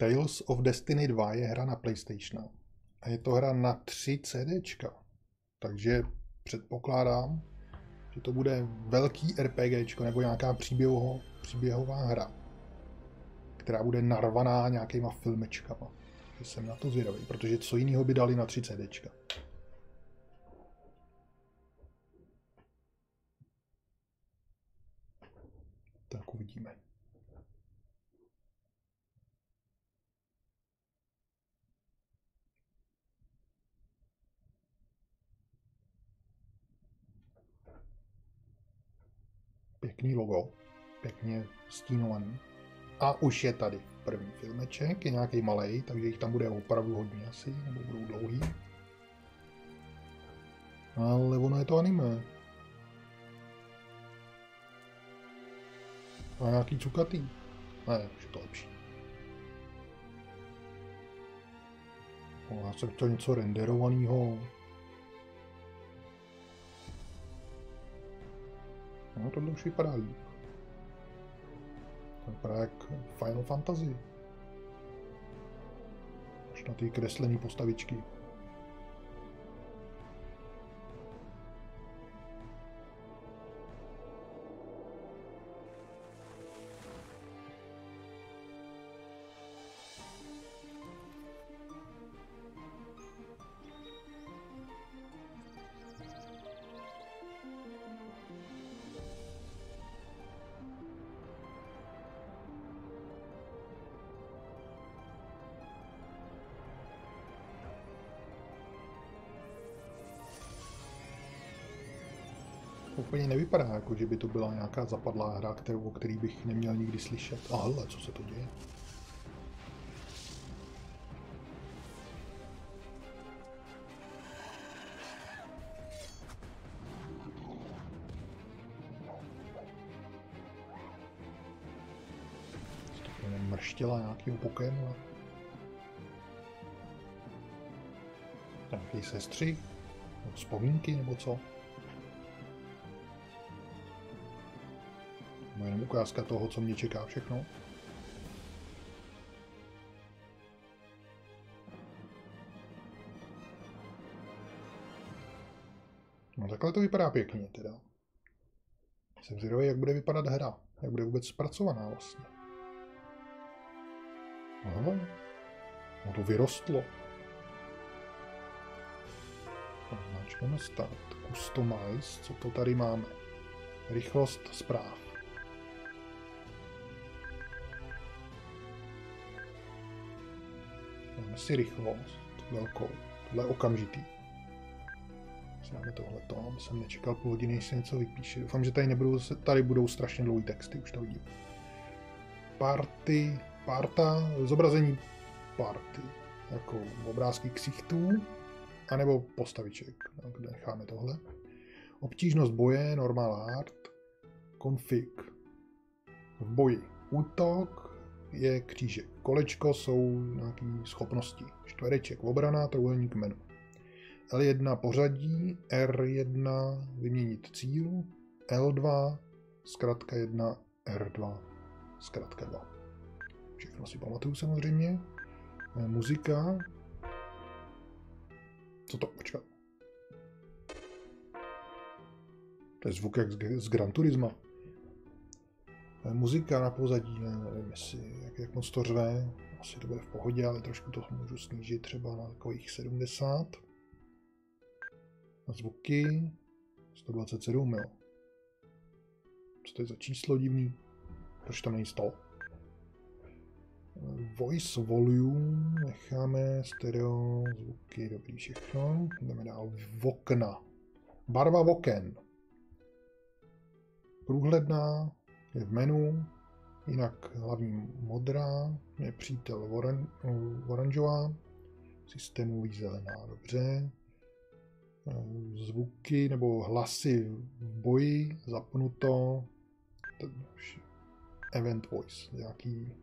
Tales of Destiny 2 je hra na PlayStation. A je to hra na 3 CDčka. Takže předpokládám, že to bude velký RPGčko nebo nějaká příběhová hra, která bude narvaná nějakýma filmečkama. Že jsem na to zvědavý, protože co jiného by dali na 3 CDčka. Tak uvidíme. Pěkný logo, pěkně stínovaný. A už je tady první filmeček, je nějaký malej, takže jich tam bude opravdu hodně asi, nebo budou dlouhý. Ale ono je to anime. A nějaký cukatý. Ne, už je to lepší. Já jsem chtěl něco renderovaného. No, tohle už vypadá líp. To vypadá jak Final Fantasy. Až na ty kreslené postavičky. Úplně nevypadá, jako že by to byla nějaká zapadlá hra, o který bych neměl nikdy slyšet. A hele, co se to děje? To mrštěla nějakým Pokémona. Nějaký sestři? Nebo vzpomínky, nebo co? Jenom ukázka toho, co mě čeká všechno. No takhle to vypadá pěkně teda. Jsem zvědavý, jak bude vypadat hra. Jak bude vůbec zpracovaná vlastně. Aha. No to vyrostlo. Označíme start. Customize. Co to tady máme? Rychlost zpráv. Dáme si rychlost, velkou, tohle je okamžitý. Dáme tohleto, aby jsem nečekal půl hodiny, než se něco vypíše. Doufám, že tady budou strašně dlouhý texty, už to vidím. Parta, zobrazení party, jako obrázky ksichtů, anebo postaviček, necháme tohle. Obtížnost boje, normal art, config, v boji útok, je křížek. Kolečko jsou nějaké schopnosti. Čtvereček obrana, trojúhelník menu. L1 pořadí, R1 vyměnit cíl, L2 zkratka 1, R2 zkratka 2. Všechno si pamatuju samozřejmě. Muzika. Co to? Počkat. To je zvuk jak z Gran Turisma. Muzika na pozadí, nevím jak moc to řve, asi to bude v pohodě, ale trošku to můžu snížit třeba na takových 70. A zvuky 127, jo. Co to je za číslo divný? Proč tam není 100? Voice volume, necháme stereo, zvuky, dobrý všechno. Jdeme dál, okna. Barva oken. Průhledná, je v menu, jinak hlavní modrá, je přítel oranžová, systémový zelená, dobře. Zvuky nebo hlasy v boji, zapnuto, event voice, nějaký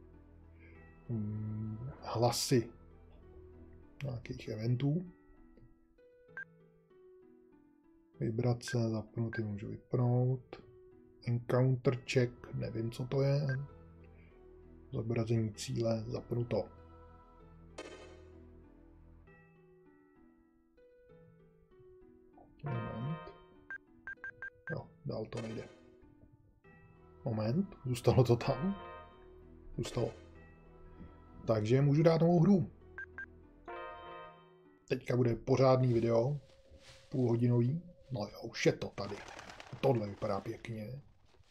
hlasy nějakých eventů. Vibrace, zapnutý můžu vypnout. Encounter check, nevím, co to je. Zobrazení cíle, zapnuto. to nejde. Moment, zůstalo to tam? Zůstalo. Takže můžu dát novou hru. Teďka bude pořádný video, půlhodinový. No jo, už je to tady. Tohle vypadá pěkně.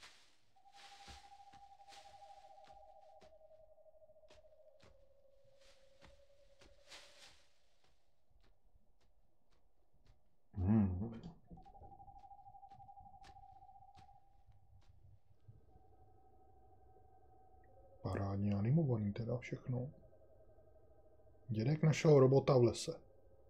Parádně animovaný teda všechno. Dědek našel robota v lese.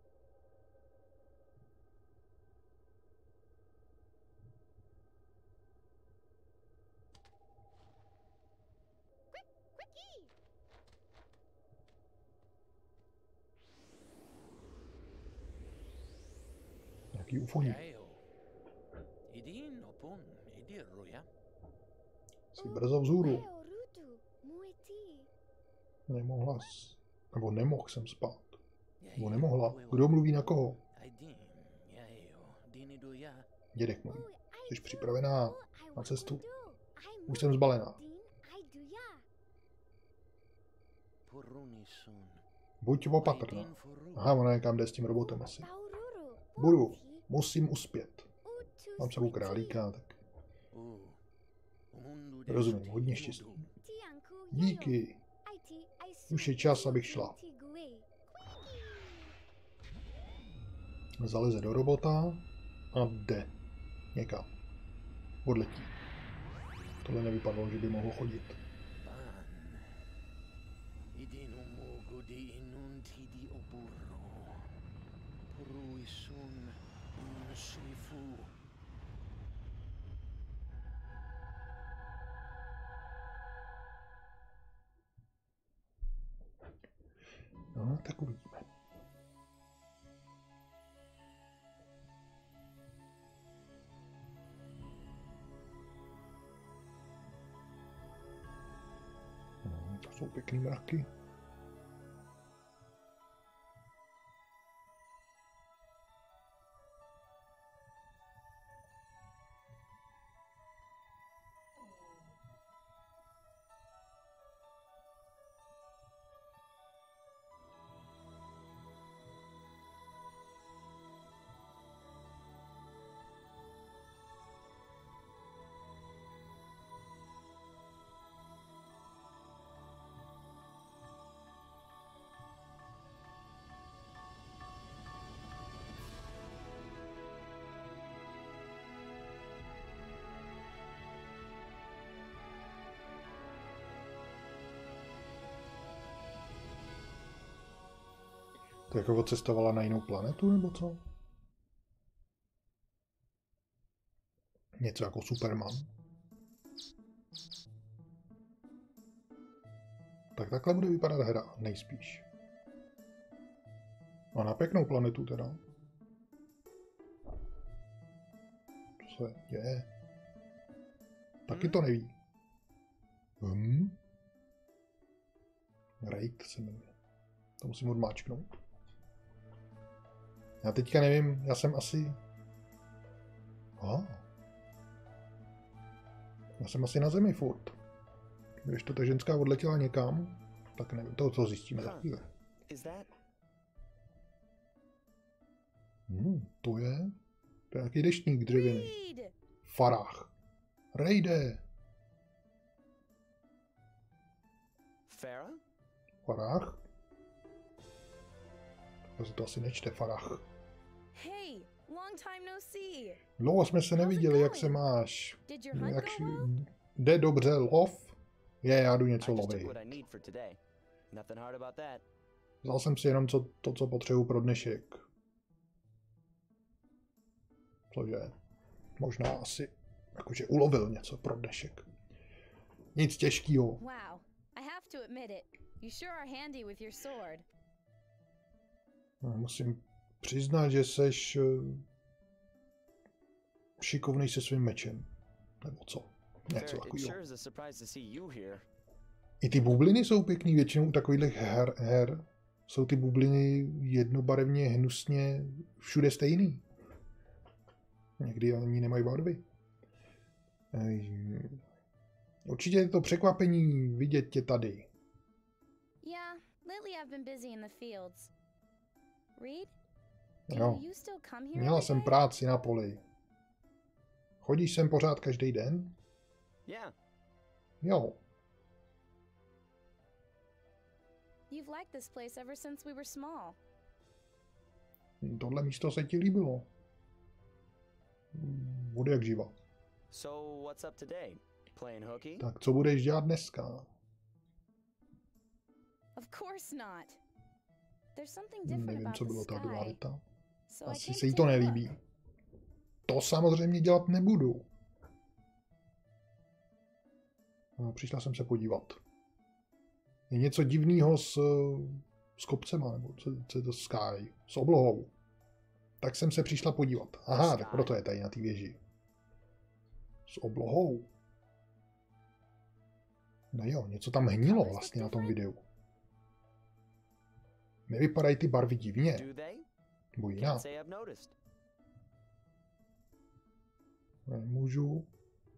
Jaký ufoní. Jsi brzo vzhůru. Nemohla nebo nemohl jsem spát. Nebo nemohla. Kdo mluví na koho? Dědek mluví. Jsi připravená na cestu? Už jsem zbalená. Buď opatrná. Aha, ona někam jde s tím robotem asi. Musím uspět. Mám sebou králíka, tak... Rozumím, hodně štěstí. Díky. Už je čas, abych šla. Zaleze do robota a jde někam. Odletí. Tohle nevypadalo, že by mohlo chodit. No, tak uvidíme. To jsou pěkný mraky. To jako odcestovala na jinou planetu, nebo co? Něco jako Superman. Tak takhle bude vypadat hra, nejspíš. A na pěknou planetu teda. Co se děje? Taky to neví. Raid se jmenuje. To musím odmáčknout. Já teďka nevím, já jsem asi... Já jsem asi na zemi furt. Když to ta ženská odletěla někam, tak nevím, to zjistíme za chvíli. To je nějaký deštník dřevěný. Farách. Rejde. Farách? To se to asi nečte, Farách. Dlouho jsme se neviděli, jak se máš? Jde dobře lov? Já jdu něco lovit. Vzal jsem si jenom to, co potřebuji pro dnešek. Cože? Možná asi jakože ulovil něco pro dnešek. Nic těžkýho. Musím přiznat, že seš šikovný se svým mečem. Nebo co? Něco takového. I ty bubliny jsou pěkný, většinou u takových her jsou ty bubliny jednobarevně, hnusně, všude stejný. Někdy ani nemají barvy. Určitě je to překvapení vidět tě tady. Yeah, lately I've been busy in the fields. Reed? Jo, You still come here měla every jsem day? práci na poli. Chodíš sem pořád každý den? Yeah. Jo. You've liked this place ever since we were small. Tohle místo se ti líbilo. Bude jak živa. So what's up today? Playing hooky? Tak co budeš dělat dneska? Of course not. There's something different Nevím, about co the bylo ta druhá sky. věta. So I Asi came se jí to to take a look. nelíbí. To samozřejmě dělat nebudu. No, přišla jsem se podívat. Je něco divného s kopcema, nebo co je to sky, s oblohou. Tak jsem se přišla podívat. Aha, tak proto je tady na té věži. S oblohou. No jo, něco tam hnilo vlastně na tom videu. Nevypadají ty barvy divně. Do they? Nebo Can't jinak. say I've noticed. Nemůžu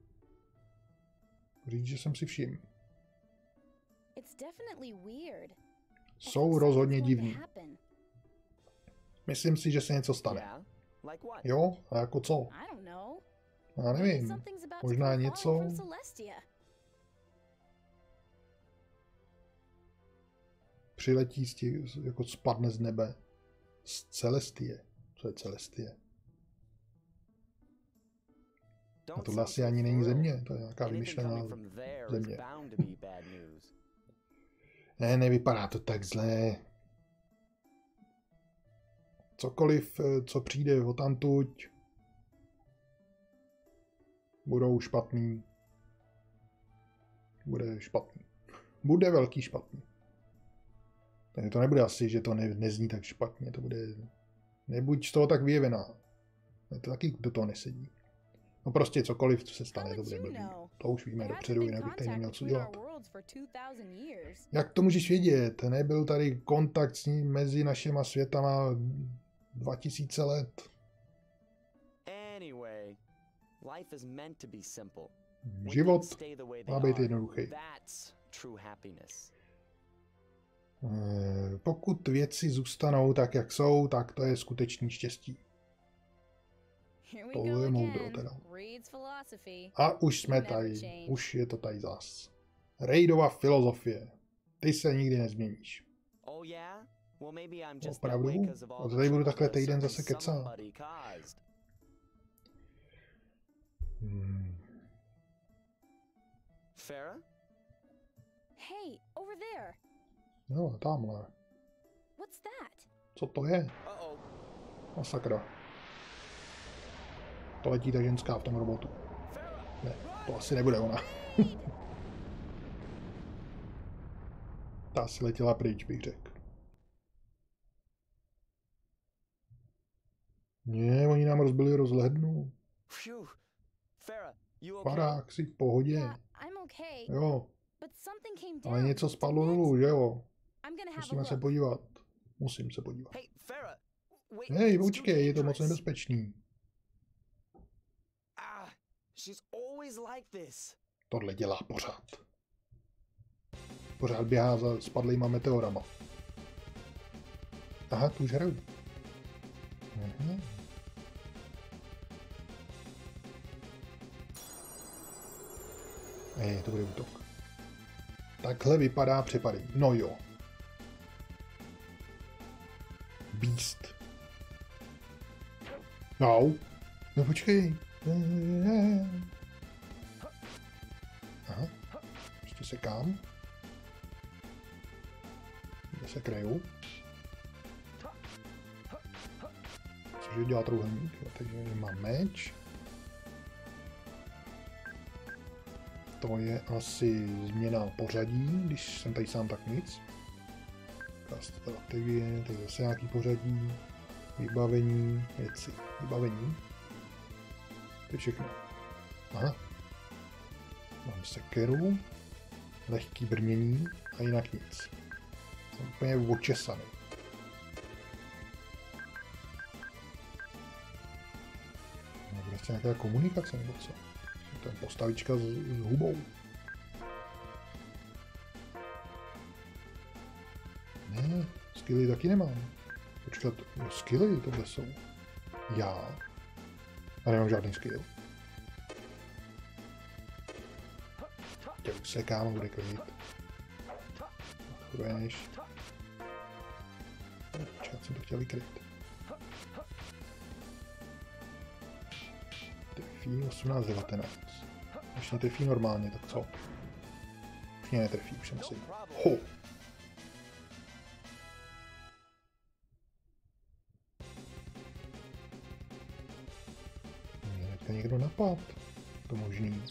říct, že jsem si všiml. It's definitely weird. Jsou rozhodně divní. Myslím si, že se něco stane. Yeah. Like what? Jo? A jako co? I don't know. Já nevím. Možná něco... Přiletí jako spadne z nebe. Z Celestie. Co je Celestie? A tohle asi ani není země. To je nějaká vymyšlená země. Ne, nevypadá to tak zlé. Cokoliv, co přijde odtamtud, budou špatný. Bude špatný. Bude velký špatný. Takže to nebude asi, že to nezní tak špatně. To bude... Nebuď z toho tak vyjevená. To taky do toho nesedí. No prostě cokoliv, co se stane, to bude blbý. To už víme dopředu, jinak bych tady neměl co dělat. Jak to můžeš vědět? Nebyl tady kontakt s ním mezi našima světama 2000 let. Anyway, life is meant to be simple. Život má být jednoduchý. That's true happiness. Pokud věci zůstanou tak, jak jsou, tak to je skutečný štěstí. To je moudro teda. A už jsme tady. Už je to tady zas. Reidova filozofie. Ty se nikdy nezměníš. Opravdu? A to tady budu takhle týden zase kecat. Farah? Hey, over there. Jo, tamhle. What's that? Co to je? Uh-oh. Masakra. To letí ta ženská v tom robotu. Ne, to asi nebude ona. Ta asi letěla pryč, bych řekl. Ne, oni nám rozbili rozhlednu. Phew. Farah, you okay? Parák, jsi v pohodě. Yeah, I'm okay. Jo, But something came down. ale něco spadlo dolů, že jo? I'm gonna have a Musíme se look. podívat. Musím se podívat. Hey, Farah. Wait. Hej, it's too počkej, je to moc dangerous. nebezpečný. Ah, she's always like this. Tohle dělá pořád. Pořád běhá za spadlýma meteorama. Aha, tu už hraju. Mhm. To bude útok. Takhle vypadá přepady. No jo. Beast. Jau. No počkej. Aha. Ještě sekám. Kde se krajou. Cože dělá trouhelník. Takže mám meč. To je asi změna pořadí, když jsem tady sám, tak nic. Strategie, to je zase nějaký pořadí. Vybavení, věci. Vybavení. To je všechno. Aha. Mám sekeru, lehký brnění a jinak nic. Jsem úplně očesaný. Bude ještě nějaká komunikace nebo co? To je postavička s hubou. Ne, skilly taky nemám. Počkat, no skilly tohle jsou. Já. A nemám žádný skill. Tě usekám, bude klid. Chudeš. Počkat, jsem to chtěl vykryt. Trefí 18, 19. Když netrefí normálně, tak co? Už mě netrefí, už jsem si. Ho! Mě hnedka někdo napad. To možný.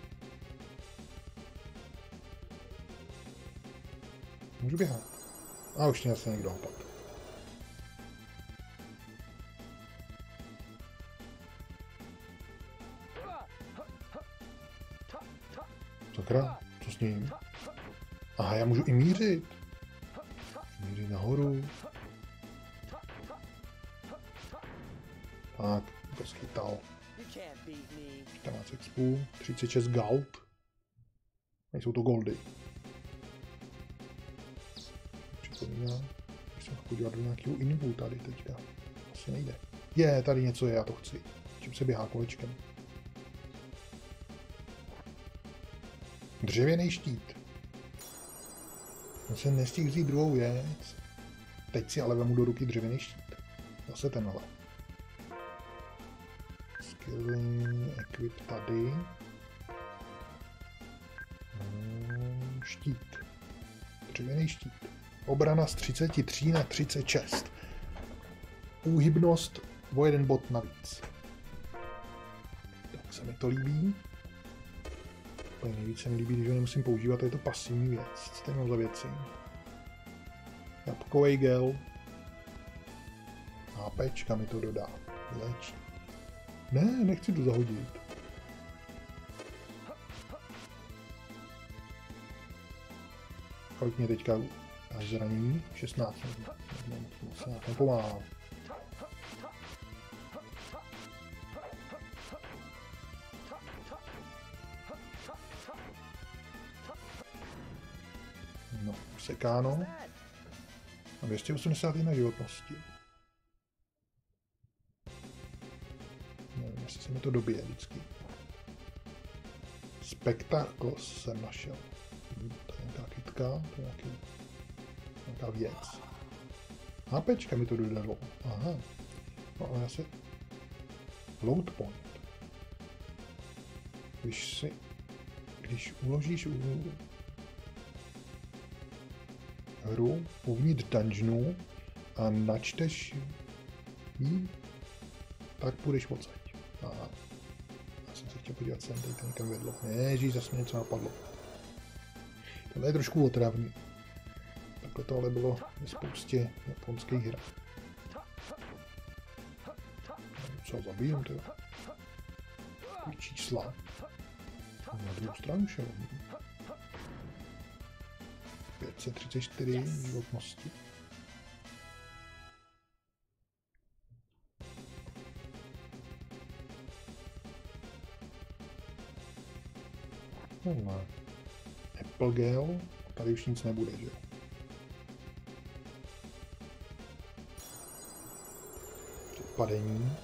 Můžu běhat. A už mě zase někdo napad. Sakra, co s ním? Aha, já můžu i mířit. Mířit nahoru. Tak, to schytal. 14 expů, 36 gold. Nejsou to goldy. Připomínám, že jsem podívat do nějakého invu tady teďka. Asi nejde. Je, tady něco je, já to chci. Čím se běhá kolečkem. Dřevěný štít. Já jsem nestihl vzít druhou věc. Teď si ale vemu do ruky dřevěný štít. Zase tenhle. Skilling, equip tady. Štít. Dřevěný štít. Obrana z 33 na 36. Úhybnost o 1 bod navíc. Tak se mi to líbí. Nejvíc se mi líbí, když ho nemusím používat, to je to pasivní věc. Co tady mám za věci? Jabkovej gel. HPčka mi to dodá. Léčí. Ne, nechci to zahodit. Kolik mě teďka až zranění? 16. Se nějak nepomáhá. No, sekáno. A 281 životnosti. Nevím, jestli se mi to dobije vždycky. Spektaklos jsem našel. To je nějaká kytka, to je nějaká věc. HPčka mi to dodalo. Aha. No ale asi... Load point. Když uložíš hru uvnitř dungeonu a načteš jí, tak půjdeš odsaď. Aha. Já jsem se chtěl podívat sem, tady to někam vedlo. Ježíš, zase mě něco napadlo. Tohle je trošku otravný. Takhle to ale bylo ve spoustě japonských her. Co, zabijím to? Takový čísla. Na druhou stranu šel. 534 životnosti. No, Apple Gel, tady už nic nebude, že jo? Předpadení.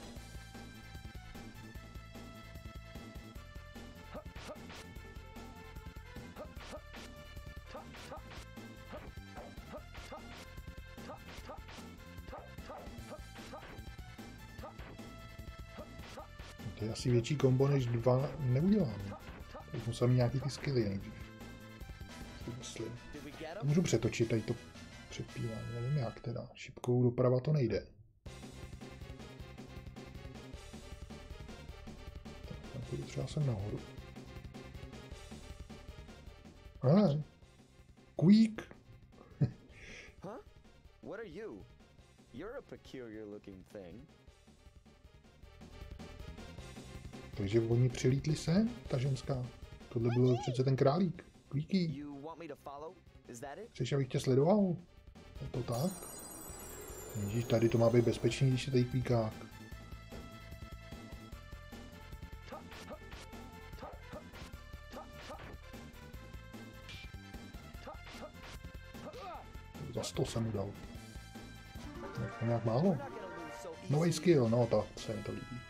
To je asi větší kombo než 2 neudělám. Už musím mít nějaký ty skilly nejdřív. Myslím. Můžu přetočit tady to předpívání, nevím jak teda. Šipkou doprava to nejde. Tak půjdu třeba sem nahoru. Ale. Quick! Huh? What are you? You're a peculiar looking thing. Takže oni přilítli sem, ta ženská. Tohle byl přece ten králík. Kvíký. Chceš, abych tě sledoval? Je to tak? Ježíš, tady to má být bezpečný, když je tady kvíkák. Za 100 jsem mu dal. To nějak málo. We're not gonna lose so Nový easily. skill, no tak se mi to líbí.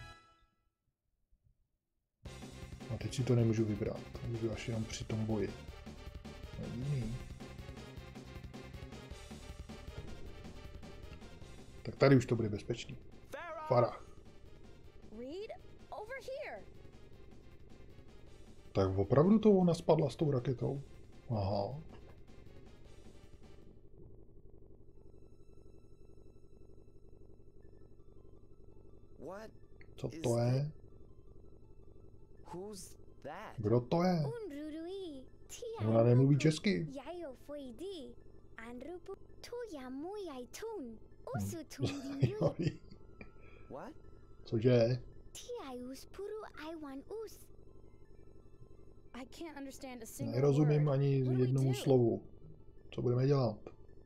A teď si to nemůžu vybrat, budu až jenom při tom boji. To je divný. Tak tady už to bude bezpečný. Farah. Reed, over here. Tak opravdu to ona spadla s tou raketou? Aha. What? Co to je? Who's that? Kdo to je? Unrurui, Ona nemluví česky. Yayo foidi, anrupu tuya muyaitun, Hmm. usu tundinui, What? Cože? tiayus puru aiwan us, I can't understand a single Nerozumím word. ani What do we jednomu do? slovu. Co budeme dělat?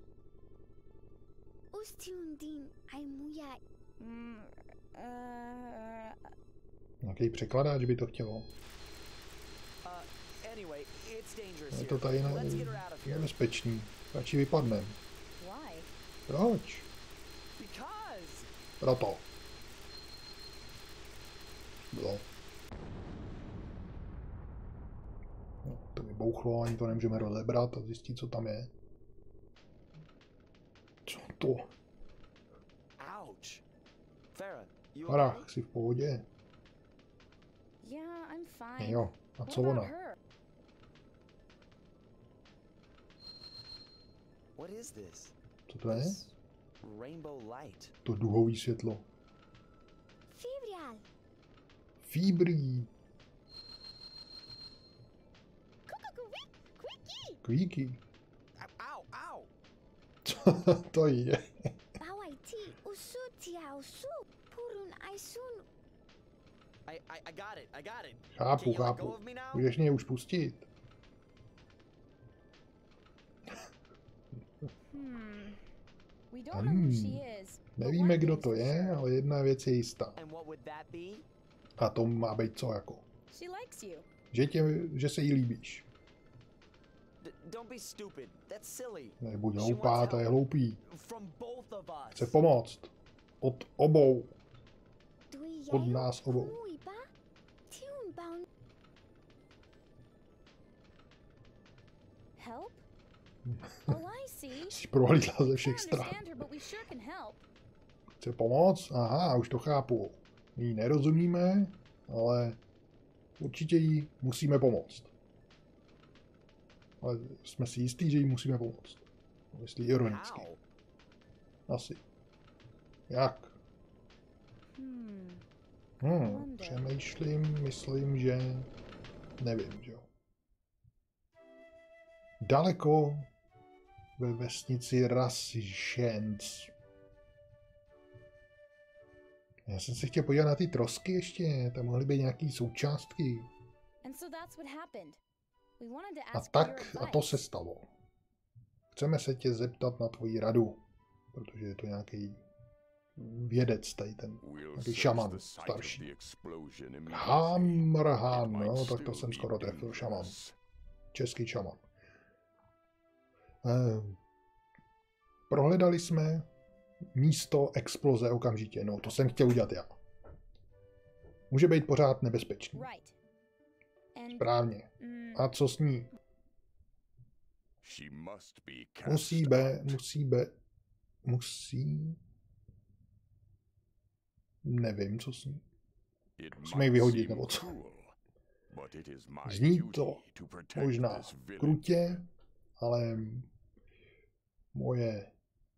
ustiundin aimuyai, Mm, Nějaký překladáč by to chtělo. Anyway, it's dangerous Je here. to tady Let's get her out of here. nebezpečný. Radši vypadnem. why? Proč? Because Proto. Bylo. No, to mi bouchlo, ani to nemůžeme rozebrat a zjistit, co tam je. Co to? ouch. Farah, you okay? Farah, jsi v pohodě? Yeah, I'm fine. Jo. A What co about ona? her? What is this? Co to je? This rainbow light. To duhový světlo. fibrial, Fíbrý. Kvíky. Ow, ow! Co to je? bawaiti usu tiausu, purun aisun, I got it. I got it. Chápu, Can you let go chápu. of me now? Můžeš mě už pustit. We don't know who Hmm. she is. but Nevíme, one kdo thing's to for je, sure. ale jedna věc je jistá. And what would that be? A to má být co jako? She likes you. Že se jí líbíš. Don't be stupid. That's silly. Nebuď She hloupá, wants to je help. hloupý. From both of us. Chce pomoct. Od obou. tui Od yayo nás obou. muiba, tiun baun, Help? Oh, I see. Jsi prohlídla ze Can't všech stran. understand her, but we sure can help. Chce pomoct? Aha, už to chápu. My jí nerozumíme, ale určitě jí musíme pomoct. Ale jsme si jistí, že jí musíme pomoct. Myslí ironicky. How? Asi. Jak? Přemýšlím, myslím, že... Nevím, že jo. Daleko ve vesnici Rasishens. Já jsem se chtěl podívat na ty trosky ještě, tam mohly být nějaký součástky. And so that's what happened. We wanted to A ask for your tak, a to advice. se stalo. Chceme se tě zeptat na tvoji radu, protože je to nějaký vědec tady ten, nějaký šaman starší. Hamrhan, no, tak to jsem skoro trefil, šaman. Český šaman. Prohledali jsme místo exploze okamžitě, no to jsem chtěl udělat já. Může být pořád nebezpečný. Right. And Správně. A co s ní? Musí. Nevím, co s ní. Musíme ji vyhodit, nebo co? Zní to možná krutě, ale moje...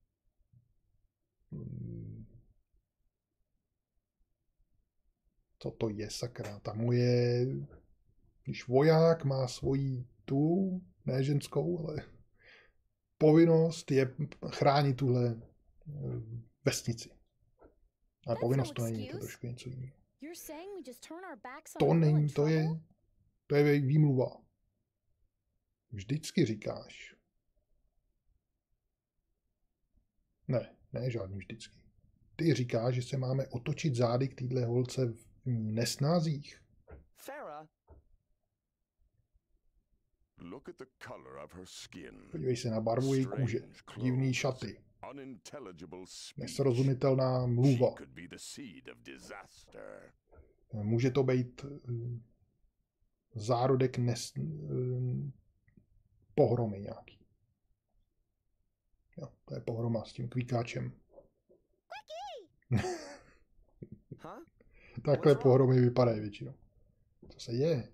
Co to je, sakra? Ta moje... Když voják má svoji tu, ne ženskou, ale povinnost je chránit tuhle vesnici. Ale povinnost to není, to je trošku něco jiného. you're saying we just turn our backs on To people in není, trouble? to je výmluva. Vždycky říkáš. Ne žádný vždycky. Ty říkáš, že se máme otočit zády k téhle holce v nesnázích. Farah, Look at the color of her skin. Podívej se na barvu její kůže. Divný šaty. Unintelligible speech. Nesrozumitelná mluva. She could be the seed of disaster. Může to být zárodek pohromy nějaký. Jo, to je pohroma s tím kvíkáčem. Huh? Takhle pohromy vypadají většinou. Co se je?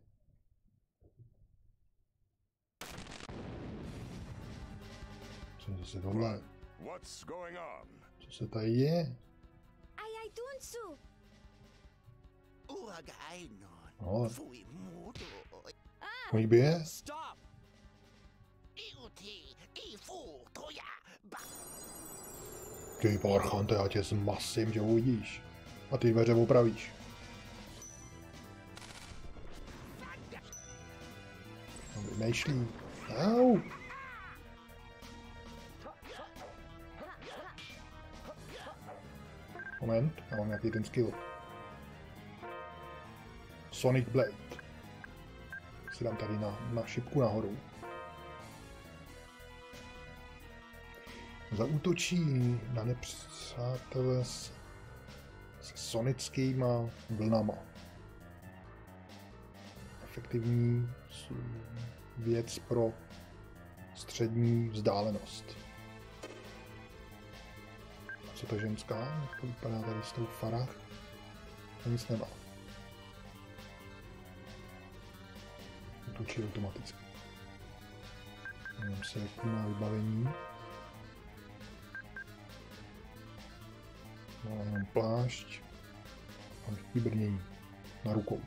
Co se tohle? What's going on? Co se tady je? Ai dunsu. No, můj bě? Stop! Ty Barchante, já tě zmasím, že uvidíš. A ty dveře opravíš. No, vymýšlí. Au! Moment, já mám nějaký ten skill. Sonic Blade. Si dám tady na šipku nahoru. Zaútočí na nepřátele se sonickýma vlnama. Efektivní věc pro střední vzdálenost. Co to ženská? Jak to vypadá tady s tou Farah? To nic nemá. Útočí automaticky. Nevím se, jaký má vybavení. Má jenom plášť a lehký brnění na rukou.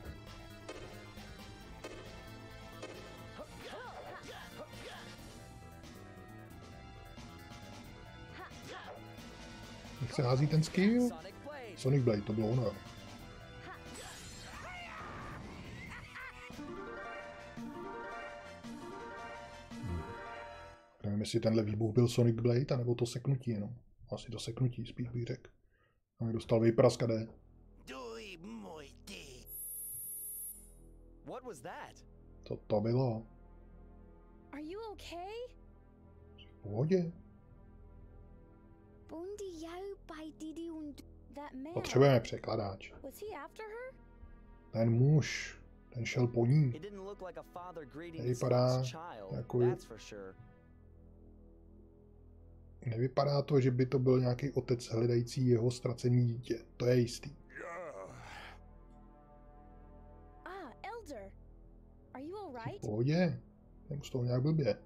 Jak se hází ten skill? Sonic Blade, to bylo ono. Nevím, jestli tenhle výbuch byl Sonic Blade, anebo to seknutí jenom. Asi to seknutí, spíš bych řekl. A mi dostal vypraskadé. What was that? Co to bylo? Are you okay? V pohodě. Bundi jau by didi und. That man. Potřebujeme překladáč. Was he after her? Ten muž, ten šel po ní. It didn't look like a father greeting his Nevypadá lost child, jako... that's for sure. Nevypadá to, že by to byl nějaký otec hledající jeho ztracený dítě. To je jistý. Ah, Elder. Are you all V right? pohodě. Jsem z toho nějak blbě.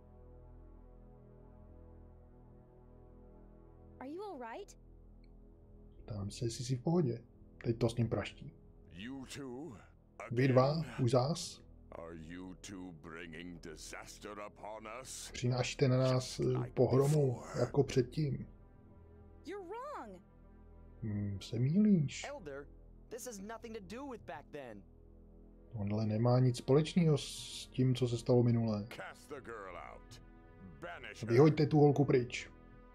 Are you all right? Ptám se, jestli jsi v pohodě. Teď to s ním praští. You two? Vy dva, už zás, Are you two bringing disaster upon us? přinášíte na nás pohromu jako předtím. You're wrong. Se mýlíš. Elder, this has nothing to do with back then. Tohle nemá nic společného s tím, co se stalo minule. Cast the girl out. Banish her. Vyhoďte tu holku pryč.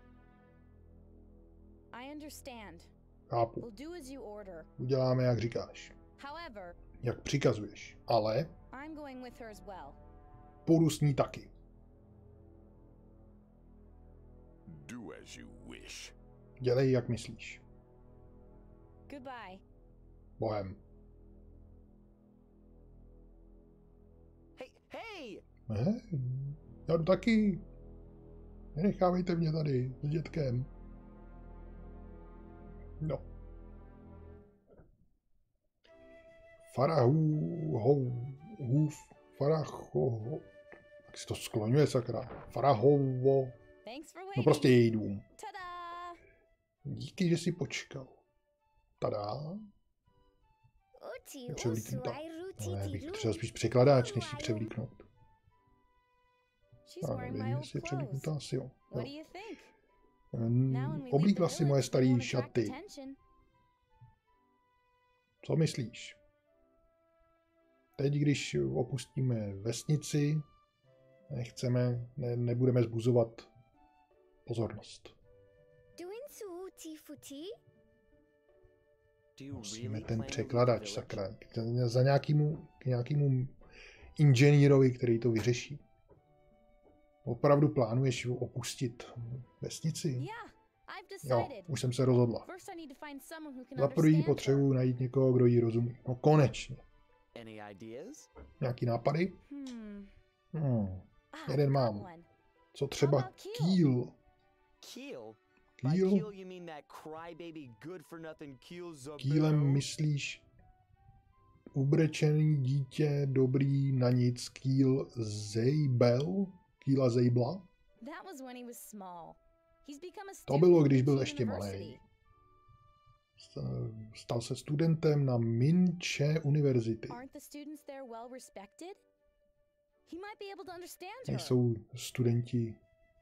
I understand. Chápu. We'll do as you order. Uděláme, jak říkáš. However, Jak přikazuješ. Ale I'm going with her as well. půjdu s ní taky. Do as you wish. Dělej, jak myslíš. Goodbye. Bohem. Hey! Já jdu taky. Nenechávejte mě tady s dětkem. No. Farahovo. Jak si to skloňuje, sakra. Farahovo. Thanks for No waiting. prostě její dům. Ta-da! Díky, že jsi počkal. Tada. Uti Převlíknu usu to. ai ruti No, já ti bych lu. potřeboval spíš překladáč, než si převlíknout. She's Já wearing my nevím, old jestli je clothes. převlíknuta, asi jo. What do you think? No. Now when we leave Oblíkla the si moje village, we staré won't attract šaty. attention. Co myslíš? Teď, když opustíme vesnici, nebudeme zbuzovat pozornost. Duin su uti futi. Do you Musíme really ten plan to leave the překladač, village? sakra. Za nějakýmu inženýrovi, který to vyřeší. Opravdu plánuješ opustit vesnici? Yeah, I've Jo, decided. už jsem se rozhodla. First I need to find someone who can Za prvý understand her. potřebuji najít někoho, kdo jí rozumí. No konečně. Any ideas? Nějaký nápady? Ah, Jeden got mám. one. Co třeba How about Keel? Keel? By Keel? Keel you mean that crybaby good-for-nothing Keel Zaburo? Kýlem myslíš ubrečený dítě, dobrý na nic, Keel Zabel? Kýla Zabla? That was when he was small. He's become a To student bylo, at když byl Minchi ještě University. malý. Stal se studentem na Minche univerzity. Aren't the students there well respected? He might be able to understand her. Nejsou studenti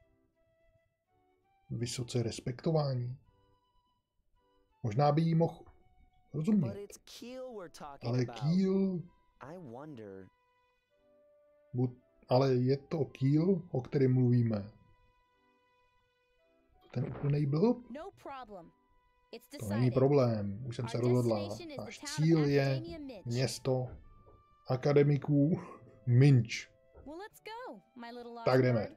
vysoce respektováni. Možná by jí mohl But rozumět. it's Keel we're talking Ale about. Keel, I wonder. ale je to Keel, o kterém mluvíme. Ten úplnej blb? No problem. It's To není decided. problém, už jsem se Our rozhodla. destination is the Náš town of cíl je Academia Minch. město akademiků Minch. Well, let's go, my little lost Tak jdeme. bird.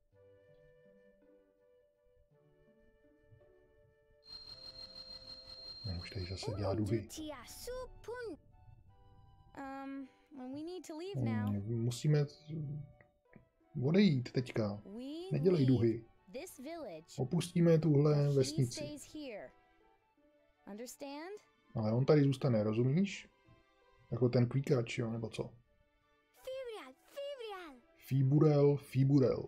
No, už tady zase dělá duhy. We need to leave now. Musíme odejít teďka. We Nedělej leave duhy. this village. Opustíme tuhle But he vesnici. stays here. Understand? Ale on tady zůstane, rozumíš? Jako ten klíkač, jo, nebo co? Febrial. Fíburel.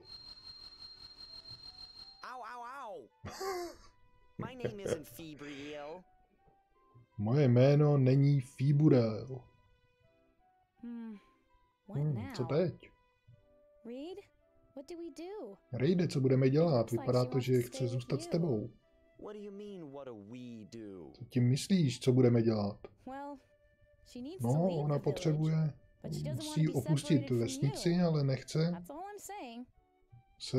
Ow, ow, ow! My name isn't Febriel. Moje jméno není Fíburel. What now? Co teď? Reed, what do we do? Rejde, co budeme dělat? Vypadá to, že chce zůstat s tebou. What do you mean, what do we do? Co tím myslíš, co budeme dělat? Well, she needs to No, leave ona the potřebuje, but she doesn't musí wanna be opustit separated from vesnici, you. ale nechce That's all I'm saying. se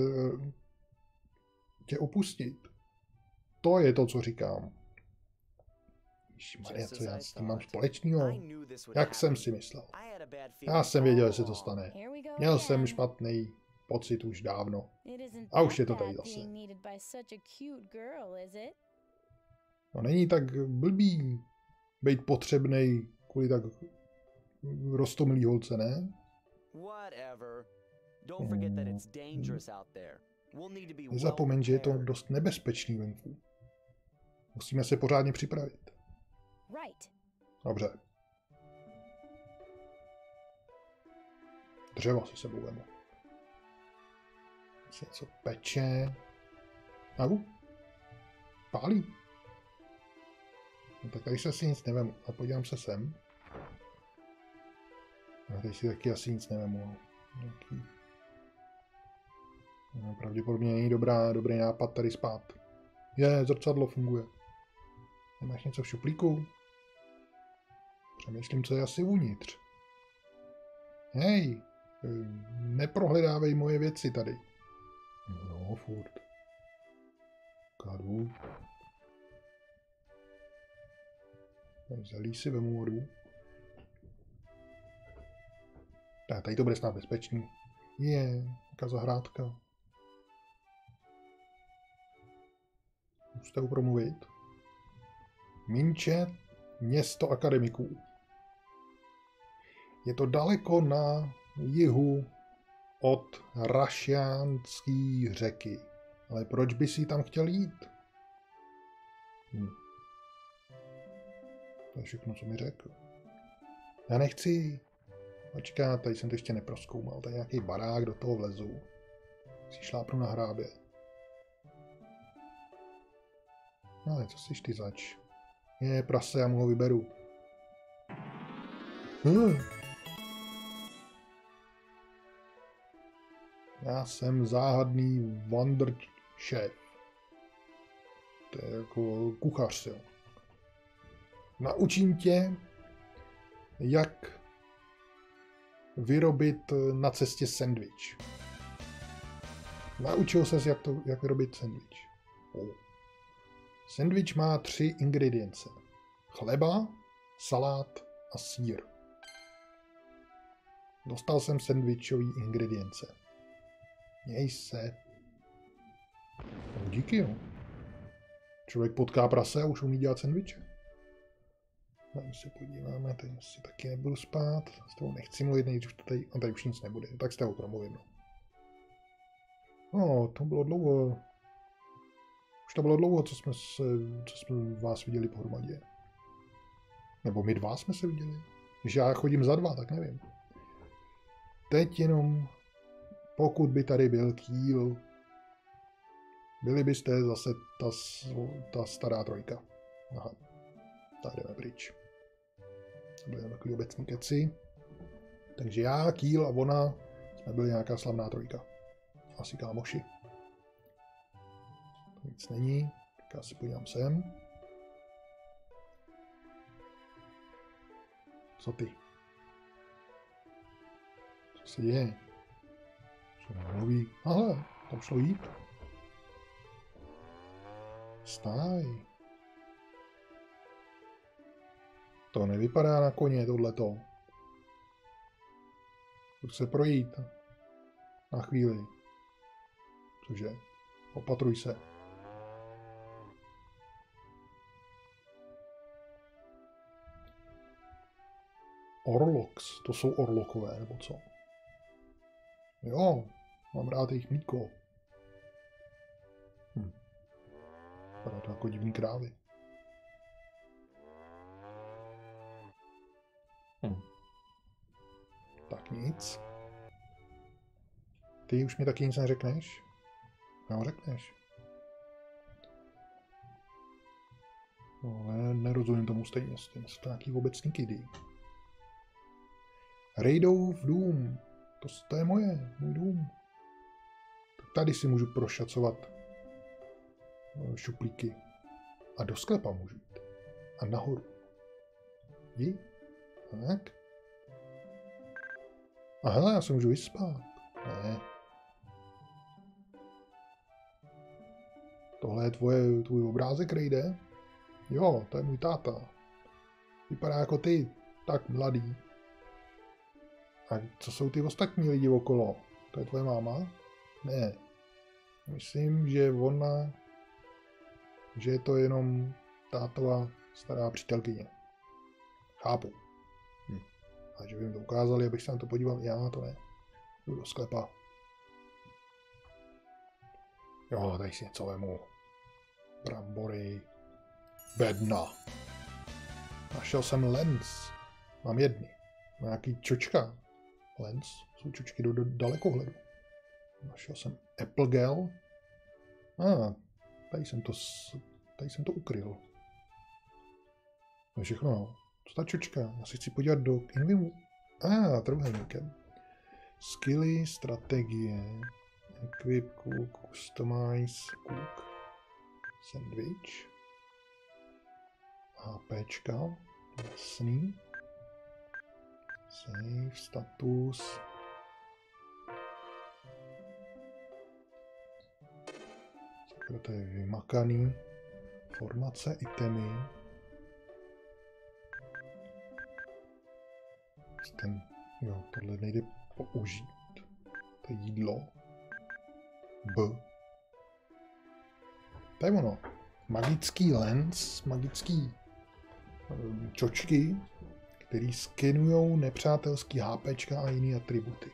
tě opustit. To je to, co říkám. Ježišmarja, co já s tím mám společného? I knew this would Jak jsem happen. si myslel. I had a bad Já feeling jsem věděl, all že se to along. stane. Here we go Měl jsem again. špatný pocit už dávno. It isn't A už je that to tady bad zase. being needed by such a cute girl, is it? No není tak blbý být potřebnej kvůli tak roztomilý holce, ne? Whatever. Don't forget that it's dangerous out there. We'll need to be well Nezapomeň, že je to prepared. dost nebezpečný venku. Musíme se pořádně připravit. Right. Dobře. Dřeva si sebou vemu. Se něco peče. Au. Pálí. No tak tady se asi nic nevemu. A podívám se sem. No tady si taky asi nic nevemu. No. Nějaký... No, pravděpodobně není dobrý nápad tady spát. Zrcadlo funguje. Nemáš něco v šuplíku? Přemýšlím, co je asi uvnitř. Hej, neprohledávej moje věci tady. No, furt. Kladu. Zelí si vemu vodu. Tak, tady to bude snad bezpečný. Jaká zahrádka. Můžete promluvit. Minče, město akademiků. Je to daleko na jihu od Rašiánské řeky. Ale proč by si tam chtěl jít? To je všechno, co mi řekl. Já nechci. Počkat, tady jsem to ještě neprozkoumal. Tady je nějaký barák, do toho vlezu. Si šlápnu na hrábě. Ale co jsi ty zač? Prase, já mu ho vyberu. Já jsem záhadný Wonder Chef. To je jako kuchař, jo. Naučím tě, jak vyrobit na cestě sendvič. Naučil ses, jak vyrobit sendvič. Sendvič má 3 ingredience. Chleba, salát a sýr. Dostal jsem sendvičový ingredience. Měj se. No, díky, jo. Člověk potká prase a už umí dělat sendviče. No, my se podíváme, teď si taky nebudu spát. S tebou nechci mluvit, nejdřív to tady, a tady už nic nebude. Tak s tebou promluvím. No, to bylo dlouho. Už to bylo dlouho, co jsme vás viděli pohromadě. Nebo my dva jsme se viděli. Když já chodím za dva, tak nevím. Teď jenom, pokud by tady byl Kýl, byli byste zase ta stará trojka. Aha, tak jdeme pryč. To byly takový obecní keci. Takže já, Kýl a ona jsme byli nějaká slavná trojka. Asi kámoši. To nic není, tak já si podívám sem. Co ty? Co se děje? Co mluví? Aha, tam šlo jít. Stáj. To nevypadá na koně, tohleto. Jdu se projít. Na chvíli. Cože? Opatruj se. Orloks. To jsou orlokové, nebo co? Jo, mám rád jejich mlíko. Vypadá to jako divný krávy. Tak nic. Ty už mi taky nic neřekneš? No, řekneš. No, ale nerozumím tomu stejně. Jsou to nějaký obecný kidy. Raidův dům. To je můj dům. Tak tady si můžu prošacovat šuplíky. A do sklepa můžu jít. A nahoru. Jdi. Tak. A hele, já se můžu vyspat. Ne. Tohle je tvůj obrázek, Rejde? Jo, to je můj táta. Vypadá jako ty, tak mladý. A co jsou ty ostatní lidi okolo? To je tvoje máma? Ne. Myslím, že je to jenom tátová stará přítelkyně. Chápu. A že by mi to ukázali, abych se na to podíval, já to ne. Jdu do sklepa. Jo, tady si něco vemu. Brambory. Bedna. Našel jsem lens. Mám jedny. Nějaký čočka. Lens. Jsou čočky do dalekohledu. Našel jsem Apple Gel. Tady jsem to ukryl. To je všechno. Co ta čočka? Já si chci podívat do Invimu. Trojúhelníkem. Skilly, strategie. Equip, cook, customize, cook. Sandwich. HPčka. Jasný. Save, status. Sakra, to je vymakaný. Formace, itemy. Tohle nejde použít. To je jídlo. To je ono. Magický lens, magický čočky, který skenujou nepřátelský HPčka a jiné atributy.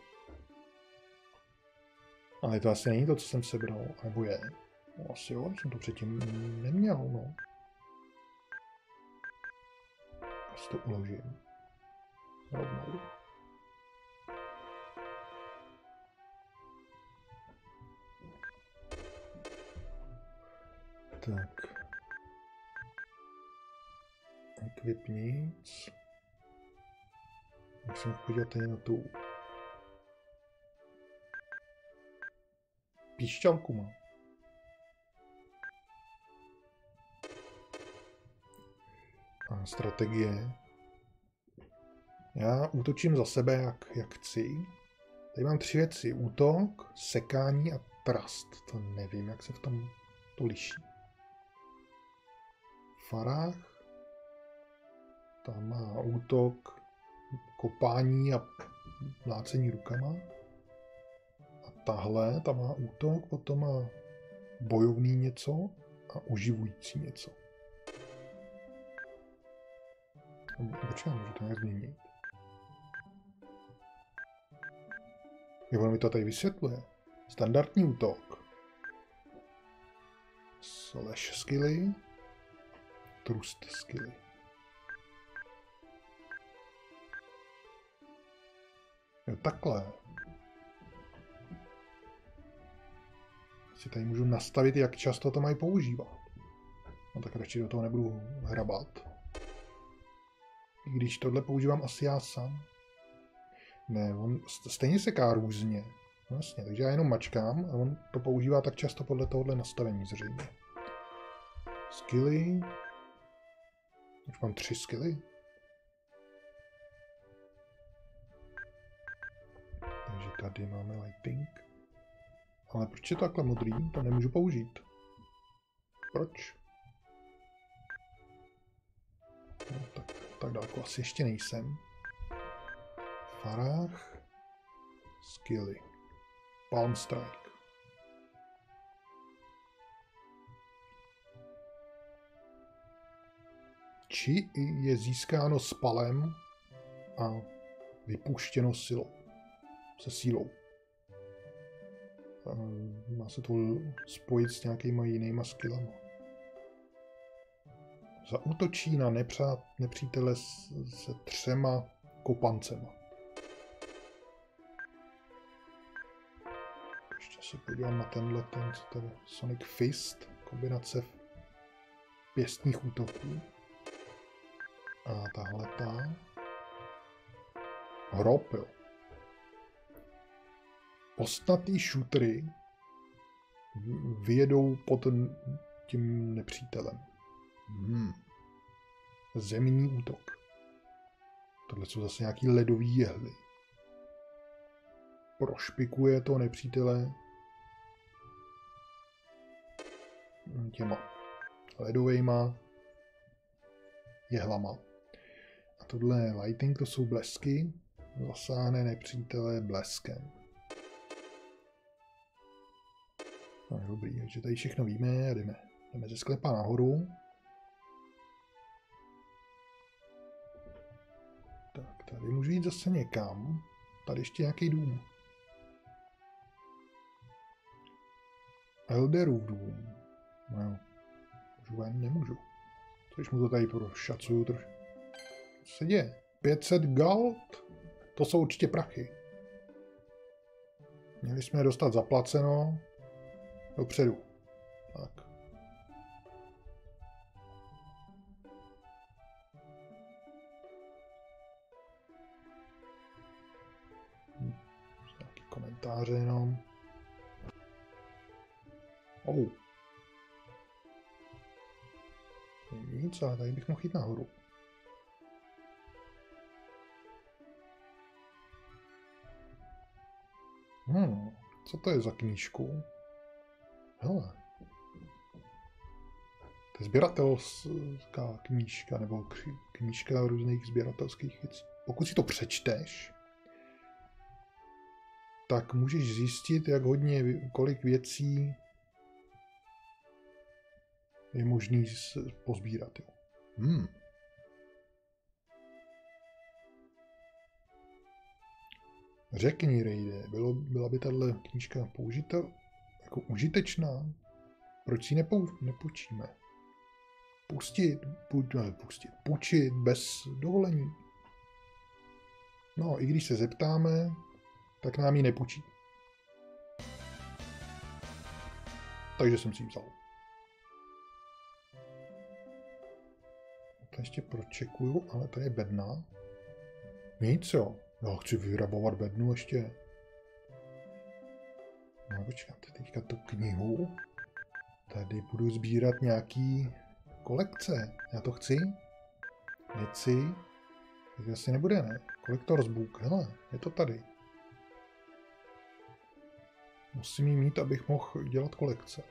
Ale to asi není to, co jsem sebral, nebo je? No, asi jo, jsem to předtím neměl, no. Asi to uložím. Rovnou. Tak. Equip nic. Musím podívat tady na tu píšťalku má. A strategie. Já útočím za sebe, jak chci. Tady mám 3 věci. Útok, sekání a trust. To nevím, jak se v tom to liší. Farah. Tam má útok, kopání a mlácení rukama. A tahle, ta má útok, potom má bojovný něco a oživující něco. Počkej, můžu to nějak změnit. Jo, ono mi to tady vysvětluje. Standardní útok. Slash skilly. Trust skilly. Jo, takhle. Si tady můžu nastavit, jak často to mají používat. No tak radši do toho nebudu hrabat. I když tohle používám asi já sám. Ne, on stejně seká různě. No jasně, takže já jenom mačkám a on to používá tak často podle tohohle nastavení zřejmě. Skilly. Už mám 3 skilly. Takže tady máme lighting. Ale proč je to takhle modrý? To nemůžu použít. Proč? No, tak daleko asi ještě nejsem. Farách. Skilly. Palm Strike. Či je získáno spalem a vypuštěno silou. Se sílou. Má se to spojit s nějakýma jinýma skillama. Zaútočí na nepřítele se 3 kopancema. Ještě se podívám na tenhle, co tady Sonic Fist, kombinace pěstních útoků. A tahleta. Hrob, jo. Ostnatý šutry vyjedou pod tím nepřítelem. Zemní útok. Tohle jsou zase nějaký ledový jehly. Prošpikuje to nepřítele těma ledovejma jehlama. A tohle lighting, to jsou blesky. Zasáhne nepřítele bleskem. No, dobrý, takže tady všechno víme a jdeme ze sklepa nahoru. Tak, tady můžu jít zase někam. Tady ještě nějaký dům. Elderův dům. No, můžu ven? Nemůžu. Když mu to tady prošacuju trošku. Co se děje? 500 gold? To jsou určitě prachy. Měli jsme je dostat zaplaceno. Dopředu. Tak. Nějaký komentáře jenom. Nic, ale tady bych mohl jít nahoru. Co to je za knížku? Hele. To je sběratelská knížka, nebo knížka různých sběratelských věcí. Pokud si to přečteš, tak můžeš zjistit, kolik věcí je možný pozbírat. Jo. Řekni, Rejde, byla by tahle knížka použita jako užitečná? Proč si nepůjčíme? Půjčit bez dovolení. No, i když se zeptáme, tak nám ji nepůjčí. Takže jsem si ji vzal. To ještě pročekuju, ale to je bedna. Nic, jo. Já chci vyrabovat bednu ještě. No počkáte, teďka tu knihu. Tady budu sbírat nějaký kolekce. Já to chci. Věci. Tak asi nebude, ne? Collector's Book. Hele, je to tady. Musím ji mít, abych mohl dělat kolekce.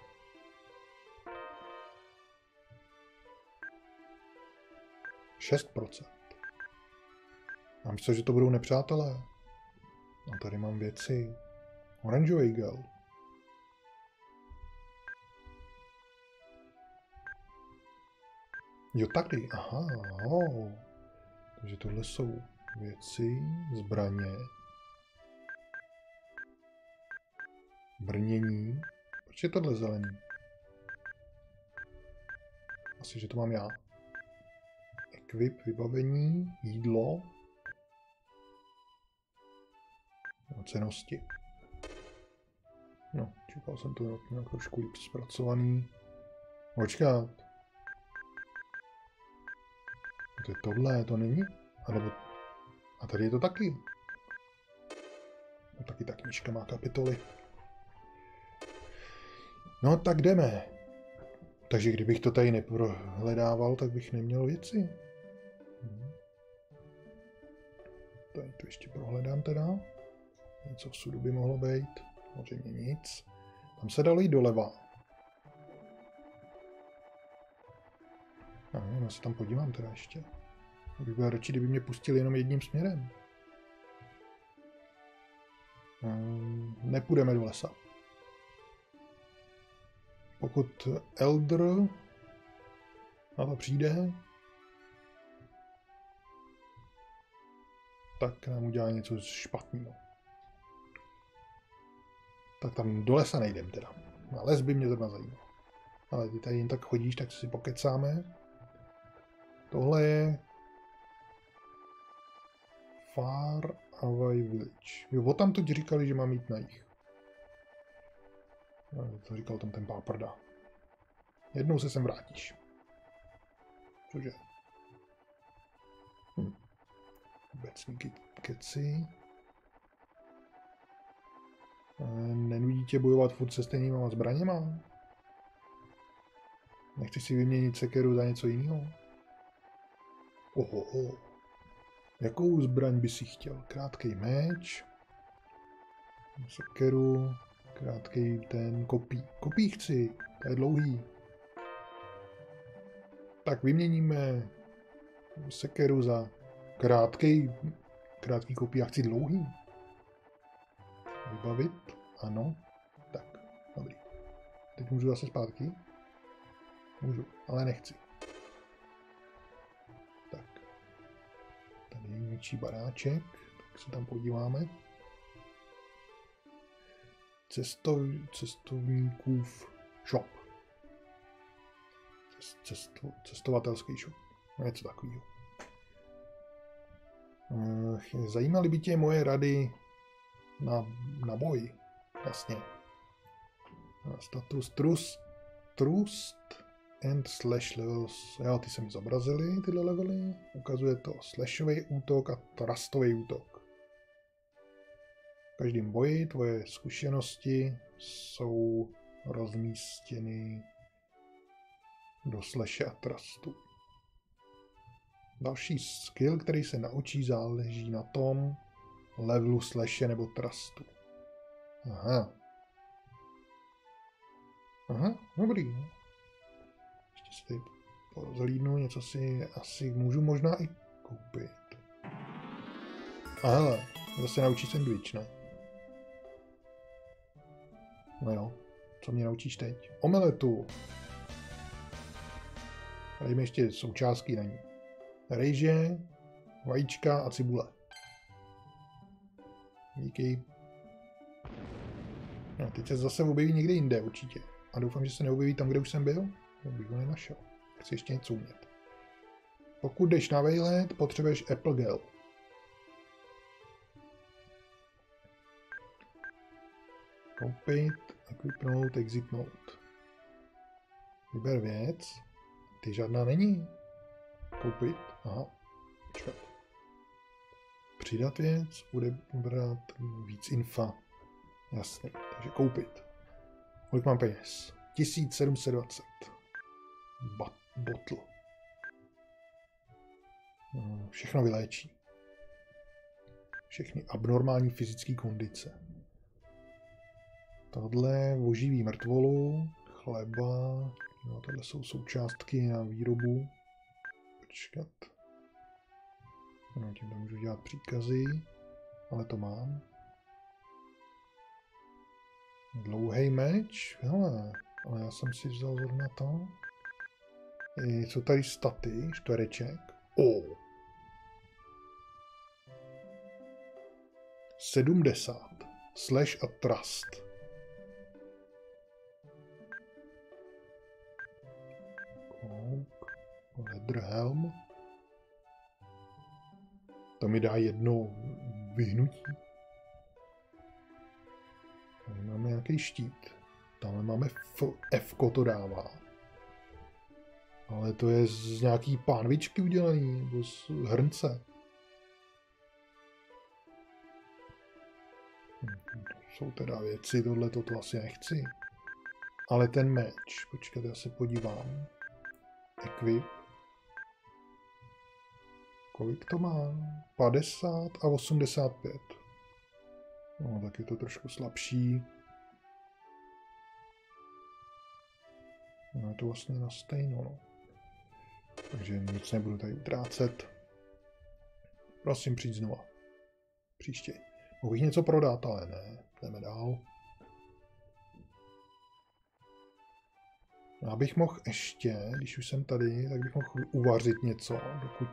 %. Já myslím, že to budou nepřátelé. A tady mám věci. Oranžový gel. Jo, tady. Aha. Oh. Takže tohle jsou věci, zbraně, brnění. Proč je tohle zelený? Asi, že to mám já. Equip, vybavení, jídlo. Cennosti. No, čekal jsem to nějak trošku líp zpracovaný. Počkat. To je tohle, to není? A tady je to taky. No, taky ta knížka má kapitoly. No tak jdeme. Takže kdybych to tady neprohledával, tak bych neměl věci. Tady to ještě prohledám teda. Něco v sudu by mohlo být. Samozřejmě nic. Tam se dalo jít doleva. Já se tam podívám teda ještě. Bych byl radši, kdyby mě pustili jenom jedním směrem. Nepůjdeme do lesa. Pokud Elder na to přijde, tak nám udělá něco špatného. Tak tam do lesa nejdem teda. Na les by mě zrovna zajímal. Ale ty tady jen tak chodíš, tak si pokecáme. Tohle je Far Away Village. Jo, o tam to říkali, že mám jít na jich. No, to říkal tam ten páprda. Jednou se sem vrátíš. Cože? Obecní keci. Nenudí tě bojovat furt se stejnýma zbraněma? Nechceš si vyměnit sekeru za něco jiného? Oho. Jakou zbraň by si chtěl? Krátký meč, sekeru, krátký ten kopí. Kopí chci, to je dlouhý. Tak vyměníme sekeru za krátký kopí, já chci dlouhý. Vybavit, ano. Tak, dobrý. Teď můžu zase zpátky? Můžu, ale nechci. Tady je něčí baráček, tak se tam podíváme. Cestovníkův shop. Cestovatelský shop. Něco takového. Zajímaly by tě moje rady na boj. Jasně. Status Trust and slash levels. Jo, ty se mi zobrazily, tyhle levely. Ukazuje to slashový útok a trustový útok. V každém boji tvoje zkušenosti jsou rozmístěny do slashe a trustu. Další skill, který se naučí, záleží na tom levelu slashe nebo trustu. Aha, dobrý. Ještě si tady porozhlídnu, něco si asi můžu možná i koupit. A hele, zase naučí sandwich, ne? No jo, co mě naučíš teď? Omeletu. Tady mi ještě součástky na ní. Rejže, vajíčka a cibule. Díky. No, teď se zase objeví někde jinde určitě. A doufám, že se neobjeví tam, kde už jsem byl. Bych ho nenašel. Chci ještě něco umět. Pokud jdeš na vejlet, potřebuješ Apple Gel. Koupit, equipnout, exitnout. Vyber věc. Ty žádná není. Koupit. Aha. Počkat. Přidat věc, bude brát víc infa. Jasně, takže koupit. Kolik mám peněz? 1720. Bottle. Všechno vyléčí. Všechny abnormální fyzické kondice. Tohle oživí mrtvolu, chleba, no, tohle jsou součástky na výrobu. Počkat. No, tím můžu dělat příkazy, ale to mám. Dlouhý meč, hele, ale já jsem si vzal zrovna to. Jsou tady staty, čtvereček. 70. Slash a trust. Leather helm. To mi dá jedno vyhnutí. Tady máme nějaký štít. Tam máme F to dává. Ale to je z nějaký pánvičky udělaný, nebo z hrnce. Jsou teda věci, tohle to asi nechci. Ale ten meč, počkejte, já se podívám. Equip. Kolik to má? 50 a 85. No, tak je to trošku slabší. No, je to vlastně na stejno, no. Takže nic nebudu tady utrácet. Prosím, přijď znova. Příště. Mohu bych něco prodat, ale ne. Jdeme dál. Já bych mohl ještě, když už jsem tady, tak bych mohl uvařit něco, dokud...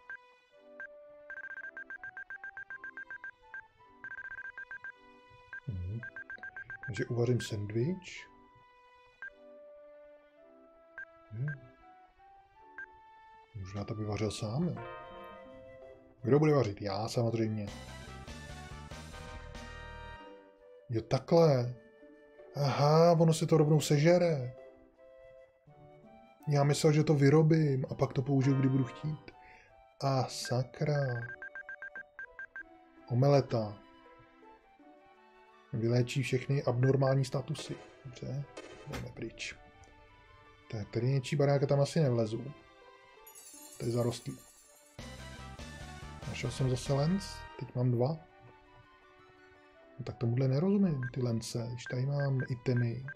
Takže uvařím sendvič. Možná to by vařil sám, jo. Kdo bude vařit? Já samozřejmě. Jo, takhle. Aha, ono se to rovnou sežere. Já myslel, že to vyrobím a pak to použiju, kdy budu chtít. A sakra. Omeleta. Vyléčí všechny abnormální statusy. Dobře, jdeme pryč. Tak, tady něčí baráka tam asi nevlezu. To je zarostlý. Našel jsem zase lens, teď mám 2. No, tak tomuhle nerozumím, ty lence, když tady mám itemy.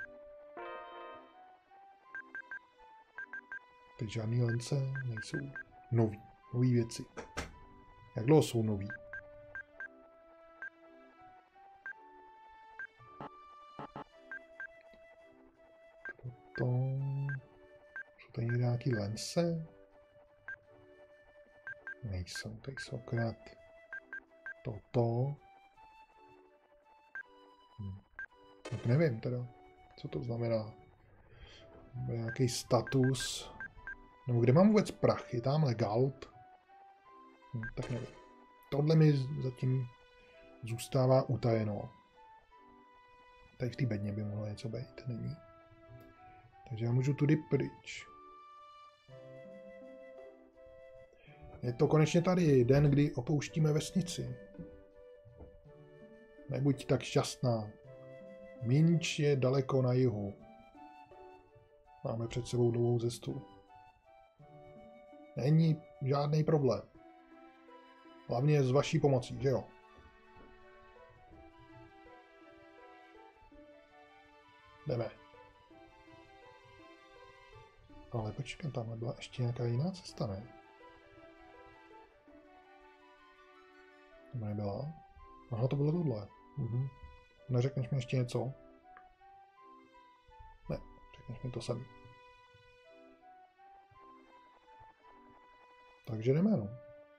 Teď žádný lence nejsou nový věci. Jak dlouho jsou nový? Jsou tady nějaký lence? Nejsou, tady jsou akorát toto. Tak nevím teda, co to znamená. Nějaký status. Nebo kde mám vůbec prachy? Tamhle gold. Tak nevím. Tohle mi zatím zůstává utajeno. Tady v té bedně by mohlo něco být, není. Takže já můžu tudy pryč. Je to konečně tady, den, kdy opouštíme vesnici. Nebuď tak šťastná. Minč je daleko na jihu. Máme před sebou dlouhou cestu. Není žádný problém. Hlavně s vaší pomocí, že jo? Jdeme. Ale počkej, tam byla ještě nějaká jiná cesta, ne? Tam nebyla? Aha, to bylo tohle. Neřekneš mi ještě něco? Ne, řekneš mi to samý. Takže jdeme, no.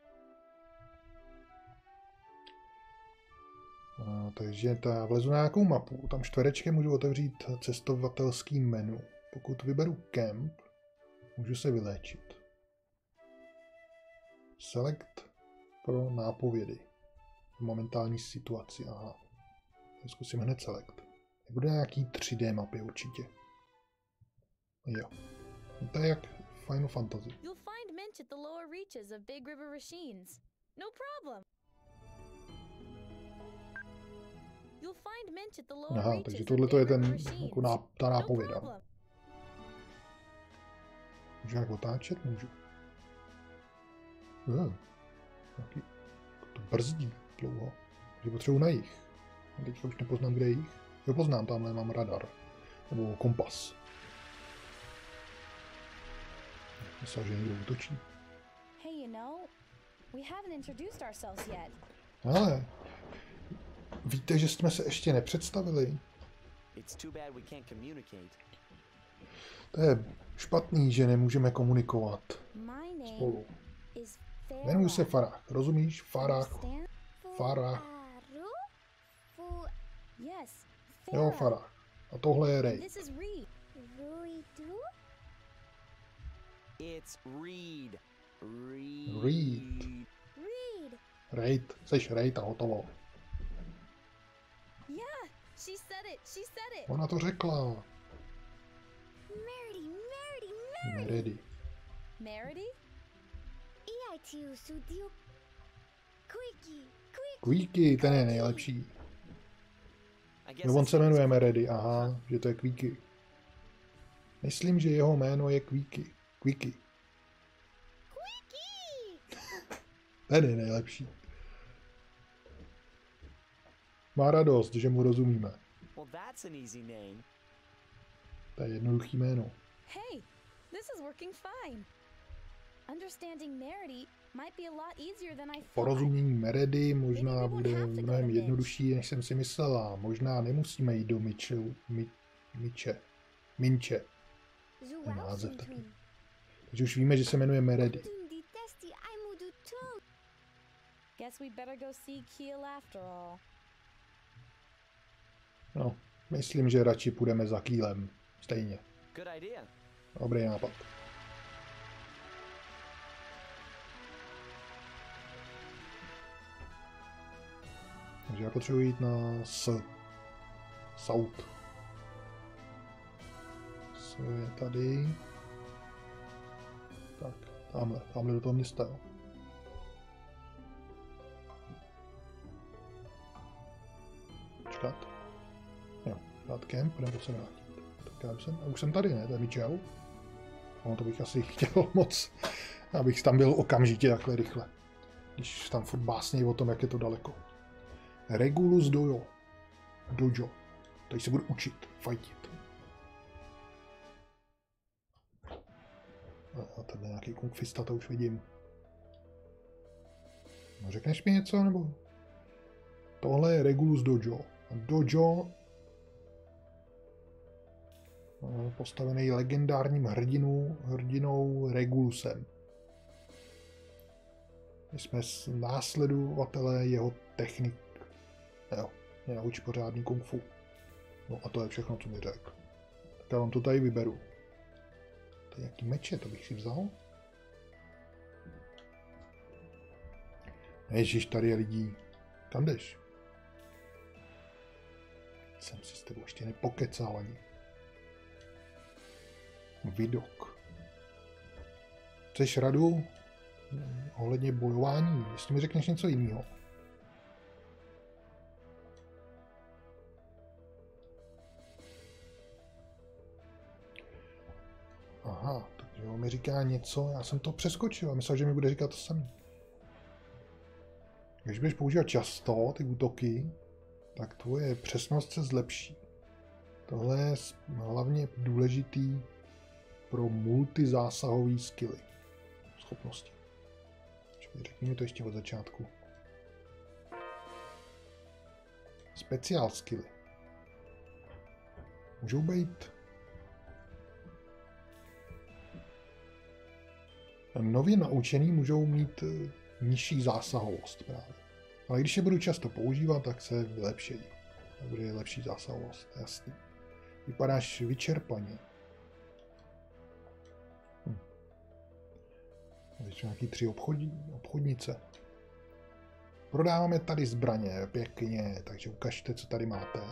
Takže já vlezu na nějakou mapu. Tam čtverečkem můžu otevřít cestovatelský menu. Pokud vyberu camp, můžu se vyléčit. Select pro nápovědy. V momentální situaci, aha. Zkusím hned select. Bude nějaký 3D mapy určitě. Jo. To je jak Final Fantasy. You'll find Minch at the lower reaches of Big River Rasheen's. No problem. You'll find Minch at the lower Aha, reaches takže of tohle Big je River ten, Rasheen's. jako ta No nápověda. problem. Můžu jak otáčet? Můžu. Taky to brzdí dlouho. Takže potřebuji na jih. Teďka už nepoznám, kde je jich. Jo, poznám, tamhle mám radar. Nebo kompas. Myslel, že někdo útočí. Hey, you know, we haven't introduced ourselves yet. Ale víte, že jsme se ještě nepředstavili? It's too bad we can't communicate. To je špatný, že nemůžeme komunikovat My name spolu. is Jmenuji se Farah. Farah, rozumíš? Farah. Understand? Farah. Faru? Fu... Yes. Jo, Farah. Farah. A tohle je And Ray. this is Reed. Ruidu? It's Reed. Reed. Reed. Reed. Raid. Seš Raid a hotovo. Yeah, she said it. She said it. Ona to řekla. Merdy, merdy, merdy. Ready. Meredy? EITU sudio. Quickie, quick. Queeky, ten je nejlepší. I guess No on it's se not as jmenuje Meredy, aha, že to je Queeky. Myslím, že jeho jméno je Queeky. Queeky. Ten je nejlepší. Má radost, že mu rozumíme. Well, that's an easy name. To je jednoduchý jméno. Hey, this is working fine. Understanding Meredy might be a lot easier than I thought. Porozumění Meredy možná bude mnohem jednodušší, než jsem si myslela. Možná nemusíme jít do Minče. Zuwausen název taky. twin. Takže už víme, že se jmenuje Meredy. Dun di testi aimudu tu. Guess we better go see Keel after all. No, myslím, že radši půjdeme za Keelem. Stejně. Good idea. Dobrý nápad. Takže já potřebuji jít na South. Co je tady? Tak, tamhle do toho města, jo. Počkat. Jo, dát kemp, nebo se vrátit. Tak já už jsem tady, ne? To je Mitchell. No, to bych asi chtěl moc, abych tam byl okamžitě takhle rychle. Když tam furt básnějí o tom, jak je to daleko. Regulus Dojo. Tady se budu učit, fajtit. A tady nějaký kungfista, to už vidím. No, řekneš mi něco, nebo? Tohle je Regulus Dojo. Dojo postavený legendárním hrdinou Regulusem. My jsme následovatelé jeho technik. Jo, mě naučí pořádný kung fu. No a to je všechno, co mi řekl. Tak já vám to tady vyberu. To je jaký meče, to bych si vzal. Ježiš, tady je lidí. Kam jdeš? Jsem si s tebou ještě nepokecal ani. Vidok. Chceš radu ohledně bojování? Jestli mi řekneš něco jiného. Aha, takže on mi říká něco, já jsem to přeskočil a myslel, že mi bude říkat to samé. Když budeš používat často ty útoky, tak tvoje přesnost se zlepší. Tohle je hlavně důležitý pro multizásahový skilly. Schopnosti. Řekni mi to ještě od začátku. Speciál skilly. Můžou být nově naučený, můžou mít nižší zásahovost právě. Ale když je budu často používat, tak se vylepší. Bude lepší zásahovost, jasný. Vypadáš vyčerpaně. Ještě nějaký 3 obchodnice. Prodáváme tady zbraně, pěkně, takže ukažte, co tady máte.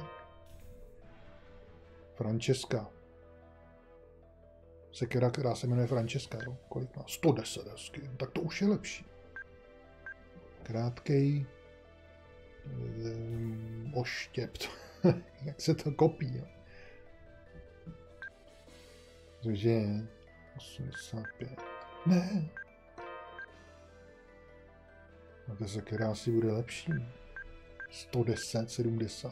Francesca. Sekera, která se jmenuje Francesca, jo? Kolik má? 110 hezky. Tak to už je lepší. Krátkej oštěp. Jak se to kopí, jo? Takže 85. Ne. A ta sekera asi bude lepší. 110, 70.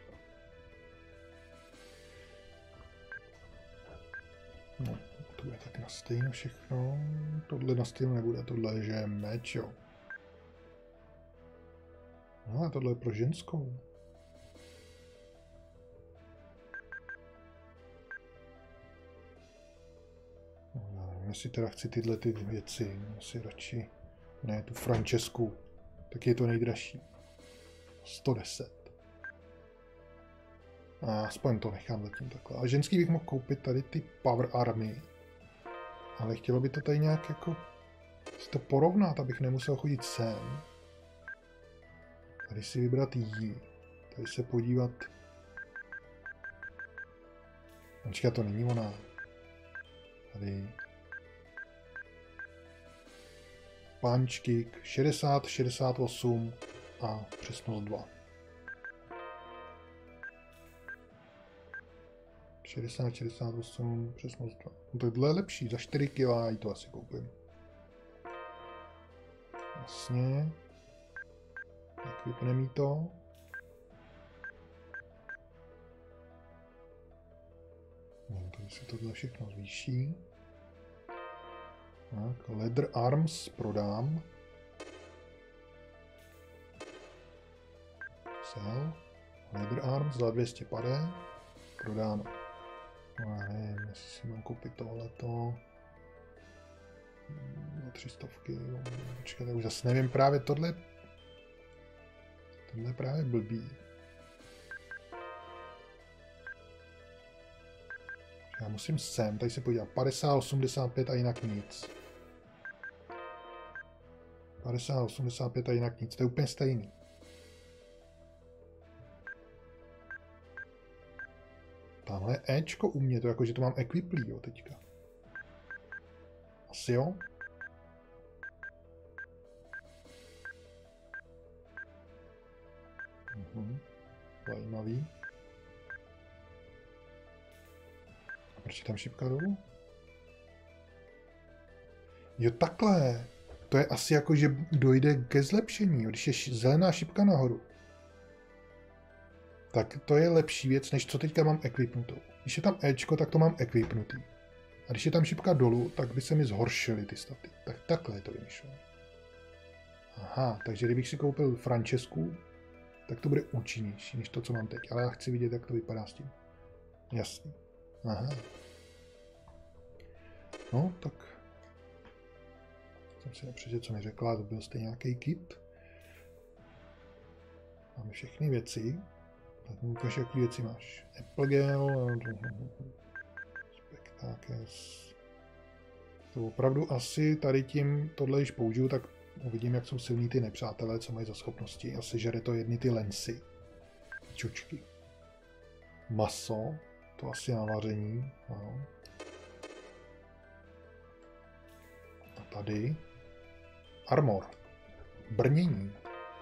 No, to bude tak na stejno všechno. Tohle na stejno nebude, tohle je, že je meč, jo. No a tohle je pro ženskou. Jestli teda chci tyhle ty věci, asi radši ne tu Francesku, tak je to nejdražší. 110. A aspoň to nechám zatím takhle. A ženský bych mohl koupit tady ty Power Army. Ale chtělo by to tady nějak jako si to porovnat, abych nemusel chodit sem. Tady si vybrat jí. Tady se podívat. Počkat, to není ona. Tady. Punch kick 60, 68 a přesnost 2. 60, 68, přesnost 2. No tohle je lepší, za 4 kg i to asi koupím. Jasně. Tak vypneme to. No, tady se tohle všechno zvýší. Tak, Leather Arms prodám. Sell. Leather Arms za 200 pade. Prodáno. No já nevím, jestli si mám koupit tohleto. Za 300. Počkat, já už zase nevím, právě tohle je právě blbý. Já musím sem, tady se podívat. 50, 85 a jinak nic. 50, 85 a jinak nic. To je úplně stejný. Tamhle je Ečko u mě, to jako, že to mám equiplý, jo, teďka. Asi jo? Zajímavý. A proč je tam šipka dolů? Jo, takhle. To je asi jako, že dojde ke zlepšení, když je zelená šipka nahoru. Tak to je lepší věc, než co teďka mám equipnutou. Když je tam Ečko, tak to mám equipnutý. A když je tam šipka dolů, tak by se mi zhoršily ty staty. Tak takhle je to vymyšlené. Aha, takže kdybych si koupil Francesku, tak to bude účinnější, než to, co mám teď. Ale já chci vidět, jak to vypadá s tím. Jasně. Aha. No, tak... Jsem si nepřečetl, co mi řekla, to byl stejně nějaký kit. Máme všechny věci. Tak mi ukáž, jaký věci máš. Apple Gel, Spectacles. To opravdu asi tady tím tohle, když použiju, tak uvidím, jak jsou silní ty nepřátelé, co mají za schopnosti. Asi žere to jedny ty lensy. Čučky. Maso, to asi na vaření. No. A tady. Armor. Brnění.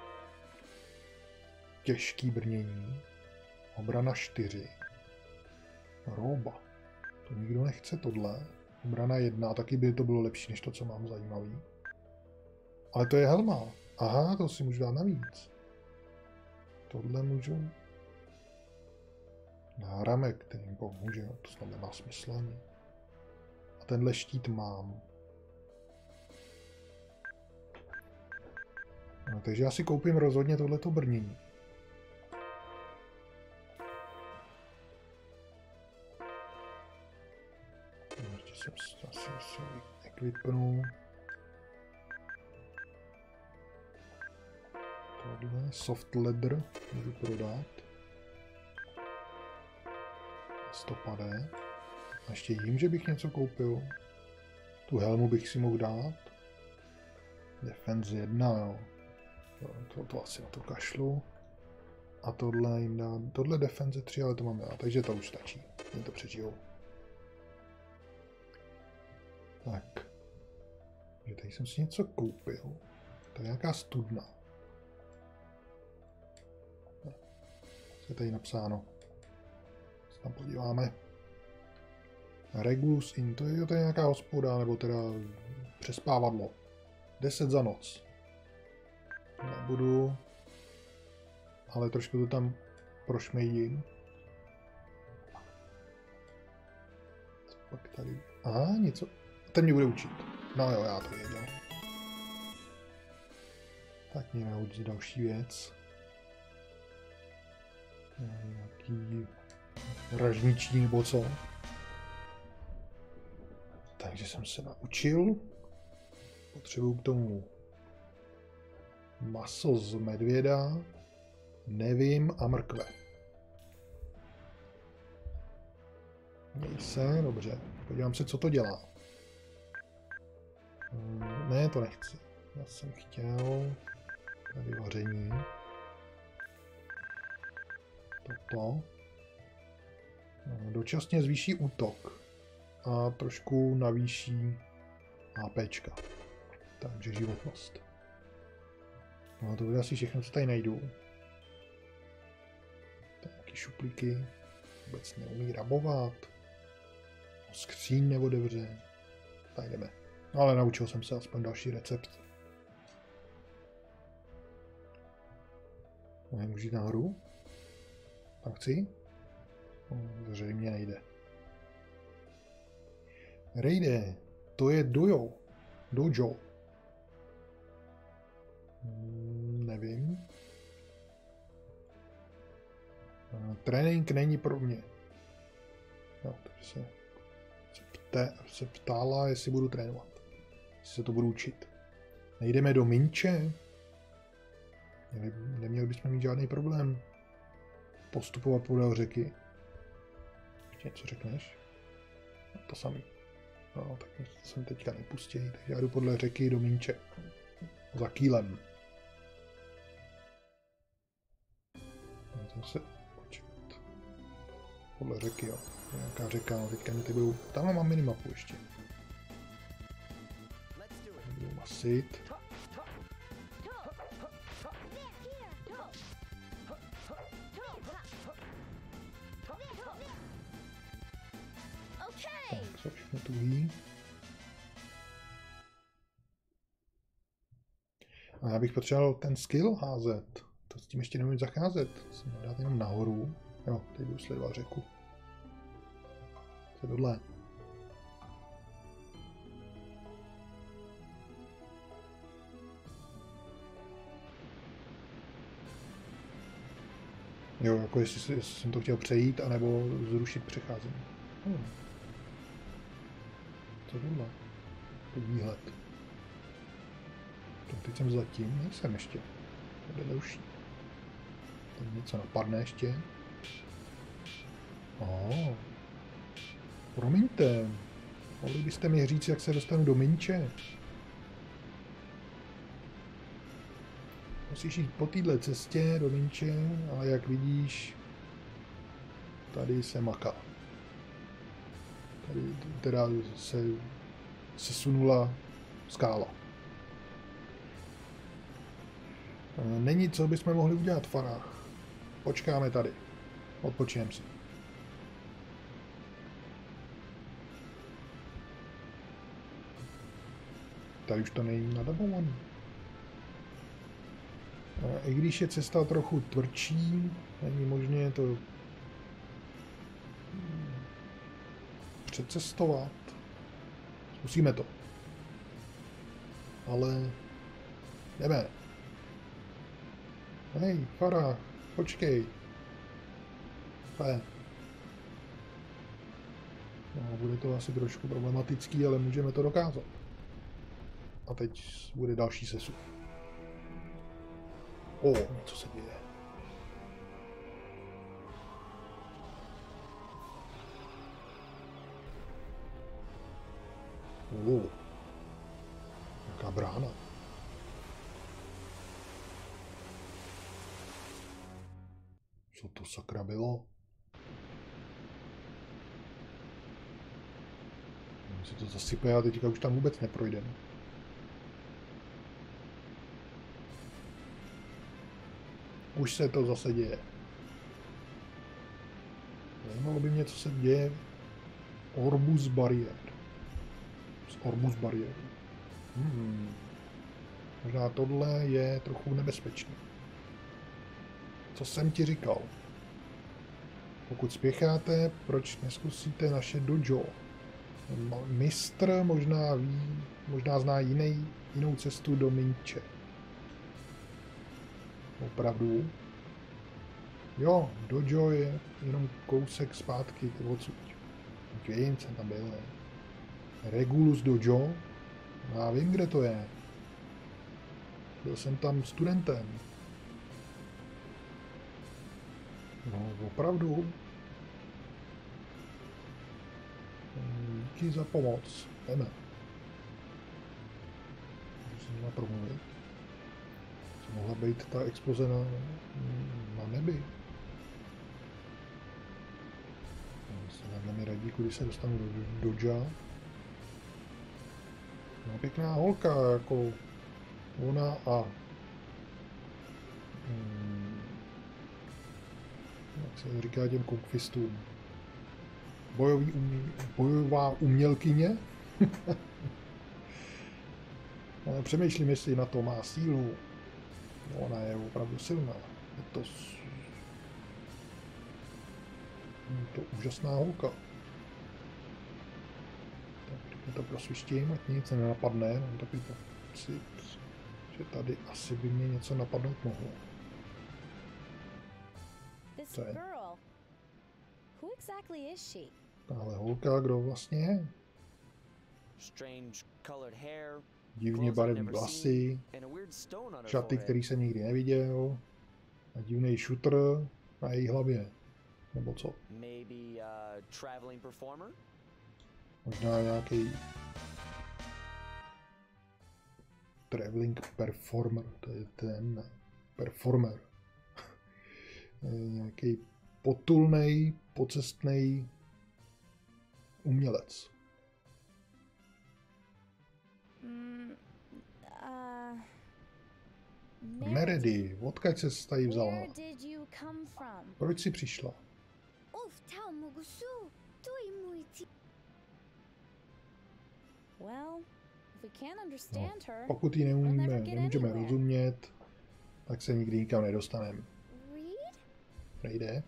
Těžký brnění. Obrana 4. Rouba. To nikdo nechce tohle. Obrana 1, taky by to bylo lepší, než to, co mám zajímavý. Ale to je helma. Aha, to si můžu dát navíc. Tohle můžu. Náramek, který mi pomůže, to snad nemá smysl ani. A tenhle štít mám. No, takže já si koupím rozhodně tohleto brnění. Ještě jsem asi equipnu. Tohle soft leather můžu prodat. 100 pade. A ještě jím, že bych něco koupil. Tu helmu bych si mohl dát. Defense 1, jo. To asi na to kašlu. A tohle jim dám. Tohle Defense 3, ale to mám já, takže to už stačí. Jen to přežijou. Tak. Takže tady jsem si něco koupil. To je nějaká studna. Co je tady napsáno? Se tam podíváme. Regulus in, to je nějaká hospoda, nebo teda přespávadlo. 10 za noc. Nebudu, ale trošku to tam prošmejdím. Pak tady, aha, něco. Ten mě bude učit. No jo, já to věděl. Tak mě naučí další věc. Nějaký ražničí nebo co. Takže jsem se naučil. Potřebuju k tomu maso z medvěda, nevím, a mrkve. Měj se, dobře. Podívám se, co to dělá. Ne, to nechci. Já jsem chtěl tady vaření. Toto. Dočasně zvýší útok a trošku navýší HPčka. Takže životnost. No to bude asi všechno, co tady najdu. Taky šuplíky. Vůbec neumí rabovat. Skříň neotevře. Tady jdeme. No, ale naučil jsem se aspoň další recept. Můžu jít nahoru? Tam chci? Zřejmě nejde. Rejde, to je dojo. Dojo. Nevím. Trénink není pro mě. No, takže se ptala, jestli budu trénovat. Jestli se to budu učit. Nejdeme do Minče? Neměli bychom mít žádný problém postupovat podél řeky. Ještě něco řekneš? No, to samý. No, tak jsem teďka nepustí, takže já jdu podle řeky do Minče. Za Kýlem. Zase počkat. Podle řeky, jo. Nějaká řeka, no teďka mi ty budou... Tamhle mám minimapu ještě. Budu masit. Tak, jsou všechno tuhý. A já bych potřeboval ten skill házet. To s tím ještě nemůžu zacházet. Musím dát jenom nahoru. Jo, teď budu sledovat řeku. Co je tohle? Jo, jako jestli jsem to chtěl přejít, anebo zrušit přecházení. Co tohle? To výhled. Teď jsem zatím, nejsem ještě. To je další. Tam něco napadne ještě. Promiňte. Mohli byste mi říct, jak se dostanu do Minče? Musíš jít po této cestě do Minče, ale jak vidíš, tady se maká. Tady teda se sunula skála. Není, co bychom mohli udělat, Farah. Počkáme tady. Odpočineme si. Tady už to není nadabovaný. I když je cesta trochu tvrdší, není možné to přecestovat. Zkusíme to. Ale jdeme. Hej, Farah, počkej. No, bude to asi trošku problematický, ale můžeme to dokázat. A teď bude další sesu. Něco se děje. Jaká brána. Co to sakra bylo? Se to zasype a teďka už tam vůbec neprojdeme. Už se to zase děje. Zajímalo by mě, co se děje Orbus bariér. Z Orbus bariér. Možná tohle je trochu nebezpečné. Co jsem ti říkal? Pokud spěcháte, proč neskusíte naše dojo? Mistr možná ví, možná zná jinou cestu do Minče. Opravdu? Jo, dojo je jenom kousek zpátky odsud. Vím, jsem tam byl. Regulus Dojo. Já vím, kde to je. Byl jsem tam studentem. No, opravdu. Díky za pomoc. Jdeme. Musím měla promluvit. Co mohla být ta exploze na nebi? Se mi radí, kudy se dostanu do Doja. No, pěkná holka, jako ona a jak se říká těm konfistům, bojová umělkyně. Ale přemýšlím, jestli na to má sílu. Ona je opravdu silná. Je to úžasná holka. Tak to prosvištím, ať nic nenapadne. Mám takový pocit, že tady asi by mě něco napadnout mohlo. This girl. Who exactly is she? Tahle holka, kdo vlastně je? Strange colored hair, Divně barevné vlasy, and a weird stone on her šaty, forehead. který jsem nikdy neviděl, a divný šutr na její hlavě. Nebo co? Maybe a traveling performer? Možná nějaký traveling performer, to je ten performer. Nějaký potulnej, pocestnej umělec. Meredy, odkud se tady vzala? Where did you come from? Proč jsi přišla? Of tau mugusu. Tui muiti. Well, if we can't understand her, Pokud ji nemůžeme rozumět, tak se nikdy nikam nedostaneme. Read? Nejde?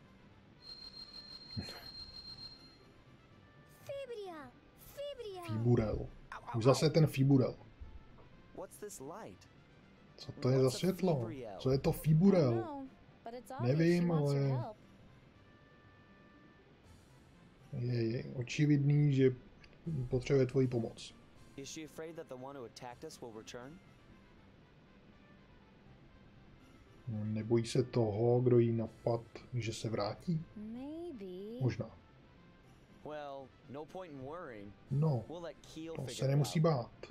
Fibria. Fibria. Fiburel. Už zase ten Fiburel. What's this light? Co to je za světlo? Co je to I don't Fiburel? know, but it's obvious she Nevím, wants your ale help. je očividný, že potřebuje tvoji pomoc. Is she afraid that the one who attacked us will return? Nebojí se toho, kdo jí napad, že se vrátí? Maybe. Možná. Well, no point in worrying. No, We'll let Keel to figure se it nemusí out. bát.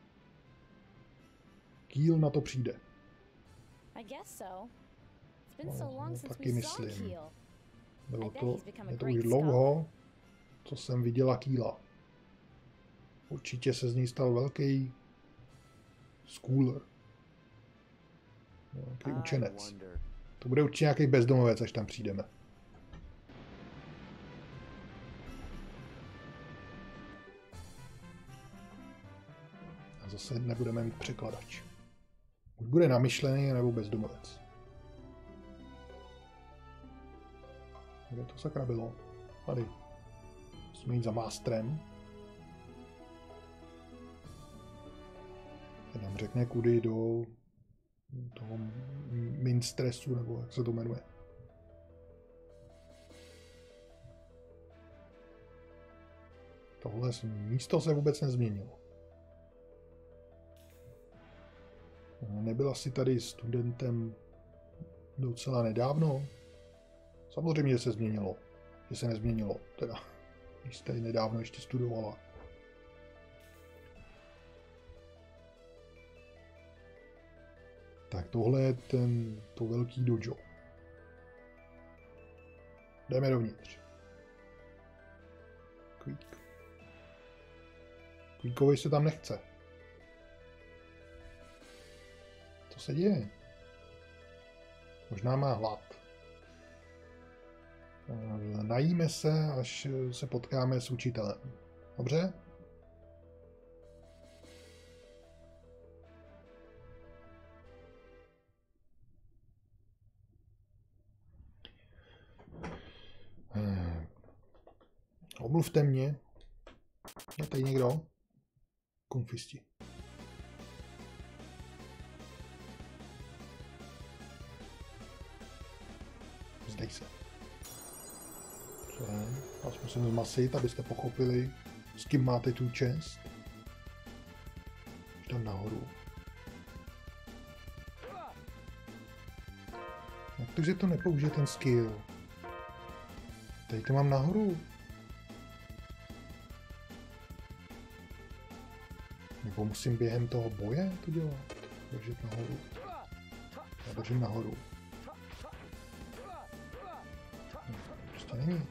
Keel na to přijde. I guess so. It's been No, so long no, since taky we saw myslím. Keel. Bylo I bet to, he's become a je to great už dlouho, co jsem viděla Keela. Určitě se z něj stal velký schooler. Nějaký I učenec. wonder. To bude určitě nějaký bezdomovec, až tam přijdeme. A zase nebudeme mít překladač. Buď bude namyšlený, nebo bezdomovec. Kde to sakra bylo? Tady. Musíme jít za mástrem. Ten nám řekne, kudy do toho minstresu, nebo jak se to jmenuje. Tohle místo se vůbec nezměnilo. Nebyla si tady studentem docela nedávno? Samozřejmě, že se změnilo. Že se nezměnilo, teda. Když jste nedávno ještě studovala. Tak tohle je to velký dojo. Jdeme dovnitř. Quick. Quickovi se tam nechce. Co se děje? Možná má hlad. Najíme se, až se potkáme s učitelem. Dobře? Omluvte mě. Je tady někdo? Konfisti. Zdej se. Vás musím zmasit, abyste pochopili, S kým máte tu čest? Tam nahoru. Jak to, že to nepoužije ten skill? Tady to mám nahoru. Nebo musím během toho boje to dělat? Držet nahoru. Já držím nahoru. Prostě není.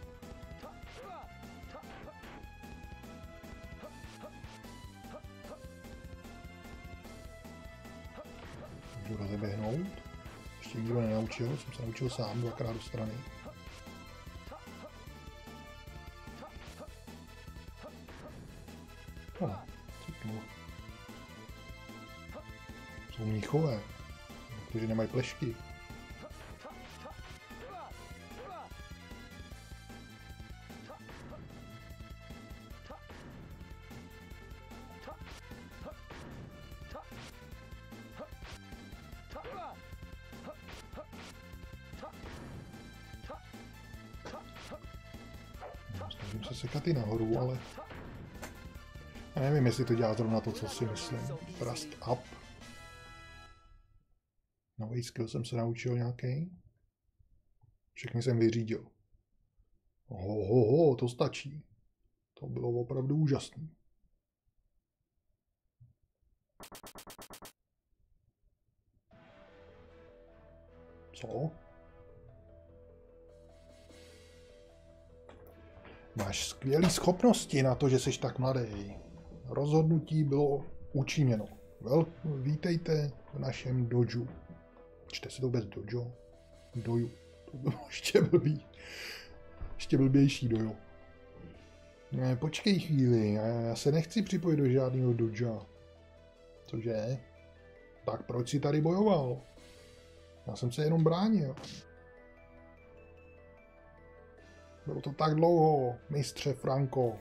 Můžu rozeběhnout. Ještě nikdo nenaučil, jsem se naučil sám dvakrát do strany. Jsou mnichové, kteří nemají plešky. Snažím se sekat i nahoru, ale já nevím, jestli to dělá zrovna to, co si myslím. Thrust up. Nový skill jsem se naučil nějaký. Všechny jsem vyřídil. To stačí. To bylo opravdu úžasné. Co? Máš skvělé schopnosti na to, že jsi tak mladý. Rozhodnutí bylo učiněno. Vítejte v našem doju. Čte se to bez dojo? Doju. To bylo ještě blbý. Ještě blbější doju. Ne, počkej chvíli, já se nechci připojit do žádného doja. Cože? Tak proč jsi tady bojoval? Já jsem se jenom bránil. Bylo to tak dlouho, mistře Franco.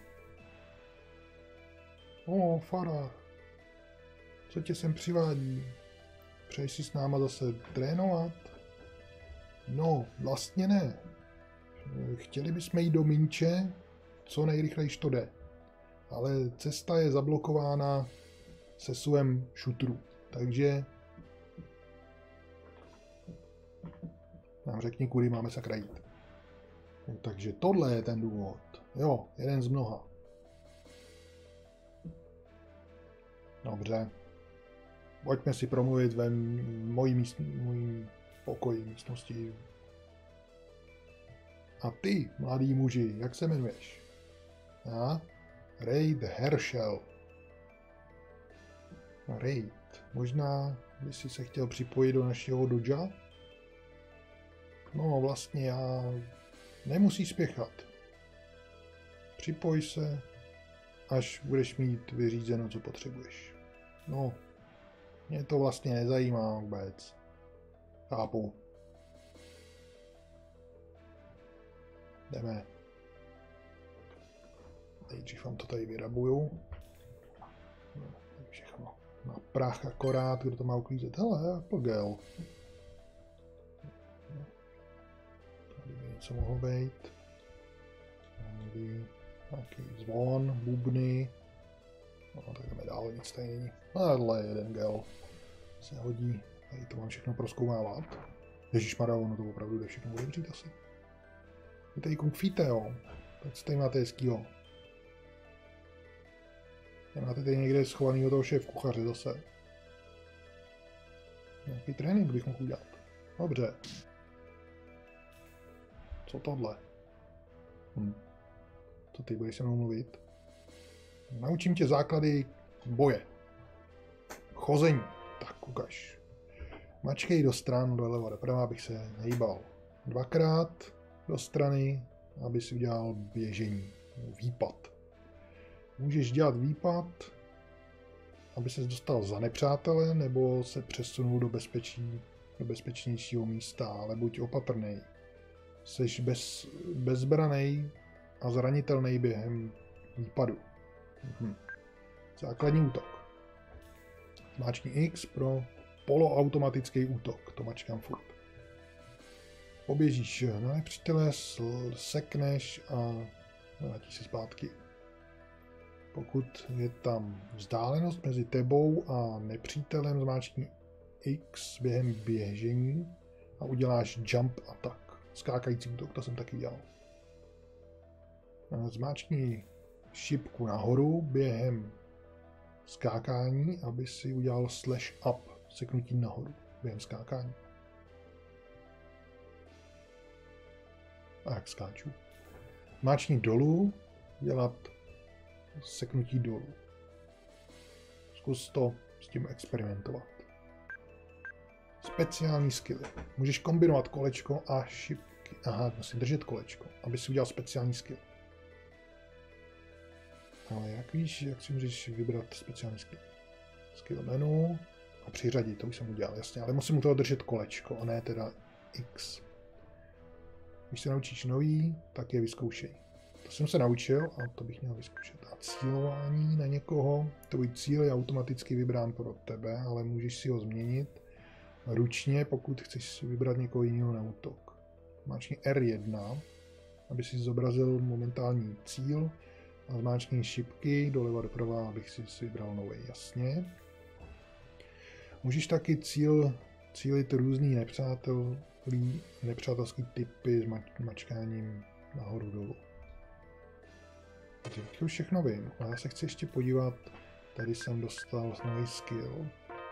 Farah. Co tě sem přivádí? Přeješ si s náma zase trénovat? No, vlastně ne. Chtěli bychom jít do Minče, co nejrychlejš to jde. Ale cesta je zablokována sesuvem šutrů. Takže nám řekni, kudy máme sakra jít. Takže tohle je ten důvod. Jo, jeden z mnoha. Dobře. Pojďme si promluvit ve mojí pokoji, místnosti. A ty, mladý muži, jak se jmenuješ? Já? Raid Herschel. Raid. Možná by si se chtěl připojit do našeho doja? No, vlastně já... Nemusíš spěchat. Připoj se, až budeš mít vyřízeno, co potřebuješ. No, mě to vlastně nezajímá vůbec. Chápu. Jdeme. Nejdřív vám to tady vyrabuju. No, všechno na prach akorát, kdo to má uklízet. Hele, Applegel. Tady by něco mohlo být. Tady nějaký zvon, bubny. No, tak jdeme dál, nic tady není. Tohle je jeden gel. Se hodí. Tady to mám všechno prozkoumávat. Ježišmarja, no to opravdu jde všechno odevřít asi. Vy tady konfíte, jo. Tak co tady máte hezkýho? Máte tady někde schovanýho toho šéf kuchaře zase. Nějaký trénink bych mohl udělat. Dobře. Co tohle? Co ty budeš se mnou mluvit? Naučím tě základy boje. Chození. Tak ukaž. Mačkej do stran, doleva, doprava, abych se nehýbal. Dvakrát do strany, aby si udělal běžení. Výpad. Můžeš dělat výpad, aby ses dostal za nepřátele, nebo se přesunul do bezpečnějšího místa, ale buď opatrnej. Seš bezbranej a zranitelný během výpadu. Základní útok. Zmáčkni X pro poloautomatický útok. To mačkám furt. Poběžíš na nepřítele, sekneš a vrátíš se zpátky. Pokud je tam vzdálenost mezi tebou a nepřítelem, zmáčkni X během běžení a uděláš jump attack. Skákající útok, to jsem taky dělal. Zmáčkni šipku nahoru během skákání, aby si udělal slash up, seknutí nahoru během skákání. A jak skáču. Zmáčkni dolů, dělat seknutí dolů. Zkus to s tím experimentovat. Speciální skilly. Můžeš kombinovat kolečko a šipky. Aha, musím držet kolečko, aby si udělal speciální skill. Ale jak víš, jak si můžeš vybrat speciální skill? Skill menu a přiřadit, to už jsem udělal, jasně, ale musím u toho držet kolečko, a ne teda X. Když se naučíš nový, tak je vyzkoušej. To jsem se naučil a to bych měl vyzkoušet. A cílování na někoho, tvůj cíl je automaticky vybrán pro tebe, ale můžeš si ho změnit ručně, pokud chceš si vybrat někoho jiného na útok. Zmáčkni R1, aby si zobrazil momentální cíl, a zmáčkni šipky doleva doprava, abych si vybral nový, jasně. Můžeš taky cílit různý nepřátelský typy s mačkáním nahoru dolů. Takže to všechno vím, a já se chci ještě podívat, tady jsem dostal nový skill.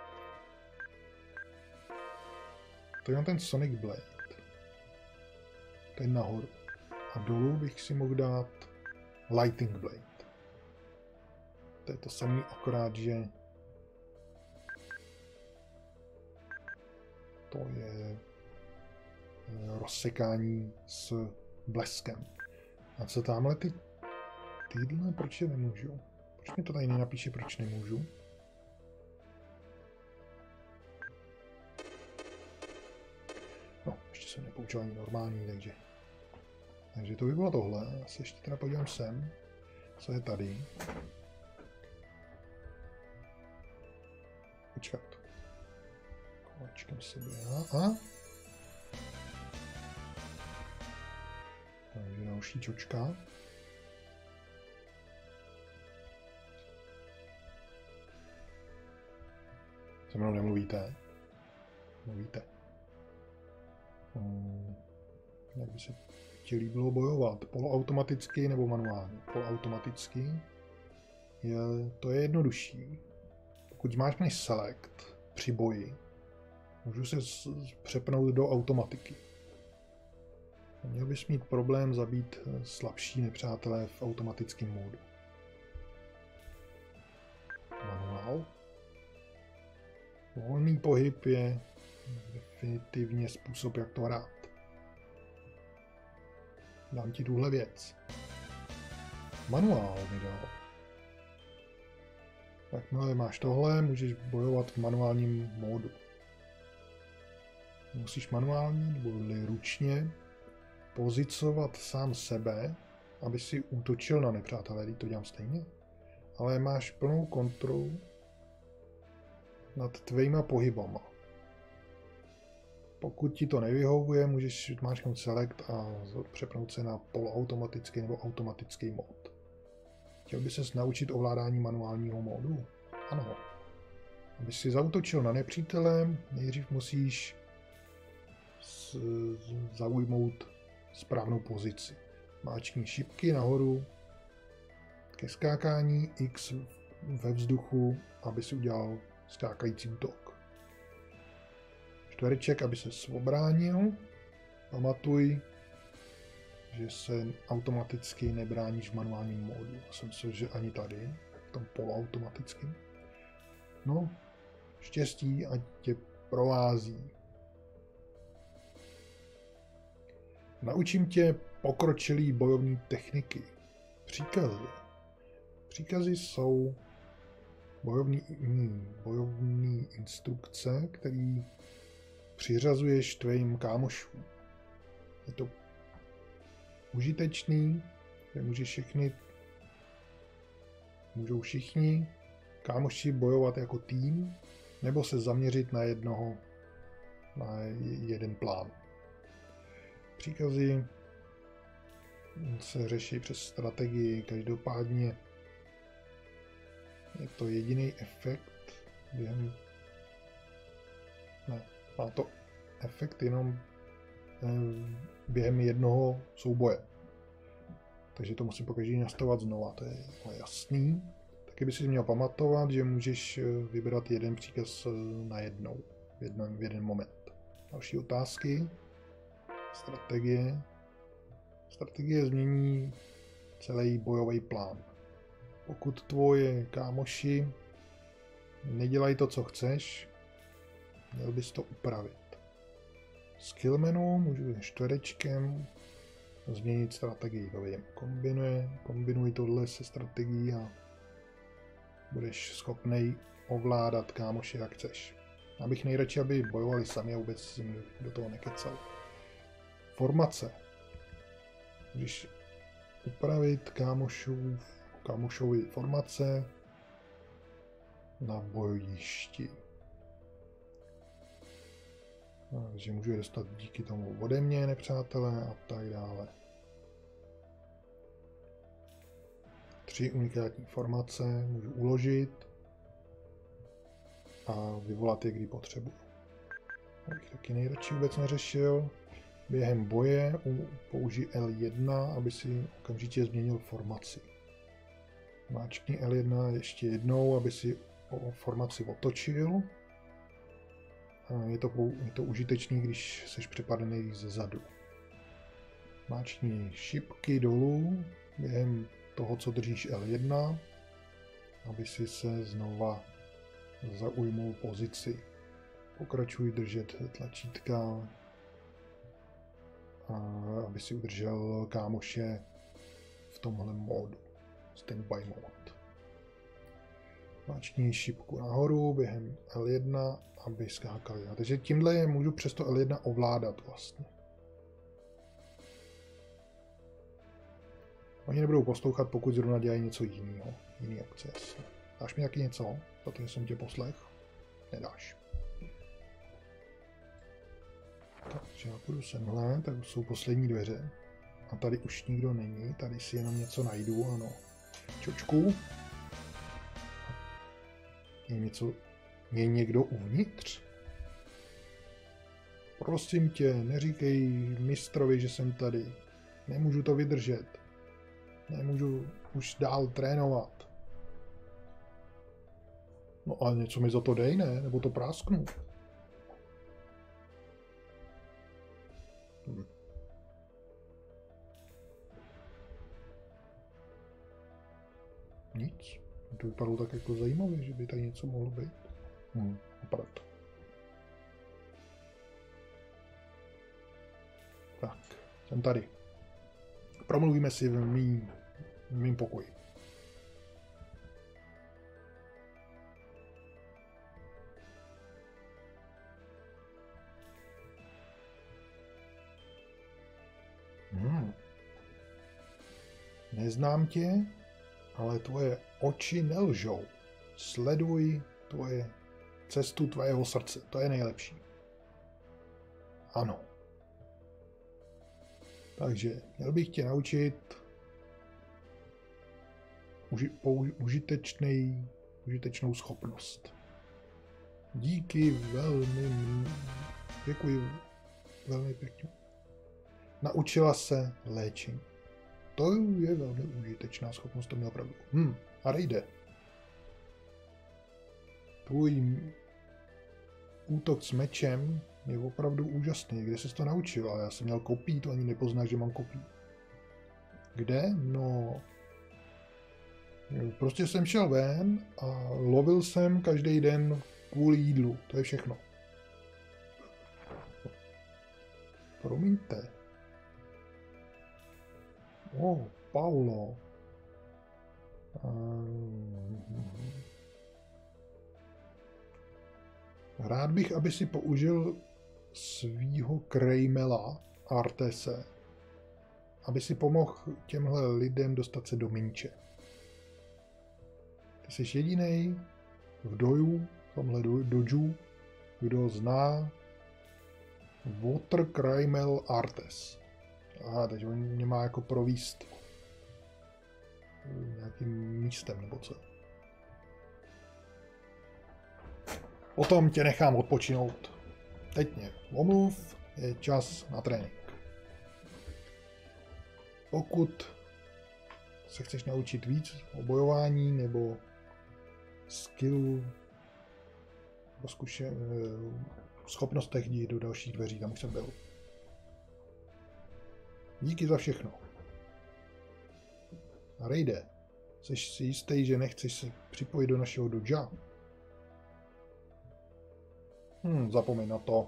To je ten Sonic Blade. To je nahoru. A dolů bych si mohl dát Lighting Blade. To je to samé, akorát, že to je rozsekání s bleskem. A co tamhle tyhle, proč je nemůžu? Proč mi to tady nenapíše, proč nemůžu? No, ještě jsem nepoučil ani normální, takže to by bylo tohle. Já se ještě teda podívám sem, co je tady. Počkat. Kolečkem se běhá. A? Takže další čočka. Se mnou nemluvíte? Mluvíte. Jak by se ti líbilo bojovat? Poloautomaticky nebo manuálně? Poloautomaticky to je jednodušší. Pokud máš select při boji, můžu se přepnout do automatiky. Měl bys mít problém zabít slabší nepřátelé v automatickém módu. Manuál. Volný pohyb je definitivně způsob, jak to hrát. Dám ti tuhle věc. Manuál mi dal. Jakmile máš tohle, můžeš bojovat v manuálním módu. Musíš manuálně nebo ručně pozicovat sám sebe, aby si útočil na nepřátelé, když to dělám stejně. Ale máš plnou kontrolu nad tvýma pohybama. Pokud ti to nevyhovuje, můžeš zmáčknout select a přepnout se na poloautomatický nebo automatický mód. Chtěl by ses naučit ovládání manuálního módu? Ano. Aby si zaútočil na nepřítele, nejdřív musíš zaujmout správnou pozici. Máčkni šipky nahoru ke skákání, X ve vzduchu, aby si udělal skákající útok. Čtvereček, aby se obránil. Pamatuj, že se automaticky nebráníš v manuálním módu. Jsem myslel, že ani tady, v tom poloautomatickém. No, štěstí, ať tě provází. Naučím tě pokročilý bojovní techniky. Příkazy. Příkazy jsou bojovní instrukce, který přiřazuješ tvým kámošům. Je to užitečný, že můžou všichni kámoši bojovat jako tým, nebo se zaměřit na jeden plán. Příkazy se řeší přes strategii, každopádně Je to jediný efekt během... Ne, má to efekt jenom během jednoho souboje. Takže to musím pokaždé nastavovat znova, to je jasný. Taky by si měl pamatovat, že můžeš vybrat jeden příkaz najednou, v jeden moment. Další otázky. Strategie. Strategie změní celý bojový plán. Pokud tvoje kámoši nedělají to, co chceš, měl bys to upravit. Skill menu můžu čtverečkem změnit strategii. Kombinuj tohle se strategií a budeš schopnej ovládat kámoše, jak chceš. Já bych nejradši, aby bojovali sami a vůbec si do toho nekecal. Formace. Můžeš upravit kámošovi formace na bojišti. Takže můžu je dostat díky tomu ode mě, nepřátelé, a tak dále. 3 unikátní formace můžu uložit a vyvolat je, kdy potřebuji. Abych taky nejradši vůbec neřešil. Během boje použij L1, aby si okamžitě změnil formaci. Máčkni L1 ještě jednou, aby si formaci otočil. Je to užitečný, když jsi přepadený ze zadu. Máčkni šipky dolů během toho, co držíš L1, aby si se znova zaujmul pozici. Pokračuj držet tlačítka, aby si udržel kámoše v tomhle módu. Standby mod. Máčkni šipku nahoru během L1, aby skákali. Takže tímhle je můžu přesto L1 ovládat vlastně. Oni nebudou poslouchat, pokud zrovna dělají něco jiného. Jiný akce. Dáš mi taky něco? Protože jsem tě poslech? Nedáš. Takže já půjdu semhle, tak jsou poslední dveře. A tady už nikdo není, tady si jenom něco najdu, ano. Čočku. Je někdo uvnitř? Prosím tě, neříkej mistrovi, že jsem tady. Nemůžu to vydržet. Nemůžu už dál trénovat. No a něco mi za to dej, ne? Nebo to prásknu. Nic. To vypadalo tak jako zajímavě, že by tady něco mohlo být. Opravdu. Tak, jsem tady. Promluvíme si v mým pokoji. Neznám tě, ale tvoje oči nelžou. Sleduj cestu tvého srdce. To je nejlepší. Ano. Takže měl bych tě naučit užitečnou schopnost. Děkuji velmi pěkně. Naučila se léčení. To je velmi užitečná schopnost, to mě opravdu. A jde. Tvůj útok s mečem je opravdu úžasný. Kde jsi to naučil? Ale já jsem měl kopí, to ani nepoznáš, že mám kopí. Kde? No... Prostě jsem šel ven a lovil jsem každý den kvůli jídlu. To je všechno. Promiňte. Paulo. Rád bych, aby si použil svýho Krejmela Artese, aby si pomohl těmhle lidem dostat se do Minče. Ty jsi jedinej v tomhle doju, kdo zná Water Krejmel Artes. Aha, takže on mě má jako províst nějakým místem, nebo co. Potom tě nechám odpočinout. Teď mě omluv, je čas na trénink. Pokud se chceš naučit víc o bojování nebo skillu nebo schopnostech, jdi do dalších dveří, tam už jsem byl. Díky za všechno. A Rejde, jsi si jistý, že nechceš se připojit do našeho doja? Zapomeň na to.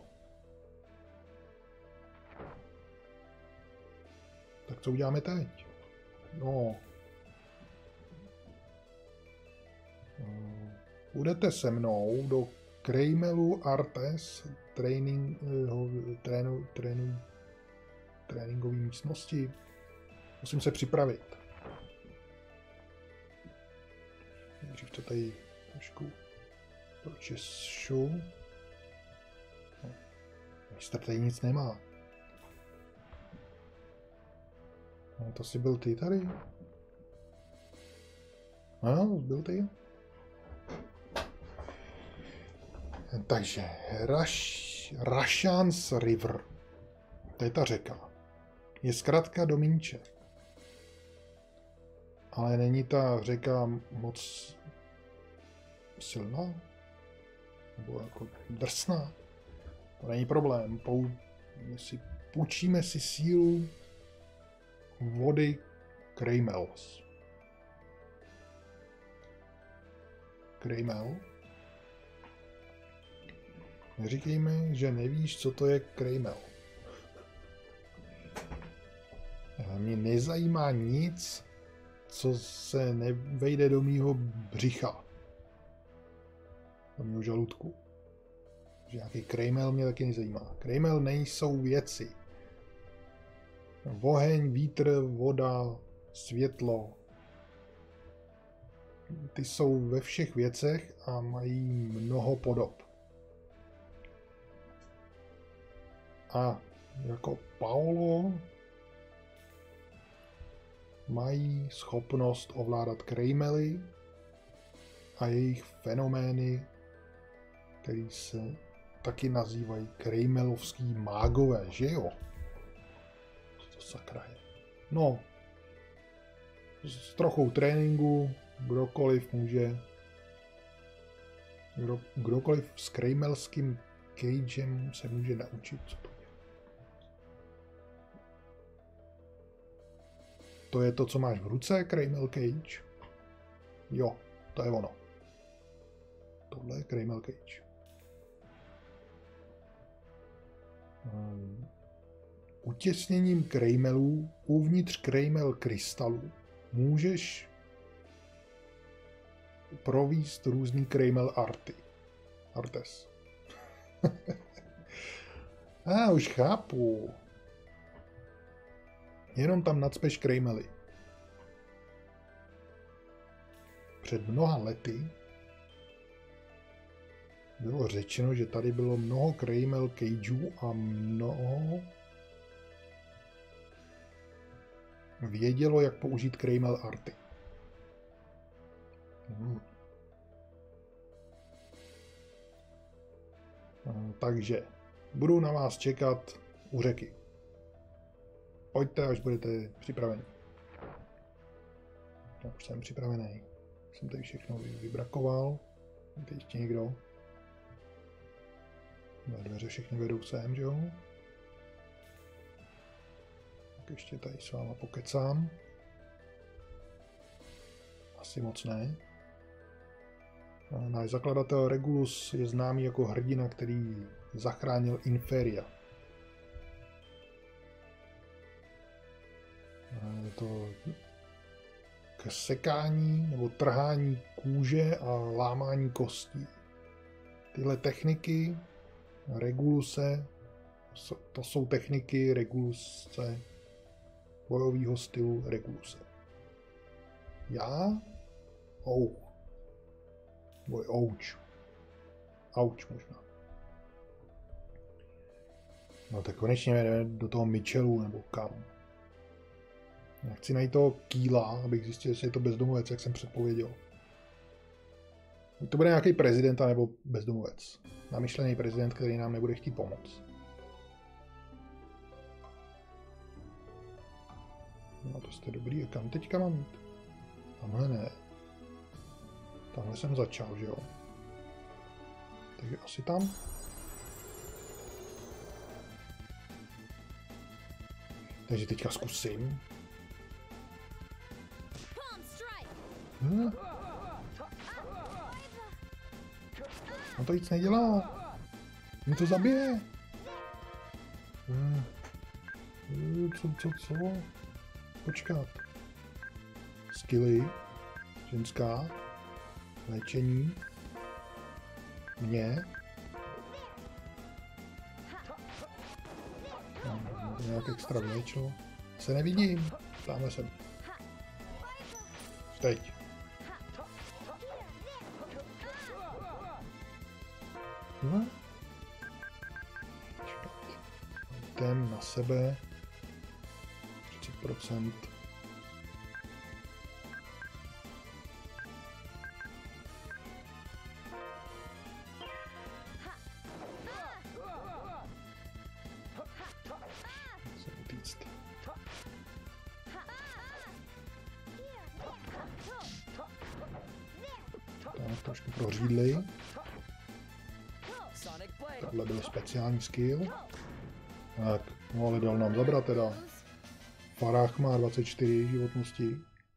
Tak co uděláme teď? No. Budete se mnou do Krejmelu Artes tréninkové místnosti. Musím se připravit. Nejdřív to tady trošku pročešu. Mistr tady nic nemá. No, to si byl ty tady? Ano, byl ty? Takže Rashans River, to je ta řeka, je zkrátka do Minče. Ale není ta řeka moc silná? Nebo jako drsná? To není problém. Půjčíme si sílu vody Krejmels. Krejmel? Neříkejme, že nevíš, co to je Krejmel. Mě nezajímá nic, co se nevejde do mýho břicha. Do mýho žaludku. Že nějaký Krejmel mě taky nezajímá. Krejmel nejsou věci. Oheň, vítr, voda, světlo. Ty jsou ve všech věcech a mají mnoho podob. A jako Paolo mají schopnost ovládat Krejmely a jejich fenomény, které se taky nazývají krejmelovský mágové, že jo? Co to sakra je? No, s trochou tréninku kdokoliv může, kdokoliv s krejmelským cagem se může naučit, co to je. To je to, co máš v ruce, Krejmel Cage? Jo, to je ono. Tohle je Krejmel Cage. Utěsněním krejmelů uvnitř krejmel krystalů můžeš provést různý krejmel artes. Už chápu. Jenom tam nacpeš krejmely. Před mnoha lety bylo řečeno, že tady bylo mnoho krejmel cageů a mnoho vědělo, jak použít krejmel arty. Takže budu na vás čekat u řeky. Pojďte, až budete připraveni. Já už jsem připravený. Jsem tady všechno vybrakoval. Teď ještě někdo. Dveře všechny vedou sem, že jo? Tak ještě tady s váma pokecám. Asi moc ne. Náš zakladatel Regulus je známý jako hrdina, který zachránil Inferia. Je to k sekání nebo trhání kůže a lámání kostí. Tyhle techniky Reguluse, to jsou techniky Reguluse, bojového stylu Reguluse. Já? Boj Ouch možná. No tak konečně jdeme do toho Mitchellu nebo kam. Já chci najít toho Kýla, abych zjistil, jestli je to bezdomovec, jak jsem předpověděl. to bude nějaký prezident nebo bezdomovec. Namyšlený prezident, který nám nebude chtít pomoct. No to jste dobrý. A kam teďka mám jít? Tamhle ne. Tamhle jsem začal, že jo? Takže asi tam. Takže teďka zkusím. On to nic nedělá. Mě to zabije. Co? Počkat. Skilly. Ženská. Léčení. Mě. Nějak extra vyléčilo. Se nevidím. Tamhle jsem. Teď. No. Jdem na sebe. 30%. Trošku prořídli. Tohle byl speciální skill. Tak, no ale dal nám zabrat teda. Farah má 24 životnosti.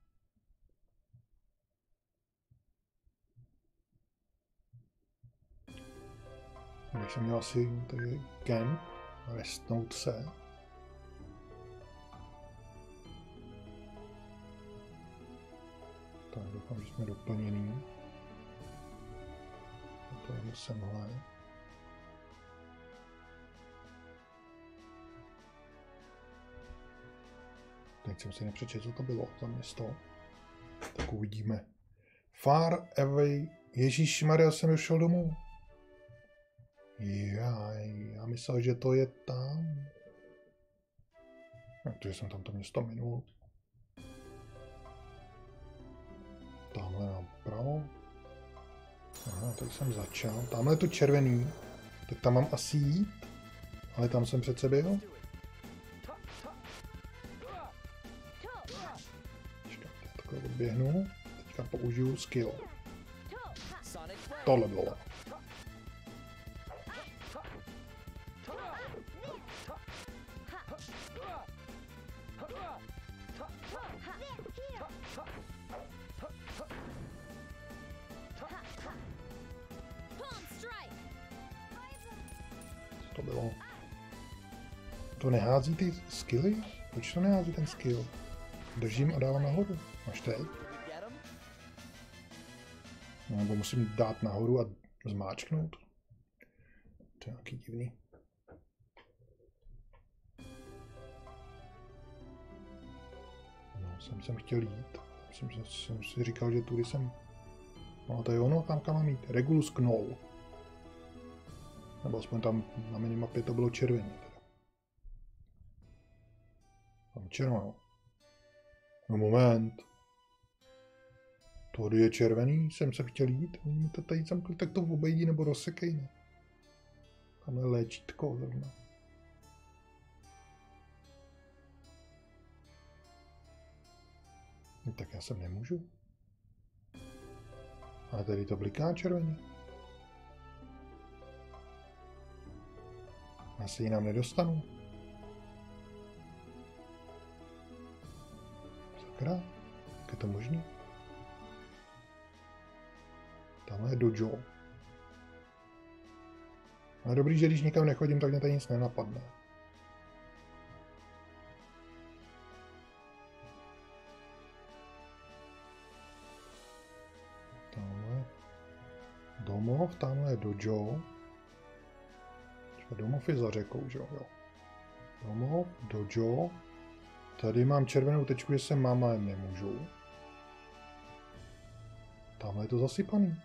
Když jsem měl asi tady camp, restnout se. Tak doufám, že jsme doplněný. Tohle semhle. Teď jsem si nepřečetl, co to bylo za město. Tak uvidíme. Far away. Ježíšmarja, jsem došel domů. Já myslel, že to je tam. Takže jsem tam to město minul. Tamhle napravo. Aha, tak jsem začal. Tamhle je to červený. Tak tam mám asi jít. Ale tam jsem přece byl. Takhle odběhnu. Teďka použiju skill. Tohle bylo. To bylo. To nehází ty skilly? Proč to nehází ten skill? Držím a dávám nahoru. Máš teď? No, nebo musím dát nahoru a zmáčknout. To je nějaký divný. No, jsem chtěl jít. Jsem si říkal, že tudy jsem... No, to je ono, tam kam mám jít. Regulus Knoll. Nebo aspoň tam na minimapě to bylo červené. Tam červenou. No moment. Tady je červený, jsem se chtěl jít. Oni mi to tady zamkli, tak to obejdí nebo rozsekej. Ne? Tam je léčítko zrovna. No, tak já sem nemůžu. Ale tady to bliká červeně. Já se jinam nedostanu. Sakra, jak je to možné? Tamhle je dojo. Ale dobrý, že když nikam nechodím, tak mě tady nic nenapadne. Tamhle domov, tamhle je dojo. Domov je za řekou, že jo? Domov, dojo. Tady mám červenou tečku, že se mám, ale nemůžu. Tamhle je to zasypaný.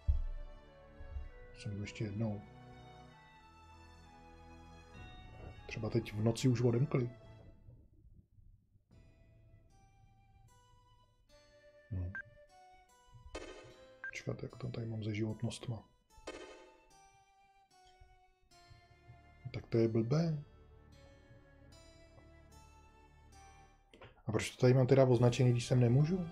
Jsem ještě jednou. Třeba teď v noci už odemkli. Počkat, jak to tady mám se životnostma. Tak to je blbé. A proč to tady mám teda označený, když sem nemůžu?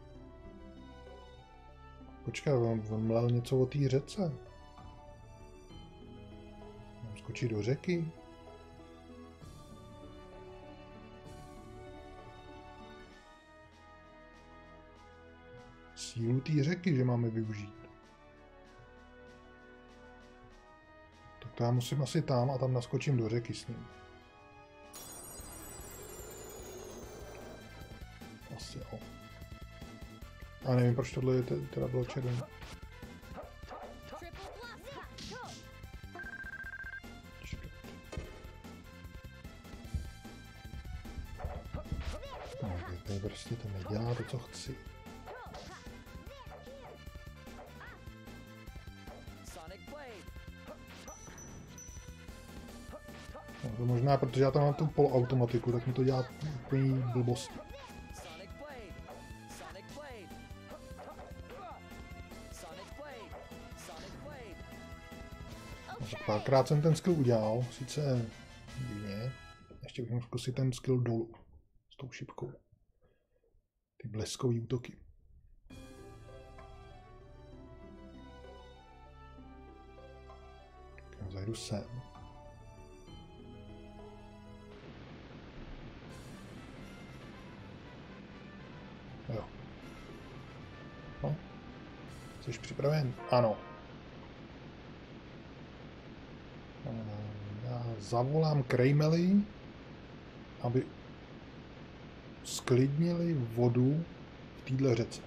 Počkej, on mlel něco o té řece. Mám skočit do řeky? Sílu té řeky, že máme využít. Tak to já musím asi tam a tam naskočím do řeky s ním. Asi jo. A nevím, proč tohle je teda bylo červené. No, tady prostě to nedělá to, co chci. No, to možná, protože já tam mám tu poloautomatiku, tak mi to dělá úplně blbosti. Párkrát jsem ten skill udělal, sice divně. Ještě bych mohl zkusit ten skill dolů s tou šipkou. Ty bleskový útoky. Já zajdu sem. Jo. No. Jsi připraven? Ano. Já zavolám Krejmely, aby sklidnili vodu v téhle řece.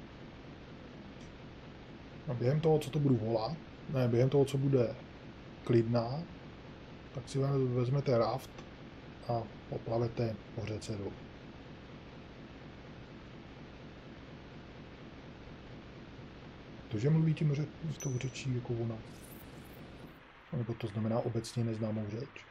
A během toho, co to budu volat, ne, během toho, co bude klidná, tak si vezmete raft a poplavete po řece dolů. To, že mluví tím s tou řečí jako ona. Nebo to znamená obecně neznámou řeč.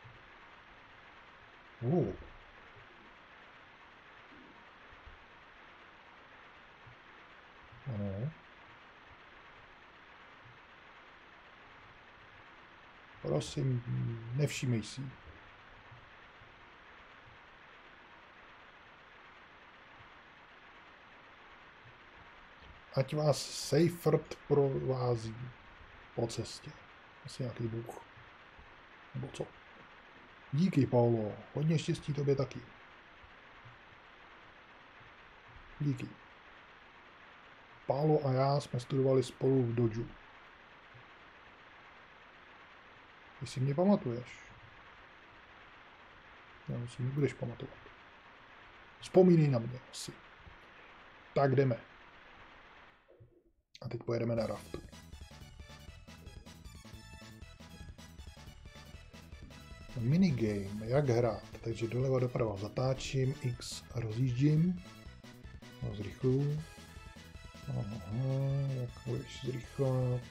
Ano. Prosím, nevšímej si. Ať vás Seifert provází po cestě. Asi nějaký bůh. Nebo co? Díky, Paulo. Hodně štěstí tobě taky. Díky. Paulo a já jsme studovali spolu v Dodžu. Ty si mě pamatuješ. Já si mě budeš pamatovat. Vzpomínej na mě asi. Tak jdeme. A teď pojedeme na raftu. Minigame, jak hrát, takže doleva doprava zatáčím, X rozjíždím, no, zrychluju, jak budeš zrychlovat,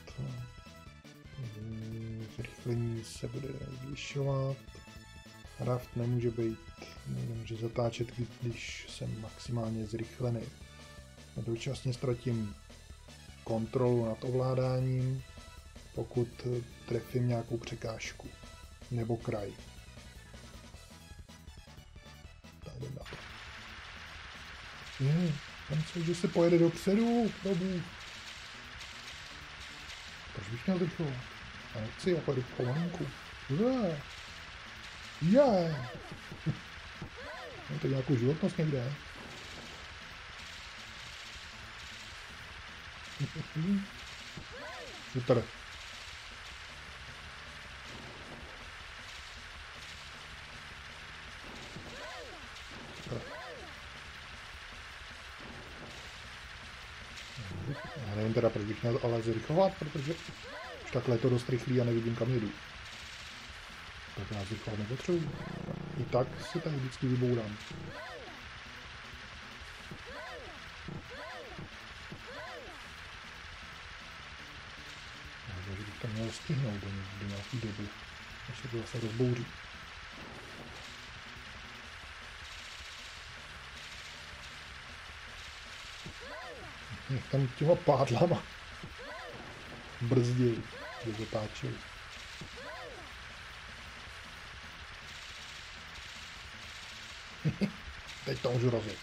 zrychlení se bude zvyšovat, raft nemůže zatáčet, když jsem maximálně zrychlený. Dočasně ztratím kontrolu nad ovládáním, pokud trefím nějakou překážku. Nebo kraj. Tak jdem na to. Tam co, že se pojede dopředu, probu. Proč bych měl rychlovat? Já nechci, já pojedu pomalinku. Mám to nějakou životnost někde. Super. Já nevím teda, proč bych měl ale zrychlovat, protože už takhle je to dost rychlý a nevidím, kam jedu. Tak já zrychlovat nepotřebuji. I tak si tady vždycky vybourám. Takže bych to měl stihnout do nějaký doby, než se to zase rozbouří. Nech tam těma pádlama brzdí, že zatáčeli. Teď to můžu rozjet.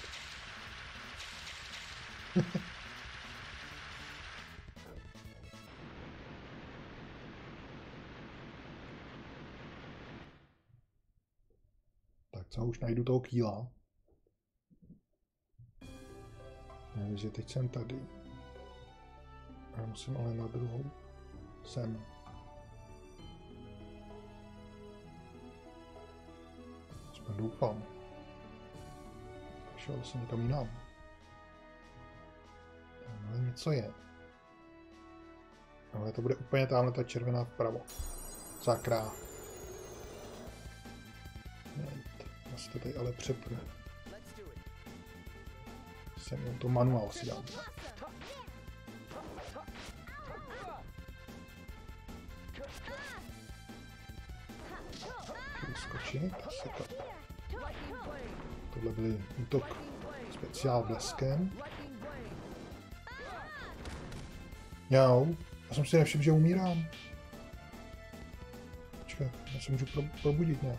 Tak co, už najdu toho kýla. Takže teď jsem tady. Já musím ale na druhou. Sem. Aspoň doufám. Šel jsem někam jinam. Ale něco je. Ale to bude úplně tamhle ta červená vpravo. Sakra. Já si to tady ale přepnu. Jsem jen to manuál si dám. Vyskočit, sekat. Tohle byl útok speciál bleskem. Jau, já jsem si nevšiml, že umírám. Počkej, já se můžu probudit nějak.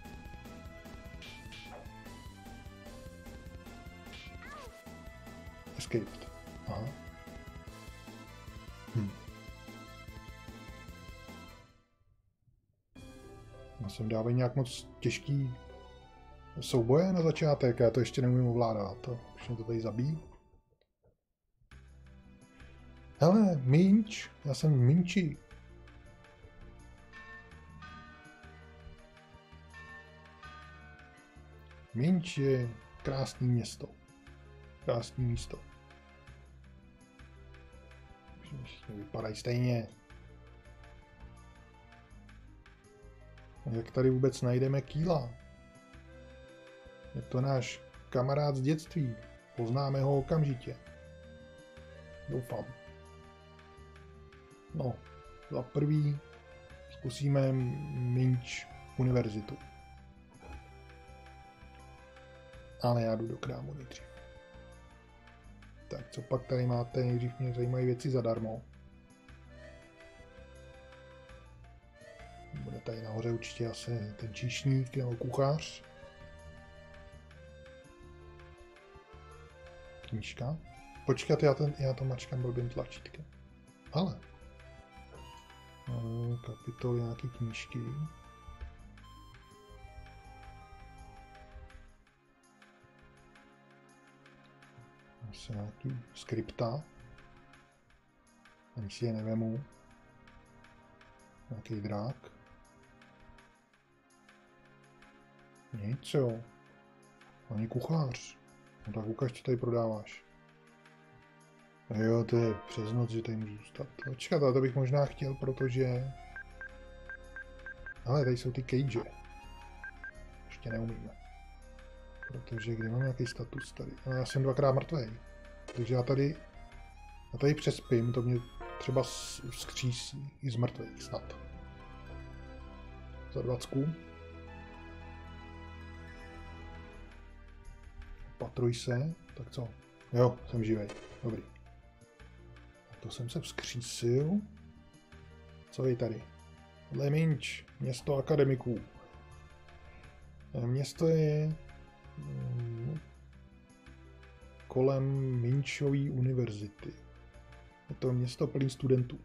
Escaped. Aha. Já jsem dávají nějak moc těžký souboje na začátek, já to ještě neumím ovládat. To, už mě to tady zabíjí. Hele, minč, já jsem v minči. Minč je krásné město. Krásné místo. Všichni vypadají stejně. Jak tady vůbec najdeme kýla? Je to náš kamarád z dětství. Poznáme ho okamžitě. Doufám. No, za prvý zkusíme Minč univerzitu. Ale já jdu do krámu nejdřív. Tak co pak tady máte? Nejdřív mě zajímají věci zadarmo. Bude tady nahoře určitě asi ten číšník nebo kuchař. Knížka. Počkat, já to mačkám blbým tlačítkem. Ale. Kapitoly, nějaký knížky. Asi nějaký skripta. Ani si je nevemu. Nějaký drák. Nic jo. Ani kuchař. No tak ukaž, co tady prodáváš. A jo, to je přes noc, že tady můžu zůstat. Počkat, ale to bych možná chtěl, protože... Ale tady jsou ty cage. Ještě neumíme. Protože kde mám nějaký status tady? No, já jsem dvakrát mrtvej. Takže já tady přespím, to mě třeba vzkřísí i z mrtvých snad. Za 20. Patruj se, tak co? Jo, jsem živej, dobrý. To jsem se vzkřísil. Co je tady? Tohle je Minč, město akademiků. Město je kolem Minčové univerzity. Je to město plný studentů.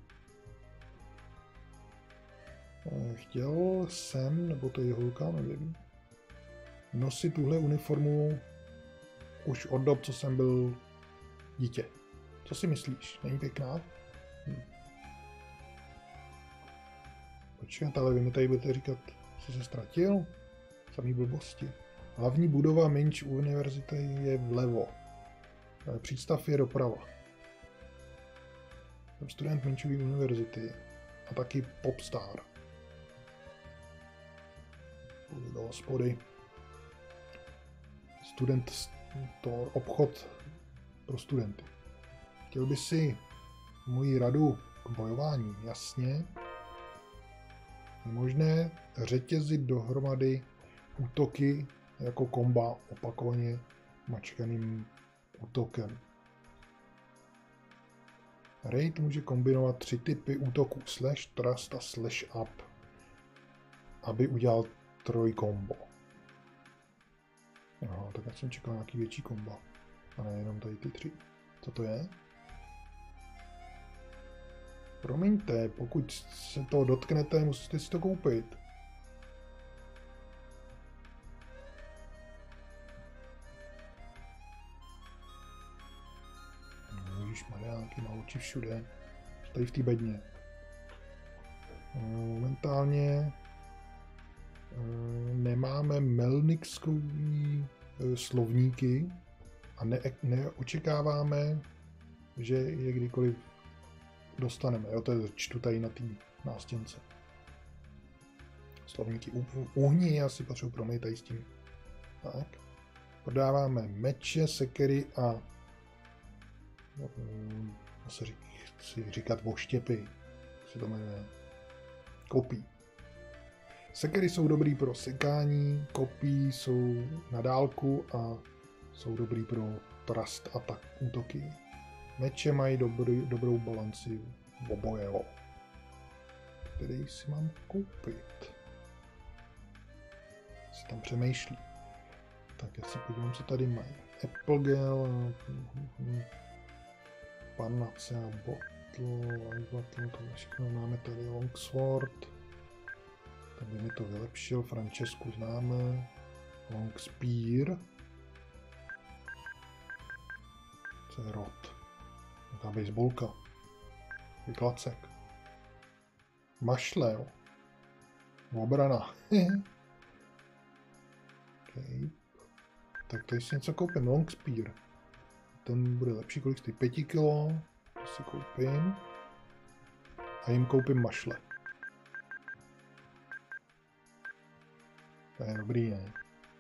Chtěl jsem, nebo to je holka, nevím, nosit tuhle uniformu už od dob, co jsem byl dítě. Co si myslíš? Není pěkná? Počkat, ale vy mi tady budete říkat, jsi se ztratil? Samý blbosti. Hlavní budova Minč univerzity je vlevo. Přístav je doprava. Jsem student Minčové univerzity a taky popstar. Půjdu do hospody. Student store, obchod pro studenty. Chtěl by si moji radu k bojování? Jasně. Je možné řetězit dohromady útoky jako komba opakovaně mačkaným útokem. Raid může kombinovat 3 typy útoků slash, trust a slash up, aby udělal trojkombo. Aha, tak já jsem čekal nějaký větší komba. A ne jenom tady ty 3. Co to je? Promiňte, pokud se toho dotknete, musíte si to koupit. Ježišmarja, nějaký má oči všude. Tady v té bedně. Momentálně nemáme melnikskový slovníky a neočekáváme, že je kdykoliv dostaneme. Jo, to je čtu tady na té nástěnce. Slovníky uhni asi potřebuji pro mě tady s tím. Tak. Prodáváme meče, sekery a chci říkat voštěpy. Jak se to jmenuje? Kopí. Sekery jsou dobrý pro sekání, kopí jsou na dálku a jsou dobrý pro trust a tak útoky. Meče mají dobrou balanci obojeho. Který si mám koupit? Si tam přemýšlí. Tak já si podívám, co tady mají. Apple Gel, Panace a Bottle, to všechno máme tady. Longsword, tak by mi to vylepšil. Francesku známe. Long Spear. Co je rod? Nějaká baseballka. Vyklacek. Mašle, jo. Obrana. Okay. Tak tady si něco koupím. Long Spear. Ten bude lepší, kolik stojí? 5 kg. To si koupím. A jim koupím mašle. To je dobrý, ne?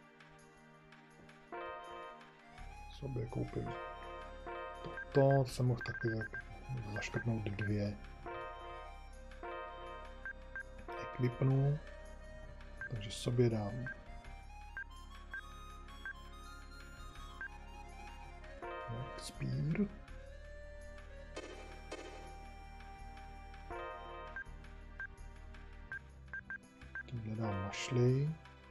Sobě koupím to jsem mohl taky zaškrtnout 2. Equipnu. Takže sobě dám Spear. Tímhle dám mašly.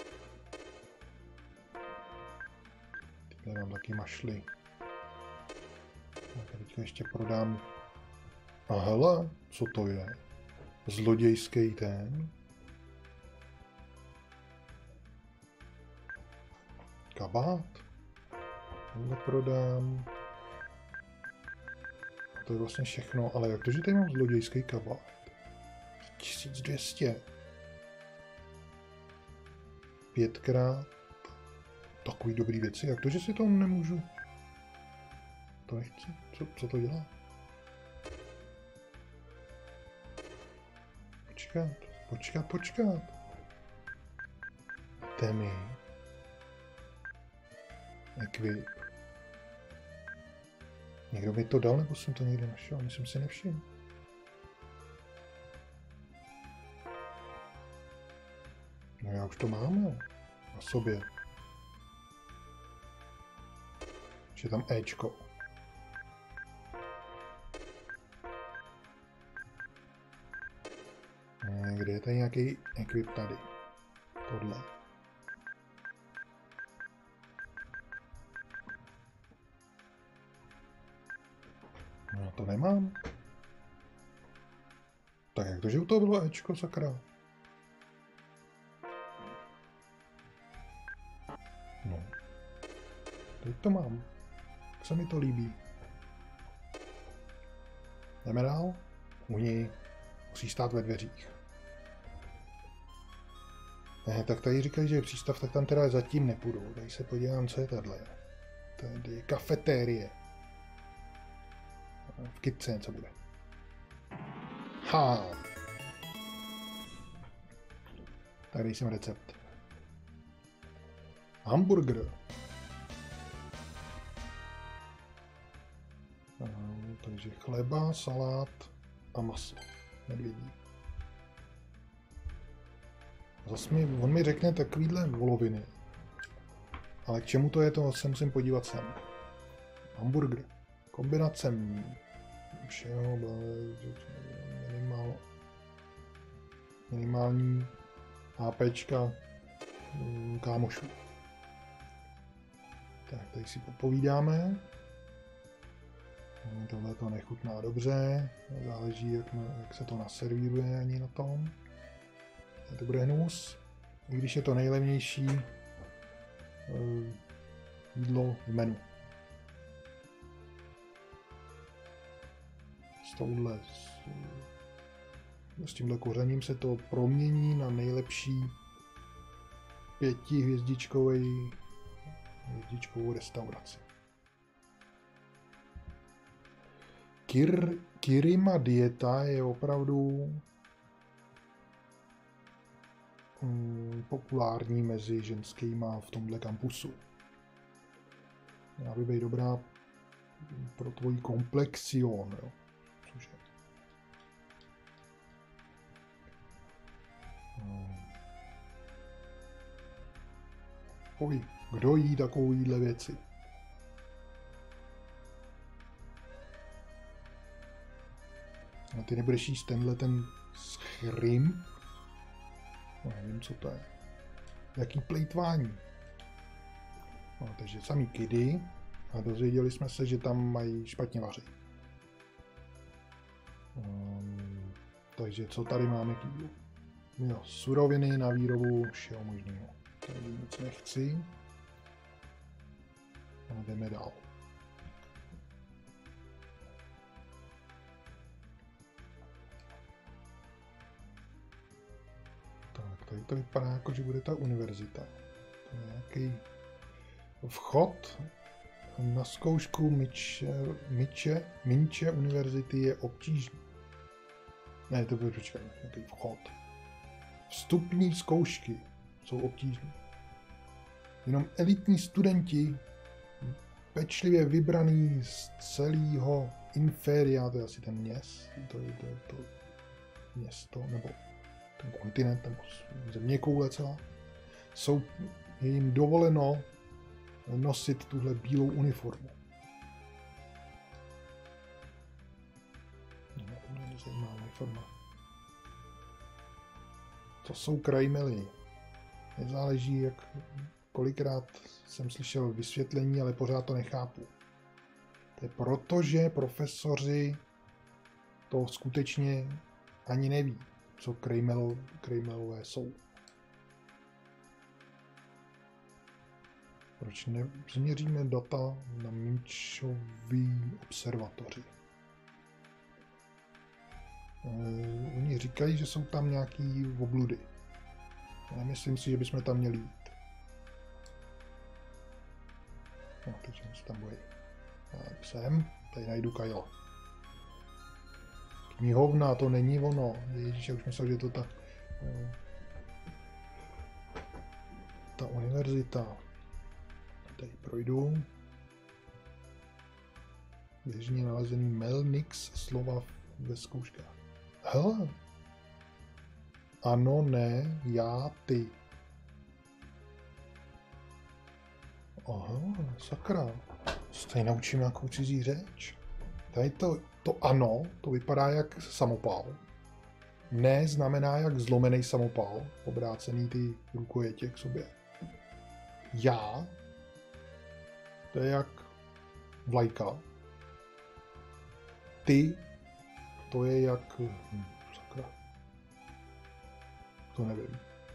Tímhle dám taky mašly. Tak teďka ještě prodám. A hele, co to je? Zlodějský ten. Kabát. Tohle prodám. A to je vlastně všechno, ale jak to, že tady mám zlodějský kabát? 1200. 5krát. Takový dobrý věci. Jak to, že si to nemůžu? To nechci. Co to dělá? Počkat. Temy. Equip. Někdo mi to dal, nebo jsem to někde našel? Myslím si nevšiml. No já už to mám, jo. Na sobě. Už je tam Ečko. Kde je tady nějaký equip tady? Tohle. No to nemám. Tak jak to, že u toho bylo Ečko, sakra? No. Teď to mám. Tak se mi to líbí. Jdeme dál? Uni musí stát ve dveřích. Ne, tak tady říkají, že je přístav, tak tam teda zatím nepůjdu. Tady se podívám, co je tahle. Tady je kafetérie. V kytce něco bude. Ha! Tady jsem recept. Hamburger. Takže chleba, salát a maso. Medvědí. Zas on mi řekne takovýhle voloviny. Ale k čemu to je, to se musím podívat sem. Hamburger. Kombinace všeho, minimální HPčka kámošů. Tak, tady si popovídáme. Tohle to nechutná dobře, záleží, jak se to naservíruje ani na tom. To bude hnus, i když je to nejlevnější jídlo v menu. S tímhle kořením se to promění na nejlepší 5hvězdičkovou restauraci. Kirima dieta je opravdu populární mezi ženskýma v tomhle kampusu. Měla by být dobrá pro tvojí komplexion. Jo. Cože? Kdo jí takovýhle věci? A ty nebudeš jíst tenhle ten shrimp? No, nevím, co to je. Jaký plejtvání? No, takže samý kidy. A dozvěděli jsme se, že tam mají špatně vařit. Takže co tady máme k jídlu? Jo, suroviny na výrobu všeho možného. Tady nic nechci. A jdeme dál. Tak, tady to vypadá jako, že bude ta univerzita. To je nějaký vchod na zkoušku Minče univerzity je obtížný. Ne, to bude počkat, nějaký vchod. Vstupní zkoušky jsou obtížné. Jenom elitní studenti, pečlivě vybraný z celého Inferia, to je asi ten to město, nebo ten kontinent, nebo zeměkoule celá, je jim dovoleno nosit tuhle bílou uniformu. No, to mě nezajímá uniforma. To jsou krajmely. Nezáleží, kolikrát jsem slyšel vysvětlení, ale pořád to nechápu. To je proto, že profesoři to skutečně ani neví, co krajmelové jsou. Proč nezměříme data na Minčový observatoři? Oni říkají, že jsou tam nějaký obludy. Nemyslím si, že bychom tam měli jít. No, teď se tam bojí. Tak sem, tady najdu Kyla. Knihovna, to není ono. Ježíš, já už myslel, že to ta univerzita. Tady projdu. Běžně nalezený Melnix slova ve zkouškách. Hele. Ano, ne, já, ty. Aha, sakra. Se tady naučím nějakou cizí řeč. Tady to ano, to vypadá jak samopal. Ne znamená jak zlomený samopal, obrácený ty rukojetě k sobě. Já, to je jak vlajka. Ty, to je jak... sakra. To nevím.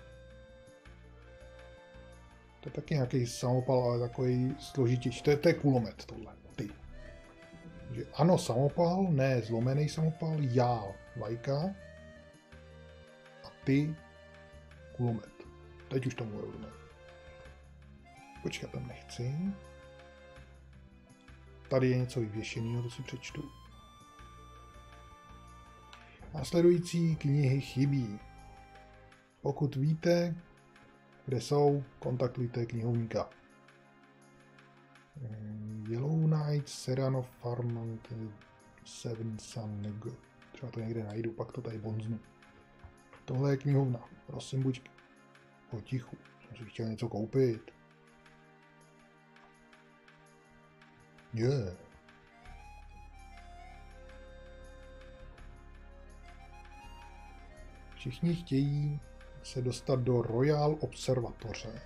To je taky nějaký samopal, ale takový složitější. To je kulomet tohle. Ty. Takže ano, samopal, ne zlomený samopal, já, vlajka. A ty, kulomet. Teď už tomu rozumím. Počkat, tam nechci. Tady je něco vyvěšeného, to si přečtu. Následující knihy chybí. Pokud víte, kde jsou, kontaktujte knihovníka. Yellowknight, Serrano, Farmant, Seven Sun. Třeba to někde najdu, pak to tady bonznu. Tohle je knihovna. Prosím, buď potichu. Jsem si chtěl něco koupit. Všichni chtějí se dostat do Royal Observatoře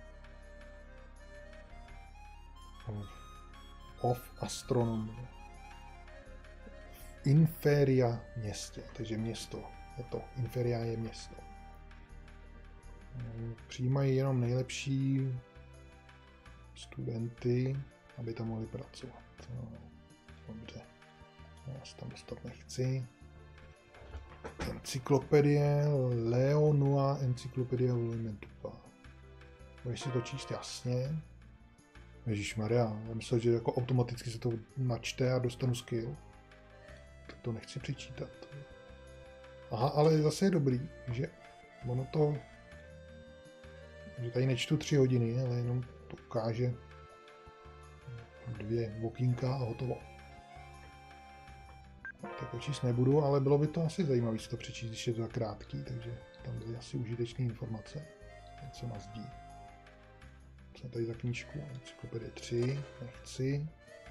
of Astronomy v Inferia městě, takže město je to. Inferia je město. Přijímají jenom nejlepší studenty, aby tam mohli pracovat. No, dobře. Já se tam dostat nechci. Encyklopedie Leonua Encyklopedie Volumentupa. Budeš si to číst jasně. Ježišmarja, já myslel, že jako automaticky se to načte a dostanu skill. Tak to nechci přečítat. Aha, ale zase je dobrý, že ono to... že tady nečtu 3 hodiny, ale jenom to ukáže 2 okýnka a hotovo. Tak číst nebudu, ale bylo by to asi zajímavé si to přečíst, když je to tak krátký, takže tam byly asi užitečné informace, něco na zdi. Co tady za knížku? Encyklopedie 3, nechci.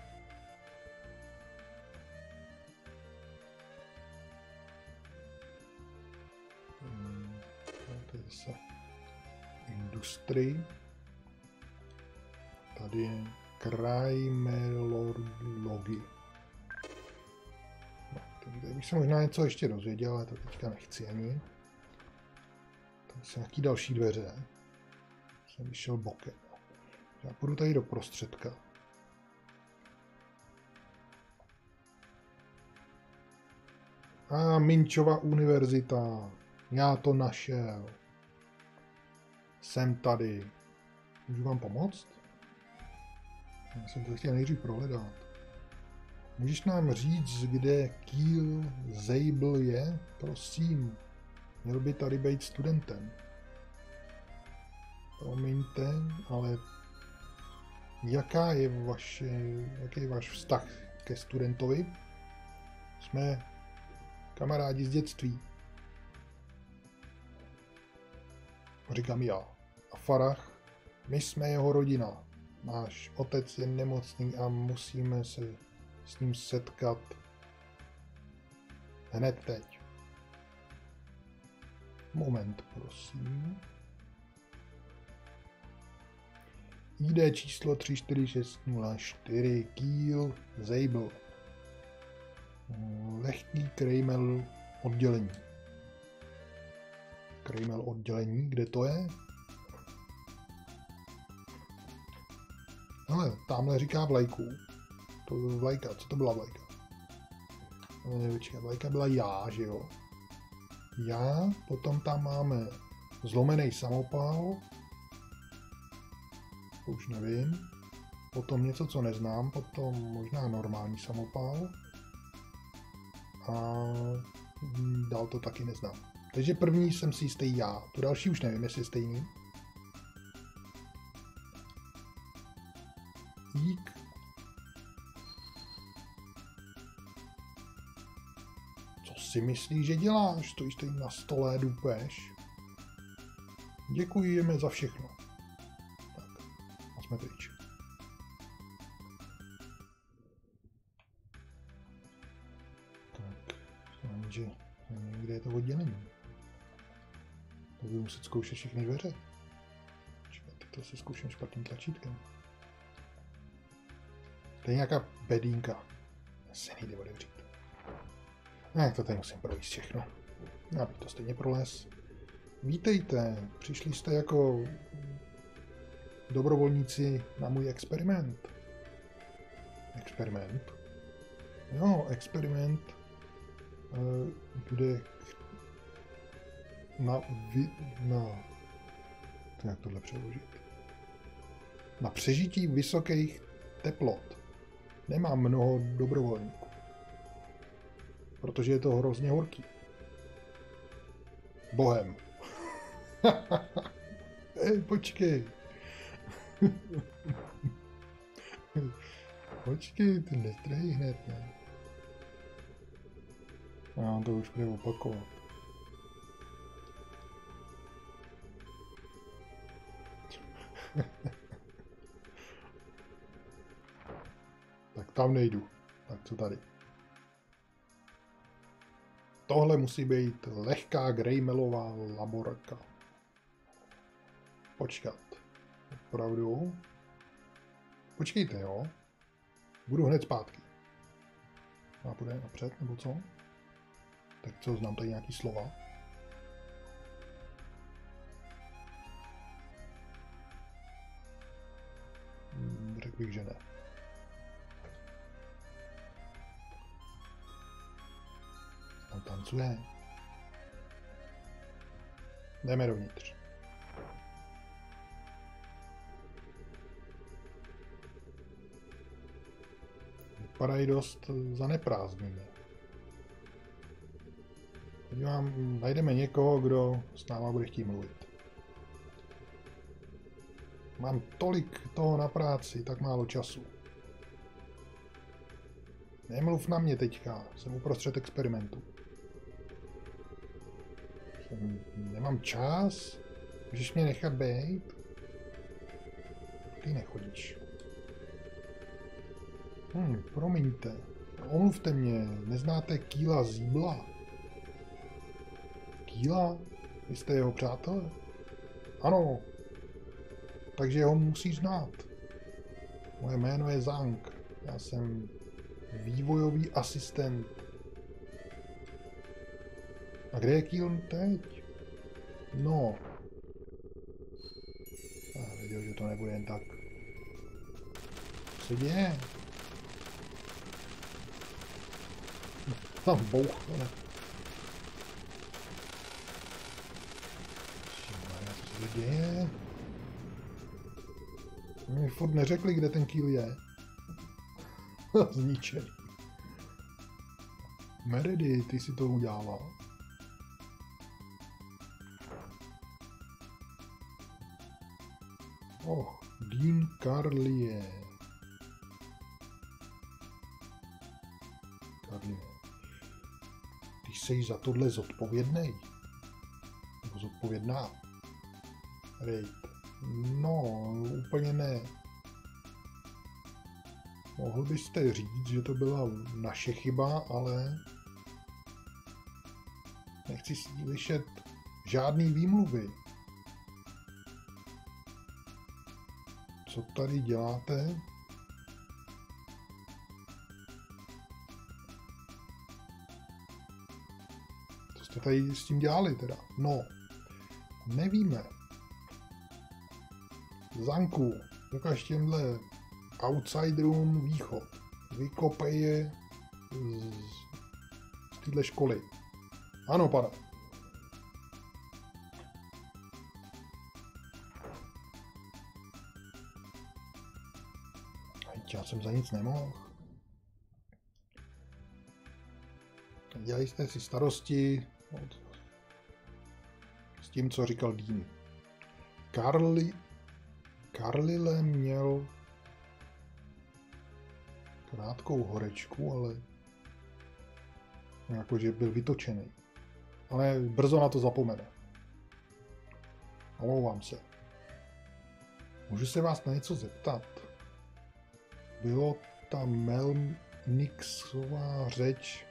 To je zase Industry. Tady je Krajmelology. Takže bych se možná něco ještě dozvěděl, ale to teďka nechci ani. Tady jsou nějaký další dveře. Jsem vyšel bokem. Já půjdu tady do prostředka. Minčova univerzita. Já to našel. Jsem tady. Můžu vám pomoct? Já jsem to chtěl nejdřív prohledat. Můžeš nám říct, kde Kiel Zabel je? Prosím. Měl by tady být studentem. Promiňte, ale jaký je váš vztah ke studentovi? Jsme kamarádi z dětství. Říkám já. A Farah, my jsme jeho rodina. Náš otec je nemocný a musíme se s ním setkat hned teď. Moment, prosím. ID číslo 34604 Kiel Zabel. Lehký Krejmel oddělení. Krejmel oddělení, kde to je? Ale tamhle říká vlajku. To byla vlajka, co to byla vlajka? Vlajka byla já, že jo? Já, potom tam máme zlomený samopal. To už nevím. Potom něco, co neznám, potom možná normální samopal. A dál to taky neznám. Takže první jsem si jistý já. To další už nevím, jestli je stejný. Jík. Co si myslíš, že děláš? Stojíš tady na stole, dupeš. Děkujeme za všechno. Tak, a jsme pryč. Tak, že kde je to oddělení? To budu muset zkoušet všechny dveře. Čekajte, to si zkouším špatným tlačítkem. To je nějaká bedínka. Já se nejde otevřít. Ne, to tady musím projít všechno. Abych to stejně prolez. Vítejte, přišli jste jako dobrovolníci na můj experiment. Experiment? Jo, experiment, kde to jak tohle přeložit? Na přežití vysokých teplot. Nemám mnoho dobrovolníků. Protože je to hrozně horký. Bohem. Počkej. Počkej, ty nestrhej hned, ne? Já to už bude opakovat. Tak tam nejdu. Tak co tady? tohle musí být lehká greymelová laborka. Počkat. Opravdu? Počkejte, jo? Budu hned zpátky. A půjde napřed, nebo co? Tak co, znám tady nějaký slova? Řekl bych, že ne. Tam tancuje. Jdeme dovnitř. Vypadají dost zaneprázdněně. Podívám, najdeme někoho, kdo s náma bude chtít mluvit. Mám tolik toho na práci, tak málo času. Nemluv na mě teďka, jsem uprostřed experimentu. Nemám čas? Můžeš mě nechat být? Ty nechodíš. Promiňte. Omluvte mě, neznáte Kýla Zíbla? Kýla? Vy jste jeho přátelé? Ano. Takže ho musíš znát. Moje jméno je Zank. Já jsem vývojový asistent. A kde je Kýl teď? No. Já věděl, že to nebude jen tak. Co se děje? Tam bouch, ne? Co se děje? Mi furt neřekli, kde ten Kýl je. Zničený. Meredy, ty si to udělala. Dean Carlier. Ty jsi za tohle zodpovědnej? Nebo zodpovědná? Rejt. No, úplně ne. Mohl byste říct, že to byla naše chyba, ale nechci slyšet žádný výmluvy. Co tady děláte? Co jste tady s tím dělali teda? No, nevíme. Zanku, ukaž těmhle outsiderům východ. Vykopej je z téhle školy. Ano, pane. Já jsem za nic nemohl. Dělali jste si starosti s tím, co říkal Dean. Carlyle měl krátkou horečku, ale jakože byl vytočený. Ale brzo na to zapomene. Omlouvám se. Můžu se vás na něco zeptat? Bylo ta Melnixová řeč,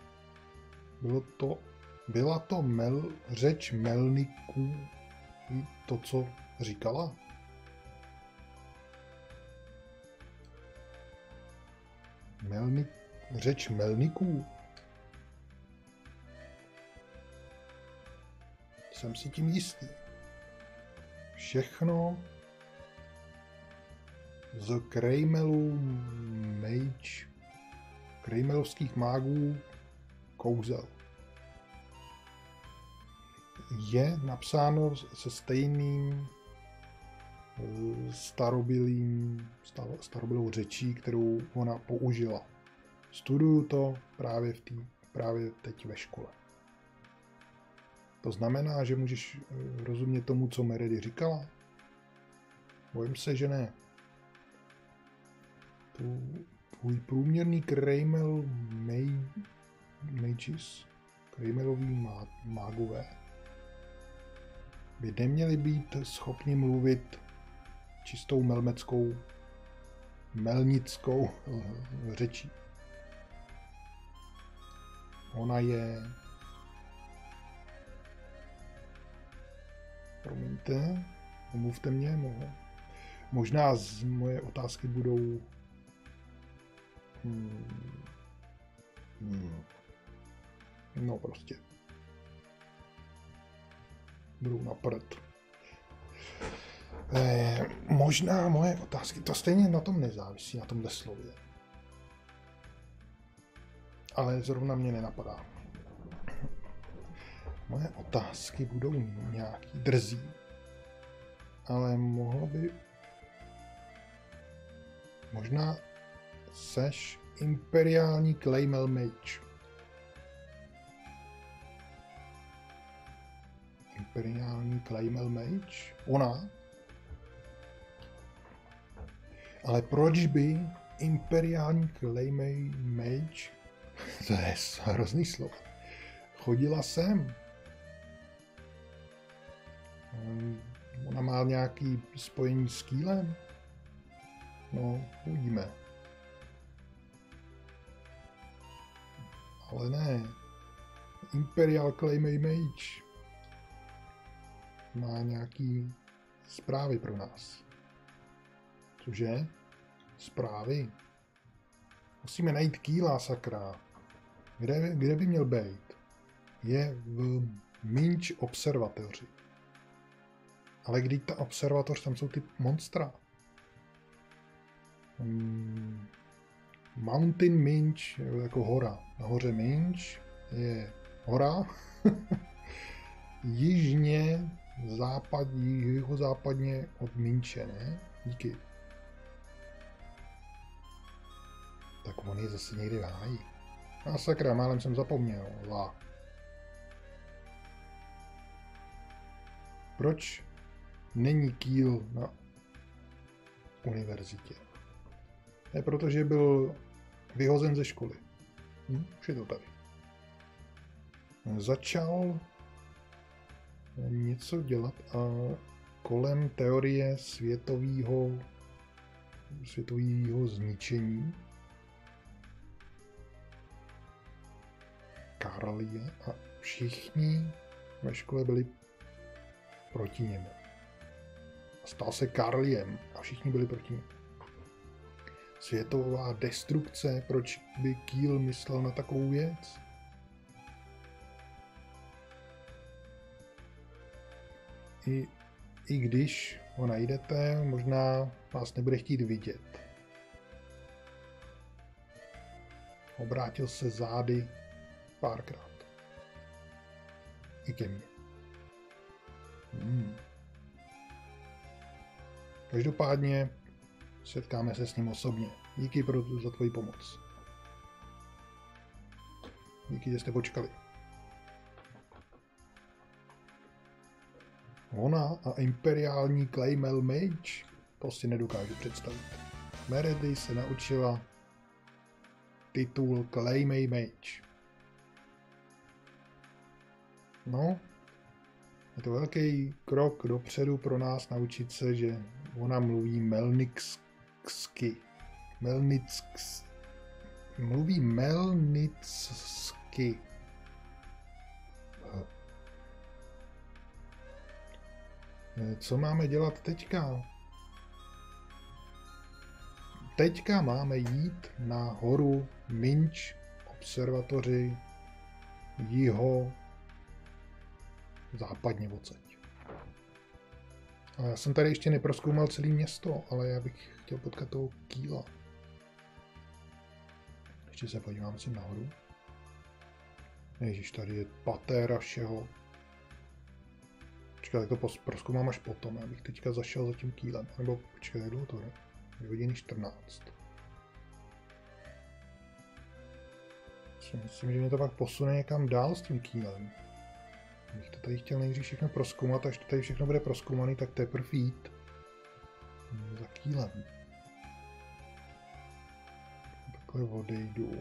byla to řeč Melniků, to, co říkala? Řeč Melniků? Jsem si tím jistý. Všechno z Krejmelovských mágů kouzel. Je napsáno se stejným starobylou řečí, kterou ona použila. Studuju to právě teď ve škole. To znamená, že můžeš rozumět tomu, co Meredy říkala? Bojím se, že ne. Tvůj průměrný Krejmel Mages, Krejmeloví mágové, by neměli být schopni mluvit čistou melnickou řečí. Ona je Promiňte, omluvte mě. Možná moje otázky budou... No prostě. Budou na prd. Možná moje otázky, to stejně na tom nezávisí, na tomhle slově. Ale zrovna mě nenapadá. Moje otázky budou nějaký drzí. Ale mohlo by... Možná seš imperiální Claymel Mage. Imperiální Claymel Mage? Ona? Ale proč by imperiální Claymel Mage, to je hrozný slovo, chodila sem? Ona má nějaký spojení s Kýlem? No, uvidíme. Ale ne. Imperial Claymel Mage má nějaký zprávy pro nás. Cože? Zprávy? Musíme najít Kýla, sakra. Kde by měl být? Je v Minch observatoři. Ale když ta observatoř, tam jsou ty monstra. Mountain Minch, jako hora. Nahoře Minch je hora. Jižně, jihozápadně od Minche, ne? Díky. Tak on je zase někde v háji. A sakra, málem jsem zapomněl. Proč není Kýl na univerzitě? Je protože byl vyhozen ze školy. Už je to tady. Začal něco dělat a kolem teorie světového zničení Karlie a všichni ve škole byli proti němu. Stal se Karliem a všichni byli proti němu. Světová destrukce, proč by Kýl myslel na takovou věc? I když ho najdete, možná vás nebude chtít vidět. Obrátil se zády párkrát. I ke mně. Každopádně setkáme se s ním osobně. Díky za tvoji pomoc. Díky, že jste počkali. Ona a imperiální Claymel Mage? To si nedokážu představit. Meredy se naučila titul Claymel Mage. No, je to velký krok dopředu pro nás naučit se, že ona mluví melnicky. Mluví melnicky. Co máme dělat teďka? Teďka máme jít na horu Minch observatoři západně odsaď. A já jsem tady ještě neprozkoumal celé město, ale já bych chtěl potkat toho Kýla. Ještě se podívám si nahoru. Ježiš, tady je patéra všeho. Počkej, tak to prozkoumám až potom, já bych teďka zašel za tím Kýlem. Nebo počkej, jak dlouho to je? 2:14. Myslím, že mě to pak posune někam dál s tím Kýlem. Bych to tady chtěl nejdřív všechno prozkoumat, až to tady všechno bude prozkoumaný, tak teprve jít za Kýlem. Takhle odejdu.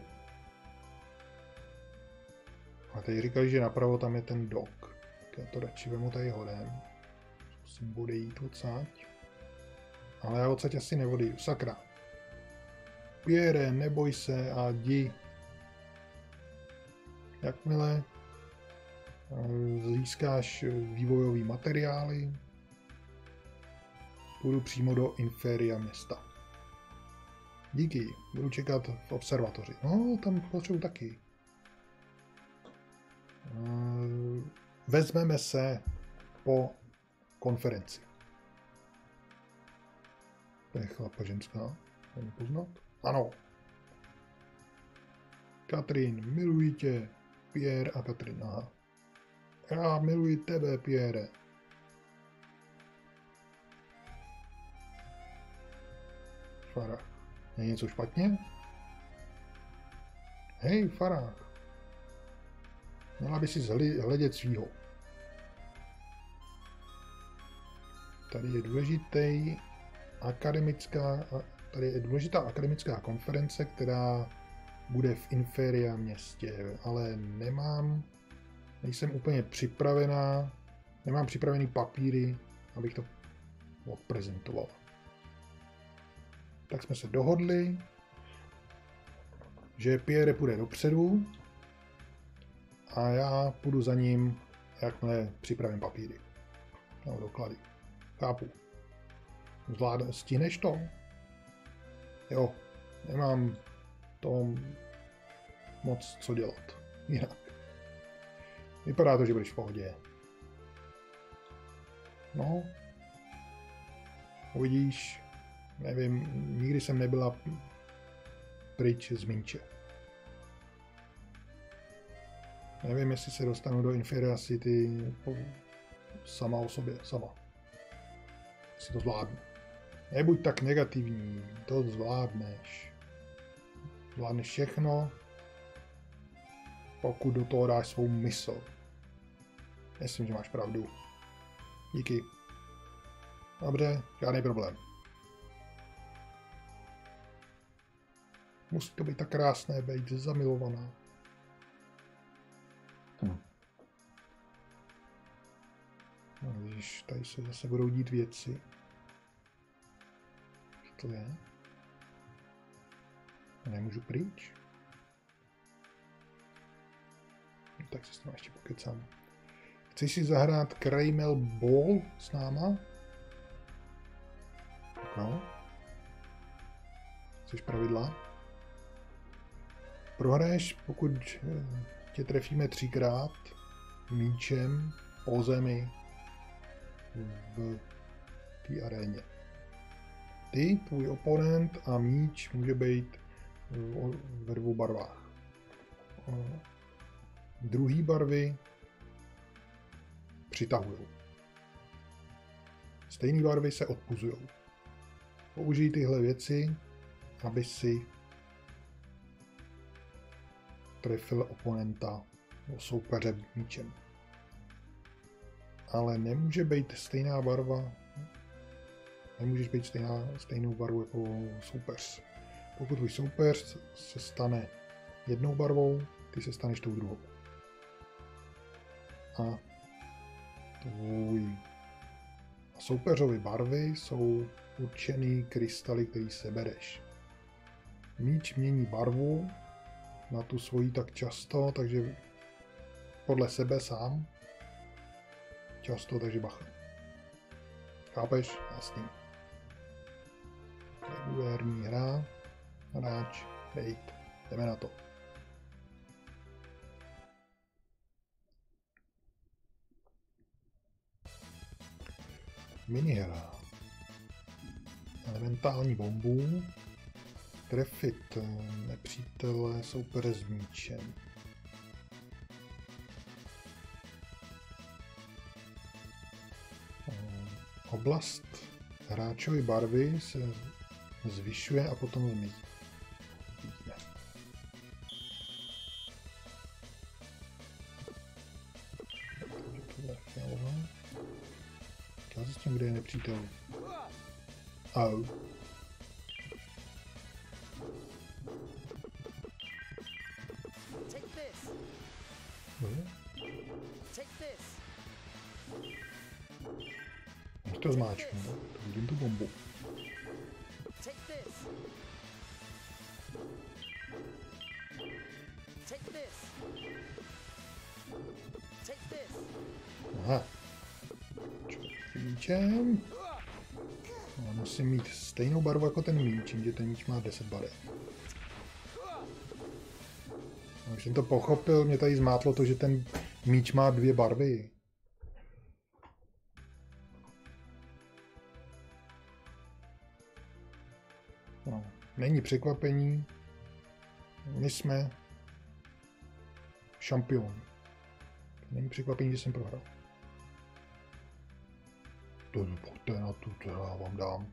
A tady říkali, že napravo tam je ten dok. Tak já to radši vemu tady hodem. Zkusím odejít odsaď. Ale já odsaď asi neodejdu, sakra. Pierre, neboj se a jdi. Jakmile získáš vývojové materiály. Půjdu přímo do Inferia města. Díky, budu čekat v observatoři. No, tam potřebuji taky. Vezmeme se po konferenci. To je chlapa ženská. Můžu poznat? Ano. Katrin, miluji tě. Pierre a Katrin, aha. Já miluji tebe, Pierre. Farah. Je něco špatně? Hej, Farah. Měla by si hledět svýho. Tady je důležitá akademická konference, která bude v Inferia městě, ale nejsem úplně připravená, nemám připravený papíry, abych to odprezentoval. Tak jsme se dohodli, že Pierre půjde dopředu a já půjdu za ním, jakmile připravím papíry. Nebo doklady. Chápu. Stihneš to? Jo, nemám to moc co dělat. Jinak. Vypadá to, že budeš v pohodě. No. Uvidíš. Nevím, nikdy jsem nebyla pryč z Minče. Nevím, jestli se dostanu do Inferia City sama o sobě, sama. Jestli to zvládnu. Nebuď tak negativní, to zvládneš. Zvládneš všechno, pokud do toho dáš svou mysl. Myslím, že máš pravdu. Díky. Dobře, žádný problém. Musí to být tak krásné, být zamilovaná. No, vidíš, tady se zase budou dít věci. Co to je? Nemůžu pryč? No, tak se s tím ještě pokecám. Chceš si zahrát Kraimel Ball s náma? No. Chceš pravidla? Prohraješ, pokud tě trefíme 3krát míčem po zemi v té aréně. Ty, tvůj oponent a míč může být ve 2 barvách. Druhý barvy přitahují. Stejné barvy se odpuzují. Použij tyhle věci, aby si trefil oponenta nebo soupeře míčem. Ale nemůže být stejná barva, nemůžeš být stejnou barvu jako soupeř. Pokud tvůj soupeř se stane jednou barvou, ty se staneš tou druhou. A soupeřovy barvy jsou určený krystaly, který sebereš. Míč mění barvu na tu svoji tak často, takže podle sebe sám často, takže bacha. Chápeš? Jasný. Regulérní hra, hráč, dejt. Jdeme na to. Minihra. Elementální bombu. Trefit nepřítele soupeře s míčem. Oblast hráčovy barvy se zvyšuje a potom zmizí. Vidíme. Tohle je fialová. Já zjistím, kde je nepřítel. Au. Jak to zmáčknu? Vidím tu bombu. Aha. Míčem. No, musím mít stejnou barvu jako ten míč, že ten míč má 10 barev. No, když jsem to pochopil, mě tady zmátlo to, že ten míč má 2 barvy. No, není překvapení. My jsme šampioni. Není překvapení, že jsem prohrál. Pojďte na tu, co já vám dám.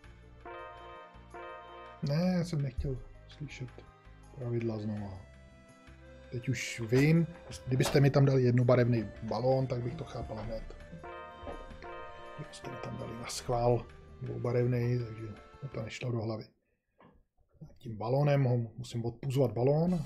Ne, já jsem nechtěl slyšet pravidla znova. Teď už vím, kdybyste mi tam dali jednobarevný balón, tak bych to chápal hned. Kdybyste mi tam dali na schvál dvoubarevný, takže mi to nešlo do hlavy. Tím balónem ho musím odpuzovat balón.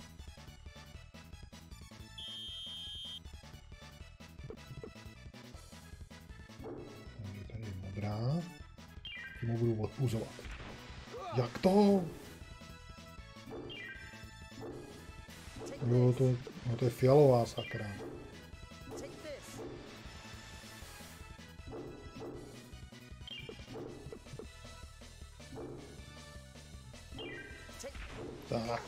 Takže tady je modrá. Tím ho budu odpuzovat. Jak to? Jo, to je fialová sakra. Tak,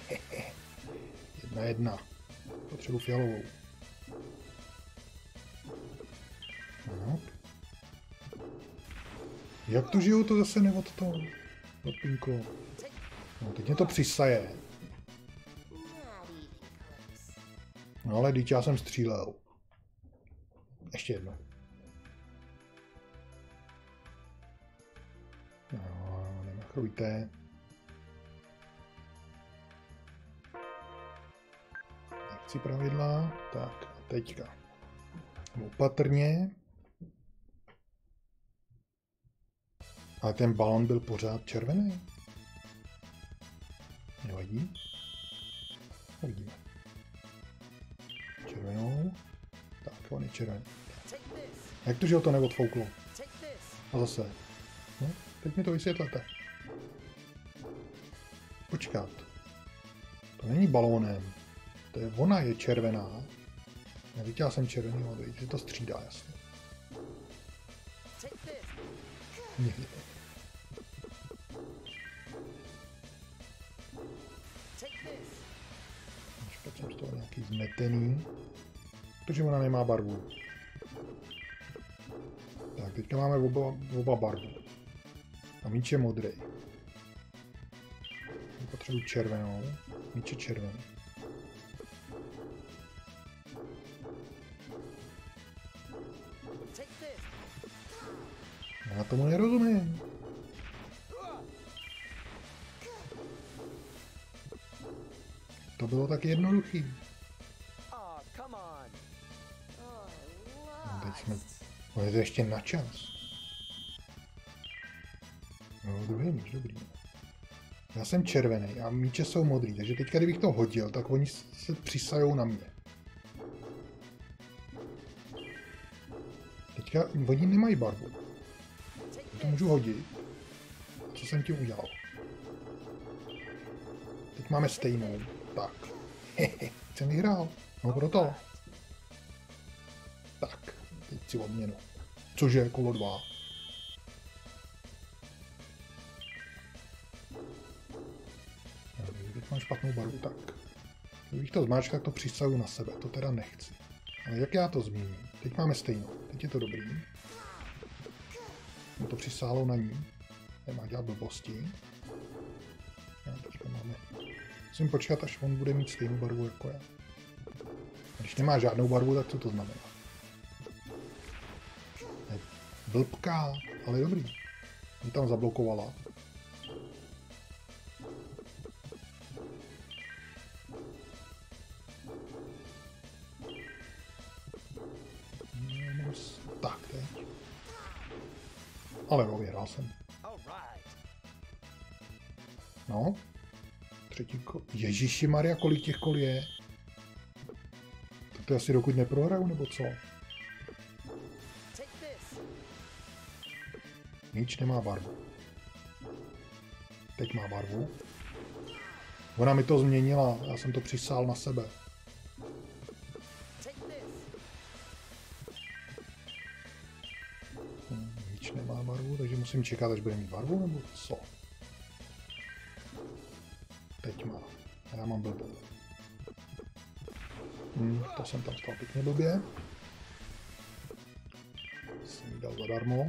jedna. Potřebuji fialovou. No. Jak to žiju, to zase nevod to, Pinko. No, teď mě to přisaje. No ale teď já jsem střílel. Ještě jedno. No, nemachrujte. Nechci pravidla. Tak, a teďka. Opatrně. Ale ten balon byl pořád červený. Nevadí. Uvidíme. Červenou. Tak, on je červený. Jak to, že ho to neodfouklo? A zase. No, teď mi to vysvětlete. Počkat. To není balónem. To je ona je červená. Neviděl jsem červený modrý, že to střídá jasně. Počkat, jsem z toho nějaký zmetený. Protože ona nemá barvu. Tak, teďka máme oba barvu. A míč je modrý. Potřebuji červenou. Míč je červený. Já tomu nerozumím. To bylo tak jednoduchý. No, teď jsme... On je to ještě na čas. No, druhý míč, dobrý. Já jsem červený a míče jsou modrý, takže teďka, kdybych to hodil, tak oni se přisajou na mě. Teďka oni nemají barvu. To můžu hodit. Co jsem tím udělal? Teď máme stejnou. Tak. Hehe, jsem vyhrál. No proto. Tak, teď si odměnu. Cože, kolo 2. Teď mám špatnou barvu, tak. Kdybych to zmáčkl, tak to přisaju na sebe. To teda nechci. Ale jak já to změním? Teď máme stejnou. Teď je to dobrý. Mě to přisálo na ní. Nemá dělat blbosti. Máme. Musím počkat, až on bude mít stejnou barvu jako já. A když nemá žádnou barvu, tak co to znamená? Je blbká, ale dobrý. Mě tam zablokovala. Tak, teď. Ale vyhrál jsem. No. Třetí kol. Ježiši Maria, kolik těch kol je? To asi dokud neprohraju, nebo co? Míč nemá barvu. Teď má barvu. Ona mi to změnila, já jsem to přisál na sebe. Teď nemá barvu, takže musím čekat, až bude mít barvu, nebo co? Teď má. A já mám blbou. To jsem tam stal pěkně blbě. Jsem jí dal zadarmo.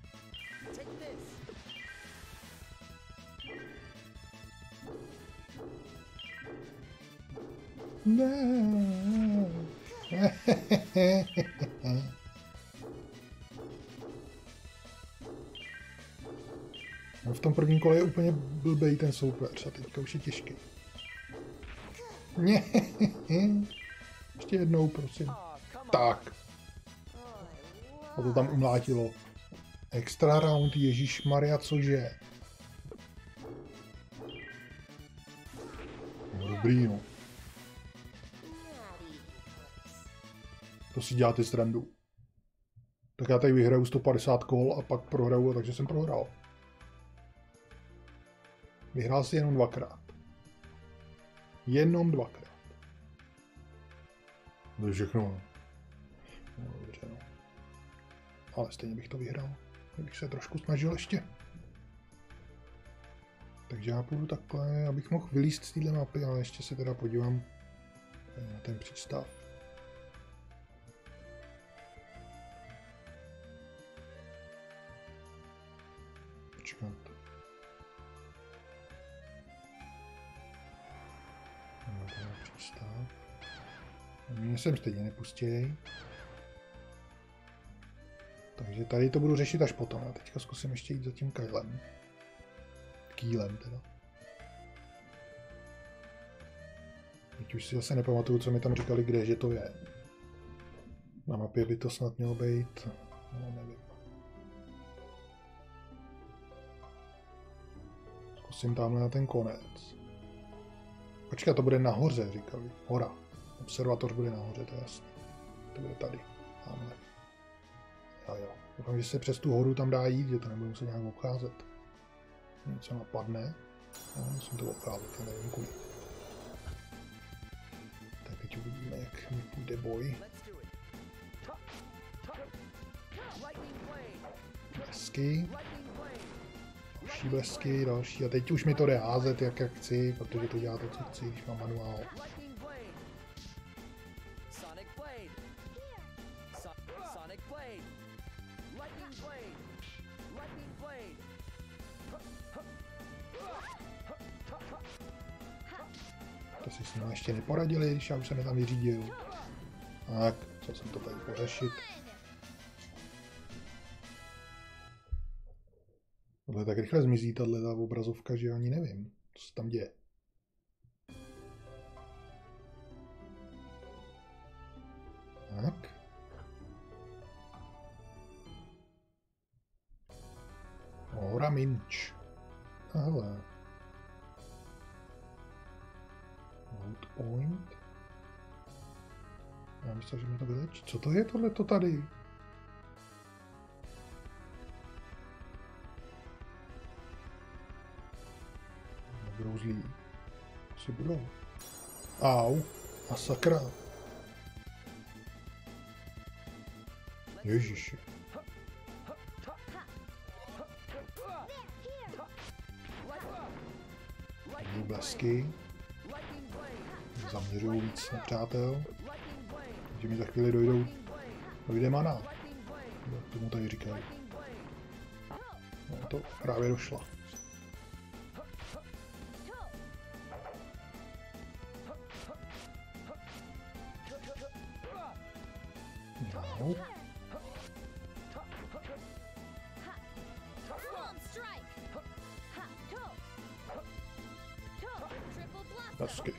Ne. No v tom prvním kole je úplně blbej ten soupeř a teďka už je těžký. Ne. Ještě jednou, prosím. Tak. A to tam umlátilo. Extra round, ježišmarja, cože? No, dobrý, no. To si děláte srandu. Tak já tady vyhraju 150 kol a pak prohraju, takže jsem prohrál. Vyhrál si jenom dvakrát. Jenom dvakrát. To je všechno. No, dobře, no. Ale stejně bych to vyhrál. Kdybych se trošku snažil ještě. Takže já půjdu takhle, abych mohl vylízt z téhle mapy, ale ještě se teda podívám na ten přístav. Počkat. No, to je přístav. Mě sem stejně nepustěj. Takže tady to budu řešit až potom. Já teďka zkusím ještě jít za tím Kylem. Kýlem teda. Teď už si zase nepamatuju, co mi tam říkali, kde, že to je. Na mapě by to snad mělo být. No, nevím. Zkusím tamhle na ten konec. Počkat, to bude nahoře, říkali. Hora. Observatoř bude nahoře, to je jasné. To bude tady. Tamhle. Jo. Doufám, že se přes tu horu tam dá jít, že to nebudu muset nějak obcházet. Něco napadne. No, musím to obcházet, to nevím kudy. Tak teď uvidíme, jak mi půjde boj. Blesky. Další blesky, další. A teď už mi to jde házet, jak chci, protože to dělá to, co chci, když mám manuál. To si s ním ještě neporadili, když já už jsem je tam vyřídil. Tak, co jsem to tady pořešit. Tohle tak rychle zmizí, tato obrazovka, že ani nevím, co se tam děje. Tak. Hora Minč. Hele. Load point. Já myslím, že mi to vylečí. Co to je tohleto tady? Nebudou zlí. Asi budou. Au. A sakra. Ježiši. Blesky. Zaměřuju víc na přátel. Takže mi za chvíli dojde mana. Jak tomu tady říkají. No to právě došla. No. Hezky.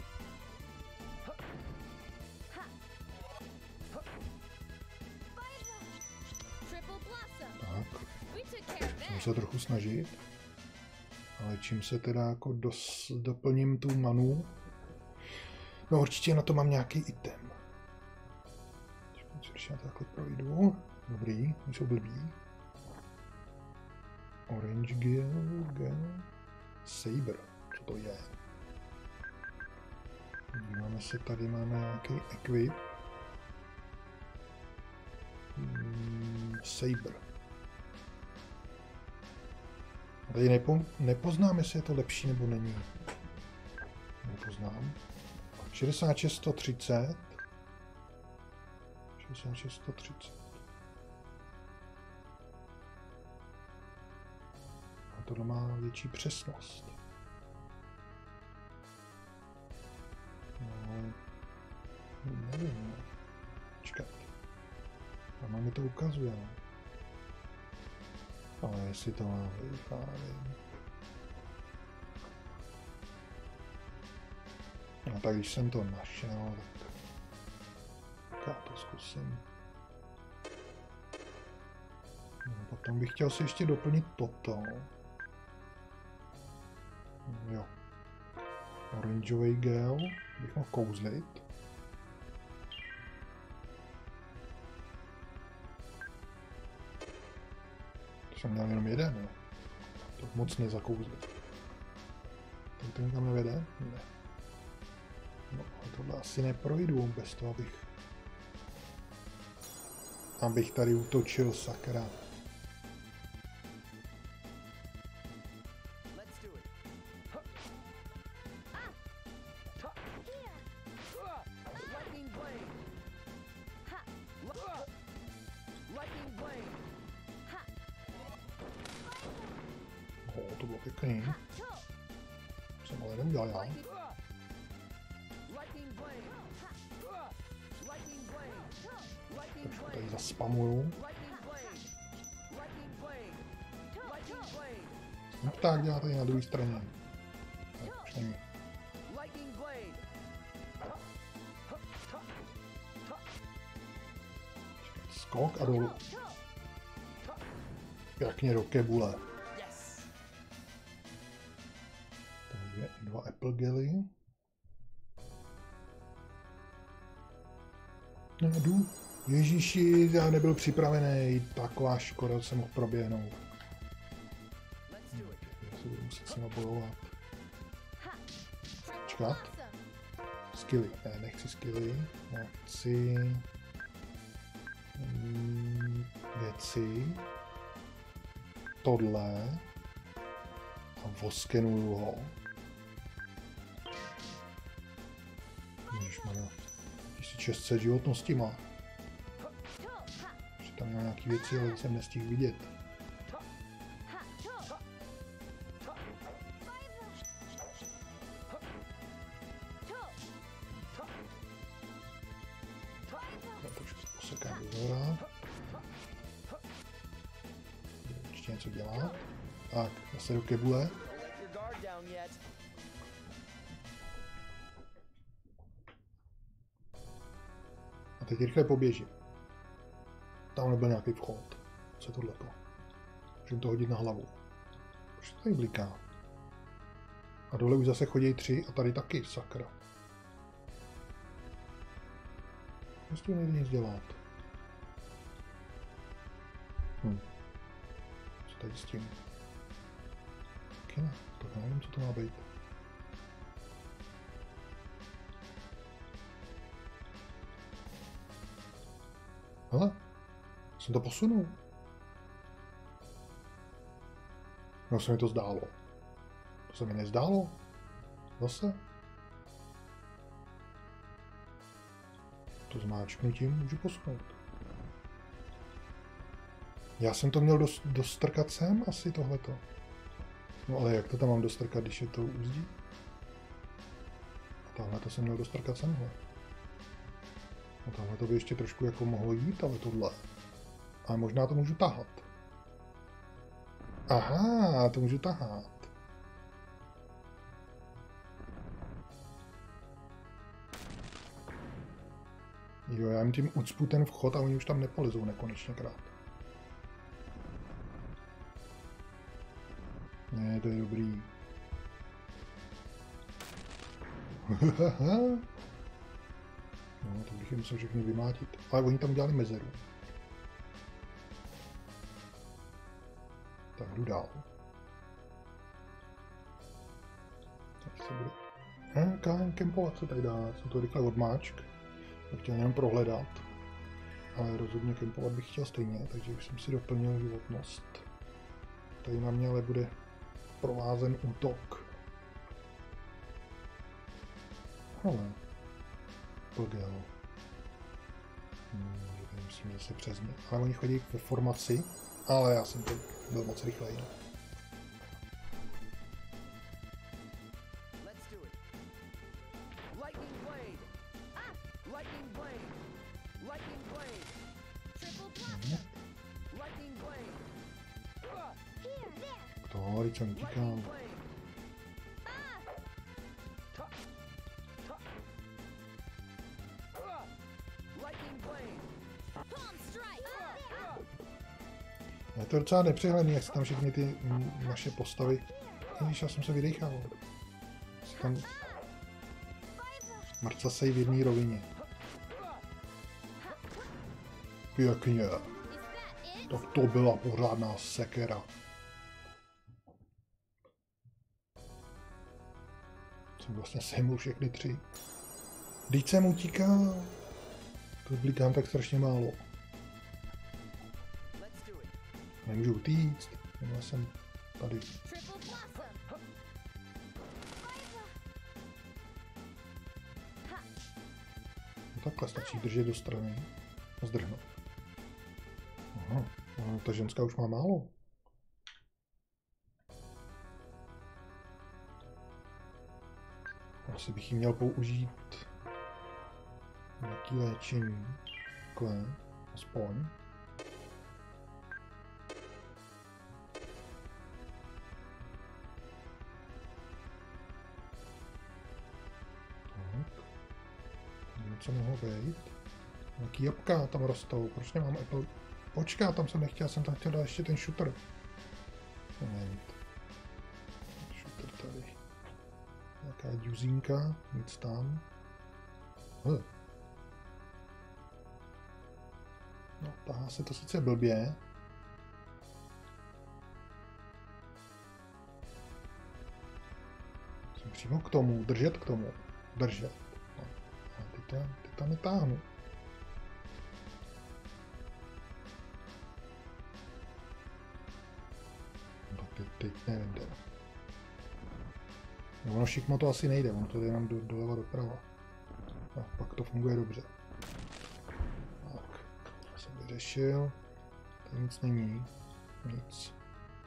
Tak. Musím se trochu snažit. Ale čím se teda jako doplním tu manu. No určitě na to mám nějaký item. Když já takhle projdu. Dobrý, jsou blbý. Orange Gel. Saber. Co to je? Díváme se, tady máme nějaký equip. Saber. Tady nepoznám, jestli je to lepší nebo není. Nepoznám. 66, 130. 66, 130. A tohle má větší přesnost. No, nevím. No. Čekat. Ono mi to ukazuje. No. Ale jestli to má být, já nevím. No tak když jsem to našel, tak já to zkusím. No, potom bych chtěl si ještě doplnit toto. Jo. Orangeový gel bych mohl kouzlit. To jsem měl jenom jeden, jo. To moc nezakouzlit. Ten tam nevede? Ne. No, tohle asi neprojdu bez toho, abych tady útočil, sakra. To bylo pěkný. Jsem ale neudělal já. Trošku tady zaspamuju. No tak dělá tady na druhé straně. Tak, už není. Skok a dolů. Pěkně do kebule. Takže 2 apple gely. No jdu. Ježíši, já nebyl připravený. Taková škoda, jsem mohl proběhnout. Já se budu muset s nima bojovat. Čekat. Skilly. Ne, nechci skilly. Já chci... věci. Tohle. A voskenuju ho. Ježišmarja. 1600 životnosti má. Že tam má nějaký věci, ale jsem nestihl vidět. Já trošku posekám do zhora. Ještě něco dělá. Tak, zase do kebule. A teď rychle poběžím. Tam byl nějaký vchod. Co je tohleto? Můžeme to hodit na hlavu. Proč to tady bliká? A dole už zase chodí 3 a tady taky, sakra. Prostě nejde nic dělat. Co tady s tím? Taky ne, tak nevím, co to má být. Hele, jsem to posunul. No se mi to zdálo. To se mi nezdálo. Zase. To zmáčknutím můžu posunout. Já jsem to měl dostrkat sem, asi tohleto. No ale jak to tam mám dostrkat, když je to úzdí? A tamhle to jsem měl dostrkat semhle. No tamhle to by ještě trošku jako mohlo jít, ale tohle. Ale možná to můžu tahat. Aha, to můžu tahat. Jo, já jim tím ucpu ten vchod a oni už tam nepolezou nekonečněkrát. Ne, to je dobrý. No, to bych je musel všechny vymlátit. Ale oni tam udělali mezeru. Tak jdu dál. Tak se bude... kempovat se tady dá. Jsem to rychle odmáčk. To chtěl jenom prohledat. Ale rozhodně kempovat bych chtěl stejně, takže už jsem si doplnil životnost. Tady na mě ale bude provázen útok. Ale Plgel. Musím zase přes ně. Ale oni chodí ve formaci, ale já jsem to byl moc rychlej. To, co mi tíkám. Je to docela nepřehledný, jak se tam všechny ty naše postavy. Ježiš, já jsem se vydechal. Tam mrcasej v jedné rovině. Pěkně. Tak to byla pořádná sekera. Jsem vlastně sejmul všechny 3. Vždyť jsem utíkal. To blikám tak strašně málo. Nemůžu utíct. Já jsem tady. No takhle stačí držet do strany a zdrhnout. Aha, ta ženská už má málo. Asi bych ji měl použít nějaký léčení. Takhle, aspoň. Tak. Co mohlo být? Nějaký jabka tam rostou. Proč nemám Apple? Počká, tam jsem nechtěl, jsem tam chtěl dát ještě ten shooter. Moment. Shooter tady. Nějaká džuzínka, nic tam. No, tahá se to sice blbě. Jsem přímo k tomu, držet k tomu. Držet. No. A ty tam netáhnu. No, teď nevím, teda. No, ono šikmo to asi nejde, ono to jde jenom doleva doprava. A pak to funguje dobře. Tak, to jsem vyřešil. Tady nic není. Nic.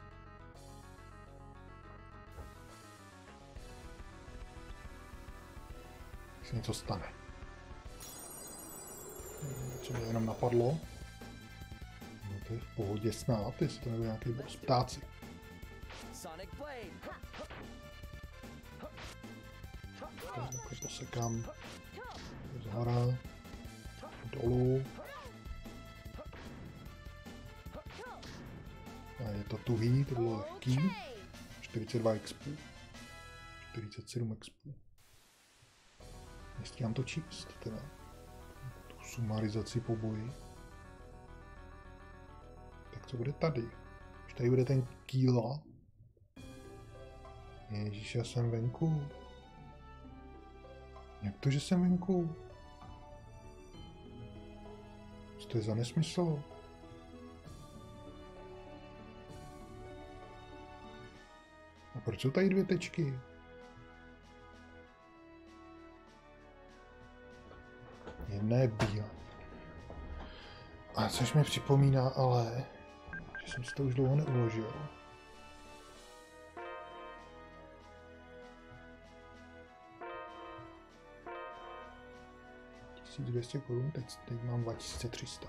Se něco stane. Co mě jenom napadlo. No to je v pohodě snad, jestli to nebude nějaký boss. Ptáci. Takhle posekám zhora, dolů. A je to tuhý, to bylo lehký. 42 expů. 47 expů. Nestíhám to číst, teda. Tu sumarizaci po boji. Tak co bude tady? Už tady bude ten Kýla. Ježíš, já jsem venku. Jak to, že jsem venku? Co to je za nesmysl? A proč jsou tady 2 tečky? Jedna je bílá. A což mi připomíná ale, že jsem si to už dlouho neuložil. 1200 korun, teď mám 2300.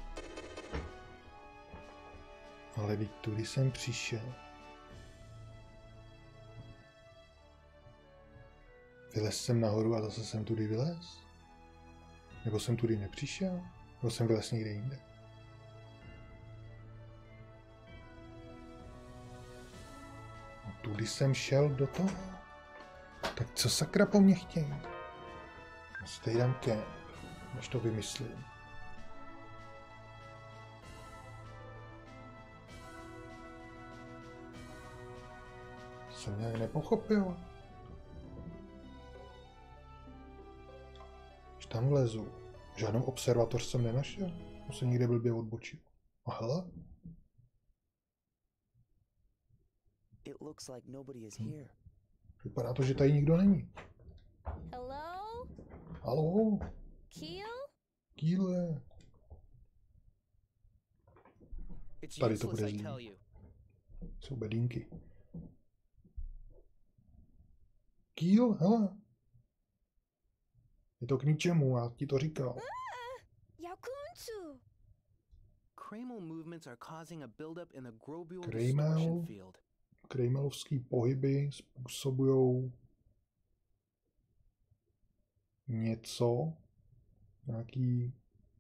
Ale teď tudy jsem přišel. Vylez jsem nahoru a zase jsem tudy vylez? Nebo jsem tudy nepřišel? Nebo jsem vylez někde jinde? A tudy jsem šel do toho. Tak co sakra po mně chtějí? Já si tady dám kemp, než to vymyslím. Jsem nějak nepochopil. Když tam vlezu, žádnou observatoř jsem nenašel. To se někde blbě odbočil. A hele. It looks like nobody is here. Vypadá to, že tady nikdo není. Hello? Haló? Keel? Kýle. It's Tady to useless, bude I zlý. tell you. Jsou bedínky. Kýl, hele. Je to k ničemu, já ti to říkal. Yakunzu. Kramal movements are causing a buildup in the globule Kramal? distortion field. Kramelovský pohyby způsobují něco, nějaký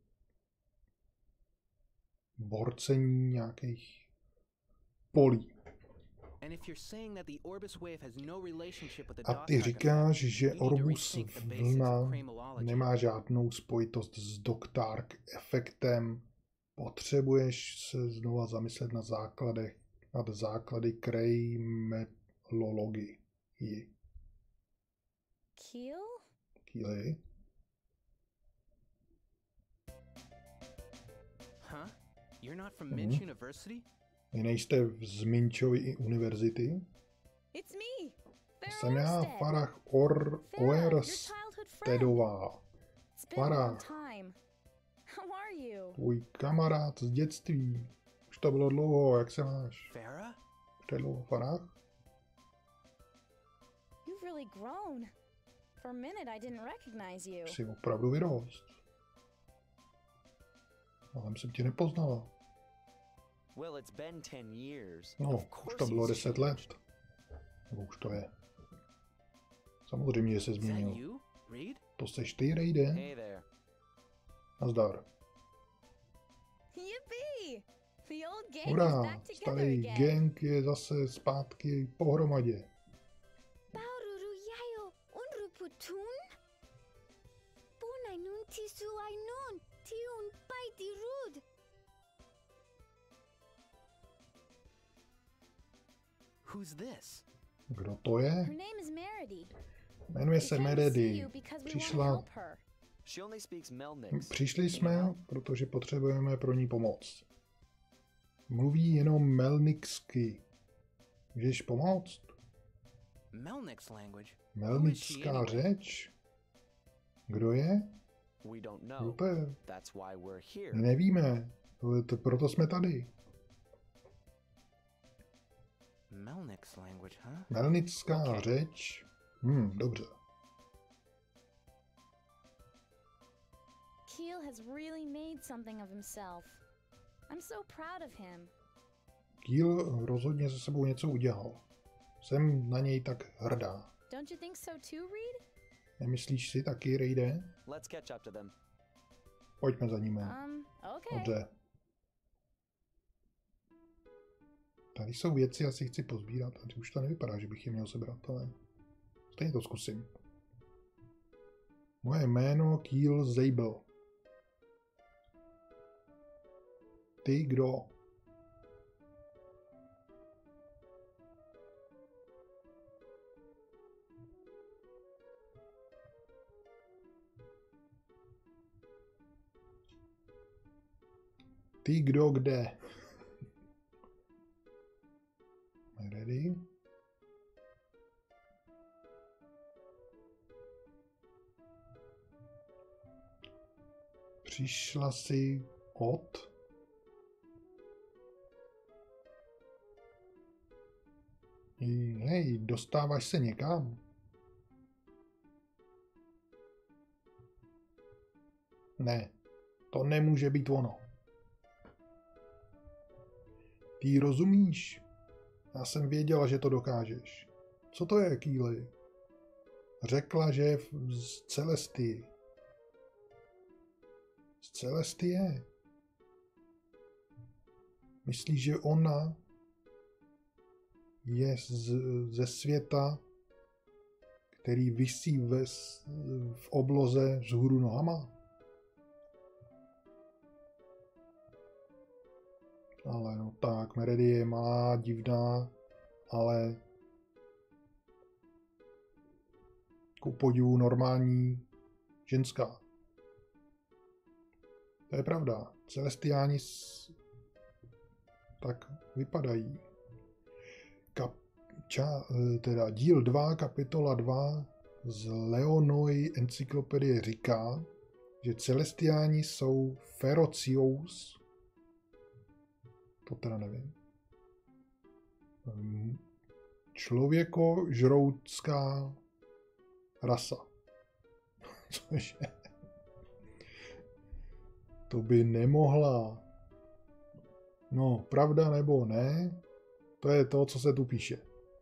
borcení nějakých polí. And if you're saying that the Orbis wave has no relationship with the A ty Dock říkáš, effect, že you need to Orbus rethink the basics vlna of Kramalology. nemá žádnou spojitost s Doctark efektem. Potřebuješ se znova zamyslet nad základy Kramalologii. Keel? Kýly? Huh? You're not from Minch University? Vy nejste z Minchovy univerzity? It's me. Jsem já, Oersted. Farah Farah, your Oersted. childhood friend. Tedová, It's been a long Farah. time. How are you? tvůj kamarád z dětství. Už to bylo dlouho, jak se máš? Farah? Dlouho, Farah? You've really grown. For a minute, I didn't recognize you. Jsi opravdu vyrost. Ale jsem tě nepoznala. Well, it's been 10 years. No, Of už course to bylo he's 10 let. Nebo už to je. Samozřejmě, že se Is that změnil. you, Reed? To seš ty, Rejde? Hey there. Nazdar. Yippee! The old gang is Hurá, back together starý again. gang je zase zpátky pohromadě. Baururu yayo unruputun. Bunainun tisu ainun. Tiun paiti rud. Who's this? Kdo to je? Her name is Meredy. Jmenuje We se came to see Meredy. you because we want to Přišla, help her. She only speaks Melniks. přišli Can you jsme, help? protože potřebujeme pro ní pomoc. Mluví jenom melniksky. Můžeš pomoct? Melnick's language. Melnická řeč? Kdo je? We don't Kdo know. to je? That's why we're here. My nevíme. Proto jsme tady. Melnick's language, huh? Melnická Okay. řeč? Dobře. Keel has really made something of himself. I'm so proud of him. Kýl rozhodně se sebou něco udělal. Jsem na něj tak hrdá. Don't you think so too, Reed? Nemyslíš si taky, Rejde? Let's catch up to them. Pojďme za nimi. Okay. Dobře. Tady jsou věci, asi chci pozbírat. A už to nevypadá, že bych je měl sebrat, ale stejně to zkusím. Moje jméno Keel Zabel. Ty kdo? Ty kdo kde? Ready? Přišla si od? Hej, dostáváš se někam? Ne, to nemůže být ono. Ty rozumíš? Já jsem věděla, že to dokážeš. Co to je, Keely? Řekla, že je z Celestii. Z Celestie? Myslíš, že ona je ze světa, který visí v obloze vzhůru nohama? Ale no tak, Meredy je malá, divná, ale ku podivu normální ženská. To je pravda. Celestiáni tak vypadají. teda díl 2, kapitola 2 z Leonoi encyklopedie říká, že celestiáni jsou ferocious, to teda nevím, člověkožroutská rasa. Cože? To by nemohla. No, pravda nebo ne, to je to, co se tu píše.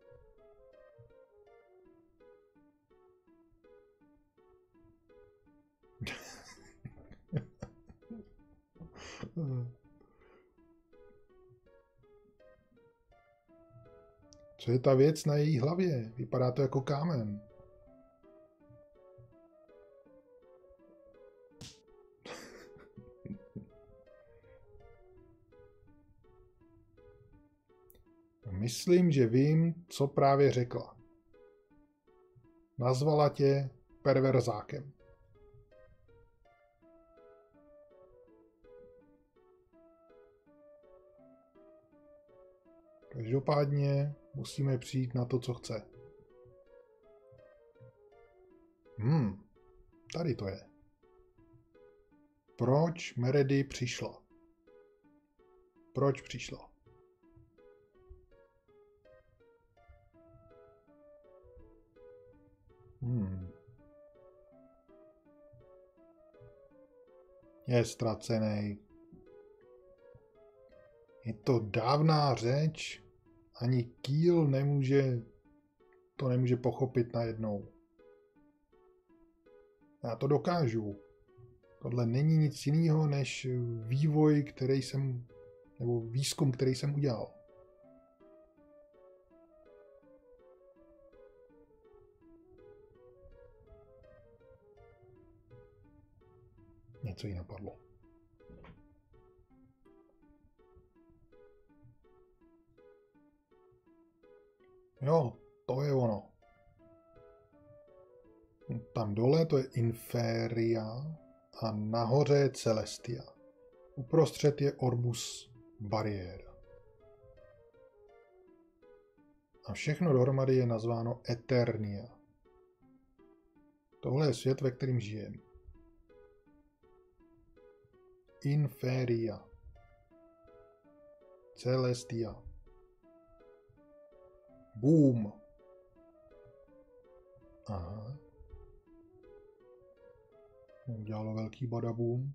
Co je ta věc na její hlavě? Vypadá to jako kámen. Myslím, že vím, co právě řekla. Nazvala tě perverzákem. Každopádně musíme přijít na to, co chce. Tady to je. Proč Meredy přišla? Proč přišla? Je ztracený. Je to dávná řeč, ani Kýl nemůže pochopit najednou. Já to dokážu. Tohle není nic jiného než vývoj, nebo výzkum, který jsem udělal. Něco jí napadlo. Jo, to je ono. Tam dole to je Inferia a nahoře je Celestia. Uprostřed je Orbus Bariéra. A všechno dohromady je nazváno Eternia. Tohle je svět, ve kterém žijeme. Inferia. Celestia. Boom. Aha. Udělalo velký badaboom.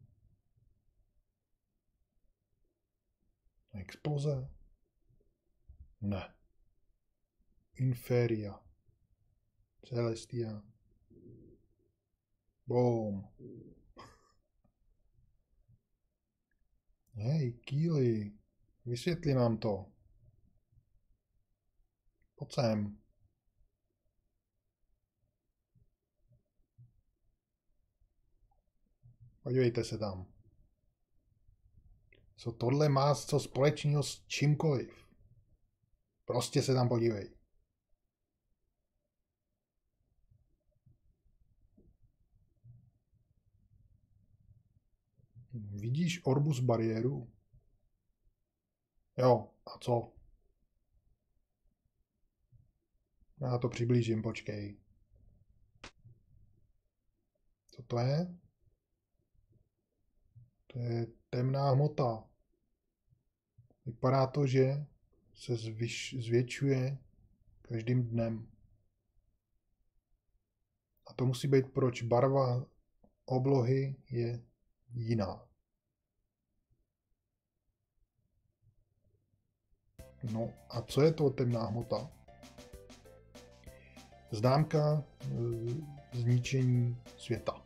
Exploze? Ne. Inferia. Celestia. Boom. Hej, Kýli, vysvětli nám to. Pojď sem. Podívejte se tam. Co tohle má co společného s čímkoliv? Prostě se tam podívej. Vidíš Orbus bariéru? Jo, a co? Já to přiblížím, počkej. Co to je? To je temná hmota. Vypadá to, že se zvětšuje každým dnem. A to musí být proč barva oblohy je jiná. No a co je to temná hmota? Známka zničení světa.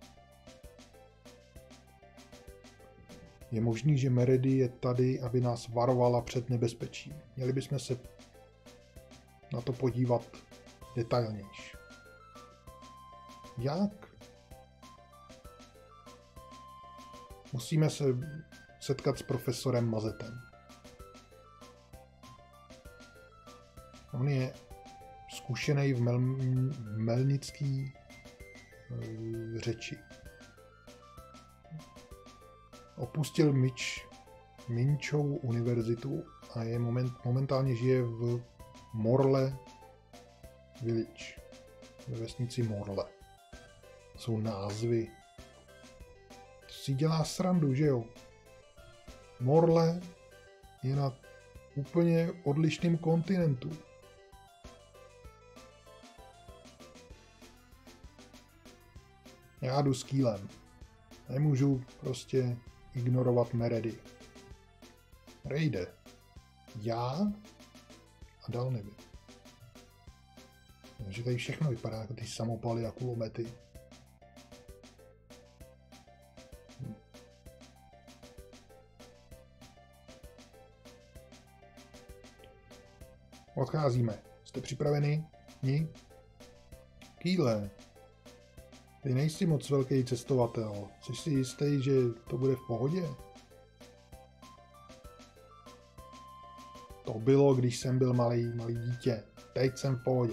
Je možný, že Meredy je tady, aby nás varovala před nebezpečím. Měli bychom se na to podívat detailnější. Jak? Musíme se setkat s profesorem Mazetem. On je zkušený v melnický řeči. Opustil Minčovu univerzitu a je momentálně žije v Morle Village. Ve vesnici Morle. Jsou názvy. To si dělá srandu, že jo? Morle je na úplně odlišném kontinentu. Já jdu s kýlem. Nemůžu prostě ignorovat Meredy. Rejde. Já a dál nevím. Takže tady všechno vypadá jako ty samopaly a kulomety. Odcházíme. Jste připraveni? Ni? Kýle. Ty nejsi moc velký cestovatel. Jsi si jistý, že to bude v pohodě? To bylo, když jsem byl malý dítě. Teď jsem v pohodě.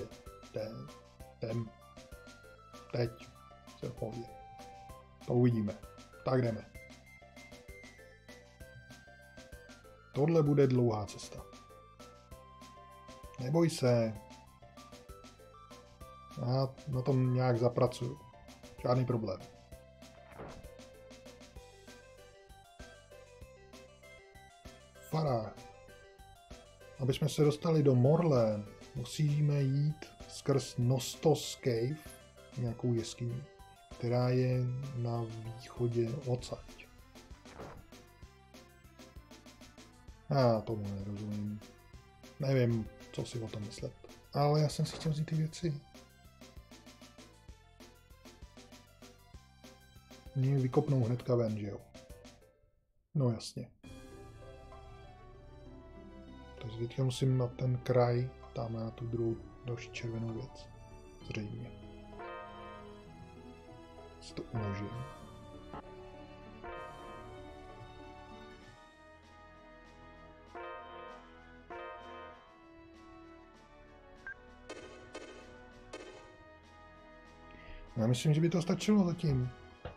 Teď jsem v pohodě. To uvidíme. Tak jdeme. Tohle bude dlouhá cesta. Neboj se. Já na tom nějak zapracuju. Žádný problém. Farah. Aby jsme se dostali do Morle, musíme jít skrz Nostos Cave, nějakou jeskyni, která je na východě odsaď. Já tomu nerozumím. Nevím, co si o tom myslet. Ale já jsem si chtěl vzít ty věci. Mě vykopnou hnedka ven, že jo? No jasně. Takže teďka musím na ten kraj, tam na tu druhou další červenou věc. Zřejmě. Si to uložím. Já myslím, že by to stačilo zatím.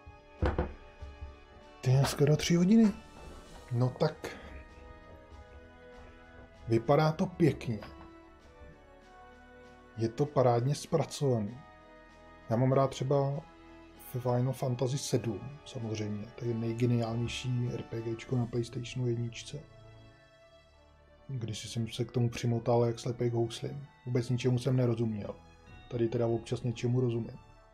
To je skoro 3 hodiny. No tak. Vypadá to pěkně. Je to parádně zpracovaný. Já mám rád třeba Final Fantasy 7, samozřejmě. To je nejgeniálnější RPGčko na PlayStationu 1. Když jsem se k tomu přimotal jak slepej k houslím. Vůbec ničemu jsem nerozuměl. Tady teda občas něčemu rozumím.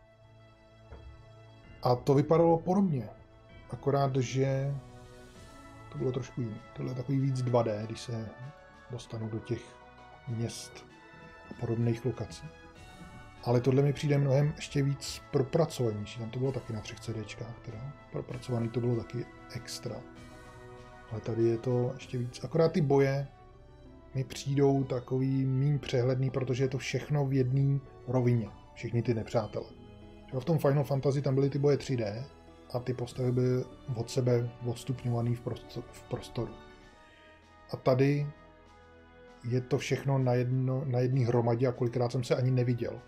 A to vypadalo podobně. Akorát, že to bylo trošku jiný. Tohle je takový víc 2D, když se dostanu do těch měst a podobných lokací. Ale tohle mi přijde mnohem ještě víc propracovanější. Tam to bylo taky na 3 CDčkách, teda. Propracovaný to bylo taky extra. Ale tady je to ještě víc. Akorát ty boje mi přijdou takový méně přehledný, protože je to všechno v jedné rovině. Všichni ty nepřátelé. V tom Final Fantasy tam byly ty boje 3D a ty postavy byly od sebe odstupňované v prostoru. A tady je to všechno na jedné hromadě a kolikrát jsem se ani neviděl.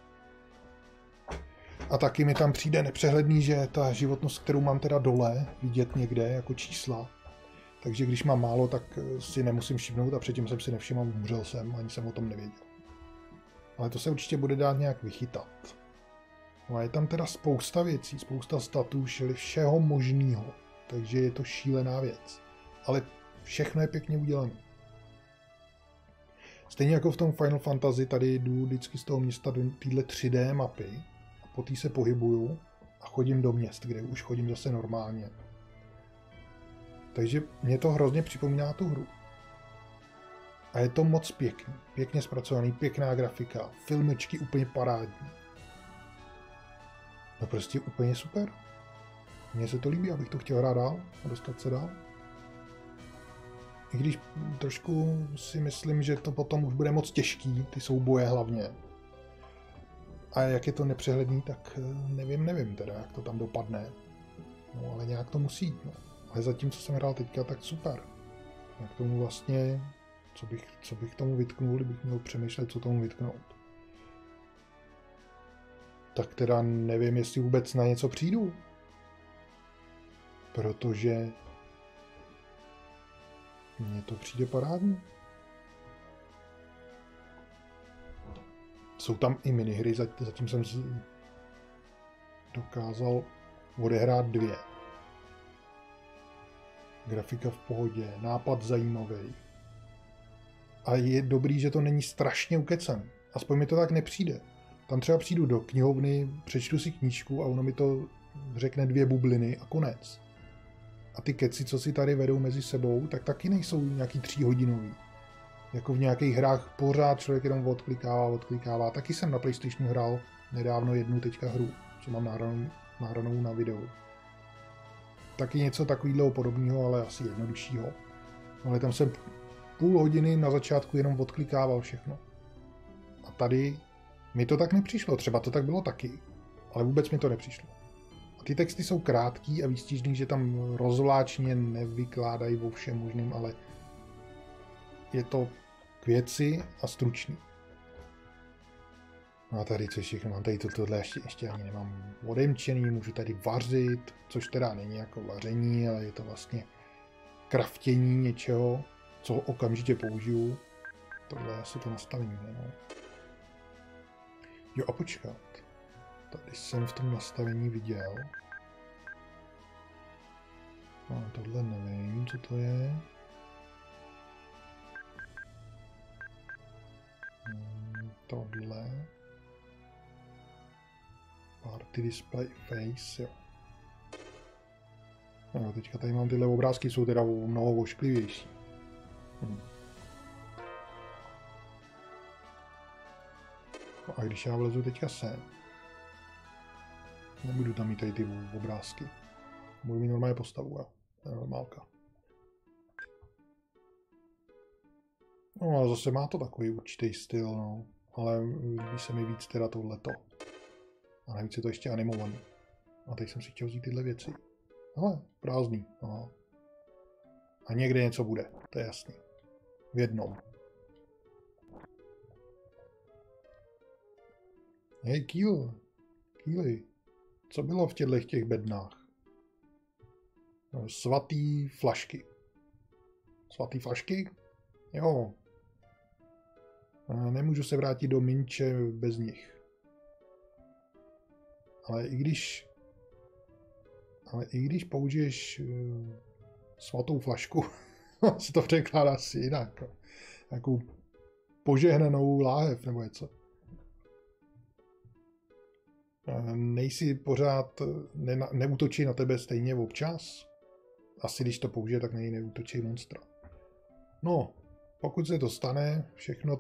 A taky mi tam přijde nepřehledný, že ta životnost, kterou mám teda dole, vidět někde jako čísla. Takže když mám málo, tak si nemusím všimnout a předtím jsem si nevšiml, umřel jsem, ani jsem o tom nevěděl. Ale to se určitě bude dát nějak vychytat. No a je tam teda spousta věcí, spousta statů, šeli všeho možného. Takže je to šílená věc. Ale všechno je pěkně udělané. Stejně jako v tom Final Fantasy, tady jdu vždycky z toho města do téhle 3D mapy a po té se pohybuju a chodím do měst, kde už chodím zase normálně. Takže mě to hrozně připomíná tu hru. A je to moc pěkný, pěkně zpracovaný, pěkná grafika, filmečky úplně parádní. No prostě úplně super. Mně se to líbí, abych to chtěl hrát dál a dostat se dál. I když trošku si myslím, že to potom už bude moc těžký, ty souboje hlavně. A jak je to nepřehledný, tak nevím teda, jak to tam dopadne. No ale nějak to musí jít, no. Ale zatím, co jsem hrál teďka, tak super. Jak tomu vlastně, co bych tomu vytknul, kdybych měl přemýšlet, co tomu vytknout. Tak teda nevím, jestli vůbec na něco přijdu. Protože mně to přijde parádní. jsou tam i minihry, zatím jsem dokázal odehrát 2. Grafika v pohodě, nápad zajímavý. A je dobrý, že to není strašně ukecaný. Aspoň mi to tak nepřijde. Tam třeba přijdu do knihovny, přečtu si knížku a ono mi to řekne 2 bubliny a konec. A ty keci, co si tady vedou mezi sebou, tak taky nejsou nějaký 3hodinový. Jako v nějakých hrách pořád člověk jenom odklikává. Taky jsem na PlayStationu hrál nedávno jednu teďka hru, co mám nahranou na videu. Taky něco takového podobného, ale asi jednoduššího. Ale tam jsem půl hodiny na začátku jenom odklikával všechno. A tady mi to tak nepřišlo, třeba to tak bylo taky, ale vůbec mi to nepřišlo. A ty texty jsou krátký a výstižný, že tam rozvláčně nevykládají o všem možným, ale je to k věci a stručný. No a tady co všechno, mám tady tohle ještě ani nemám odemčený, můžu tady vařit, což teda není jako vaření, ale je to vlastně kraftění něčeho, co okamžitě použiju. Tohle je asi to nastavení, no. Jo a počkat, tady jsem v tom nastavení viděl. No tohle nevím, co to je. Tohle. Party display face, jo. No, teďka tady mám tyhle obrázky, jsou teda mnoho ošklivější. No a když já vlezu teďka sem, nebudu tam mít tady ty obrázky. Budu mít normálně postavu, jo. To je normálka. No a zase má to takový určitý styl, no. Ale líbí se mi víc teda tohleto. A navíc je to ještě animovaný. A teď jsem si chtěl vzít tyhle věci. Ale prázdný. Aha. A někde něco bude, to je jasný. V jednom. Hej, Kýli, co bylo v těch bednách? Svatý flašky. Svatý flašky? Jo. Nemůžu se vrátit do Minče bez nich. Ale i když použiješ svatou flašku, se to překládá asi jinak. Nějakou požehnanou láhev nebo něco. Nejsi pořád, neútočí na tebe stejně občas? Asi když to použije, tak na něj neútočí monstra. No, pokud se to stane, všechno,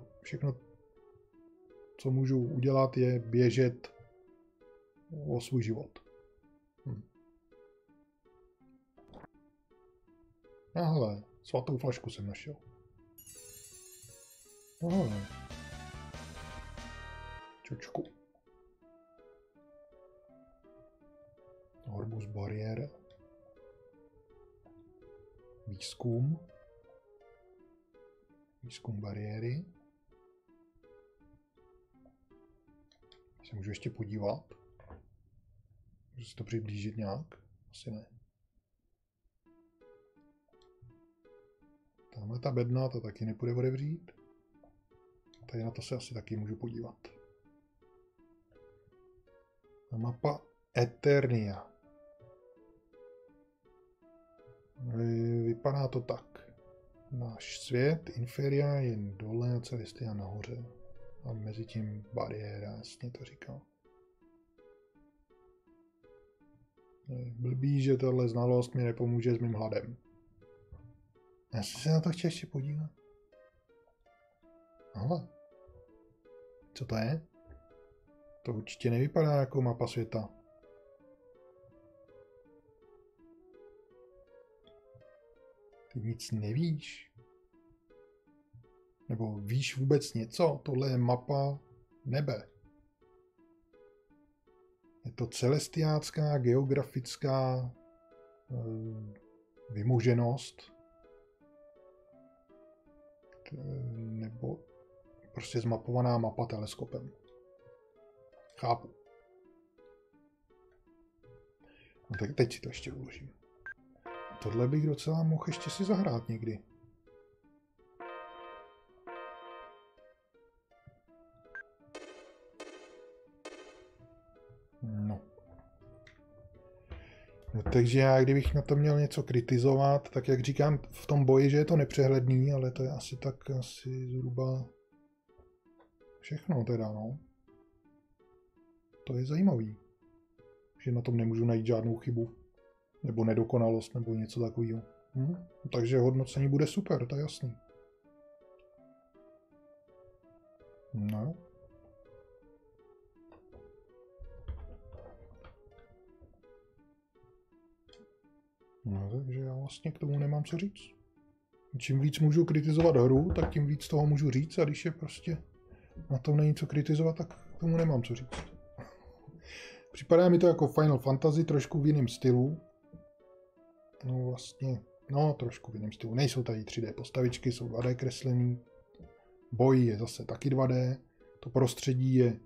co můžu udělat, je běžet o svůj život. Ahle, svatou flašku jsem našel. Ahle. Čočku. Orbus bariér. Výzkum bariéry. Se můžu ještě podívat. Můžu si to přiblížit nějak? Asi ne. Tamhle ta bedna, to taky nepůjde otevřít. Tady na to se asi taky můžu podívat. A mapa Eternia. Vypadá to tak. Náš svět, Inferia, je dole a Celestia nahoře. A mezi tím bariéra, jasně to říkal. Blbý, že tahle znalost mi nepomůže s mým hladem. Já jsem se na to chtěl ještě podívat. Aha. Co to je? To určitě nevypadá jako mapa světa. Ty nic nevíš? Nebo víš vůbec něco? Tohle je mapa nebe. Je to celestiácká geografická vymoženost. Nebo prostě zmapovaná mapa teleskopem. Chápu. No tak teď si to ještě uložím. Tohle bych docela mohl ještě si zahrát někdy. No, takže já, kdybych na to měl něco kritizovat, tak jak říkám v tom boji, že je to nepřehledný, ale to je asi tak asi zhruba všechno teda, no. To je zajímavý, že na tom nemůžu najít žádnou chybu, nebo nedokonalost, nebo něco takového. Takže hodnocení bude super, to je jasný. No. No, takže já vlastně k tomu nemám co říct. Čím víc můžu kritizovat hru, tak tím víc toho můžu říct, a když je prostě na tom není co kritizovat, tak k tomu nemám co říct. Připadá mi to jako Final Fantasy, trošku v jiném stylu. No vlastně, no trošku v jiném stylu. Nejsou tady 3D postavičky, jsou 2D kreslený. Boj je zase taky 2D. To prostředí je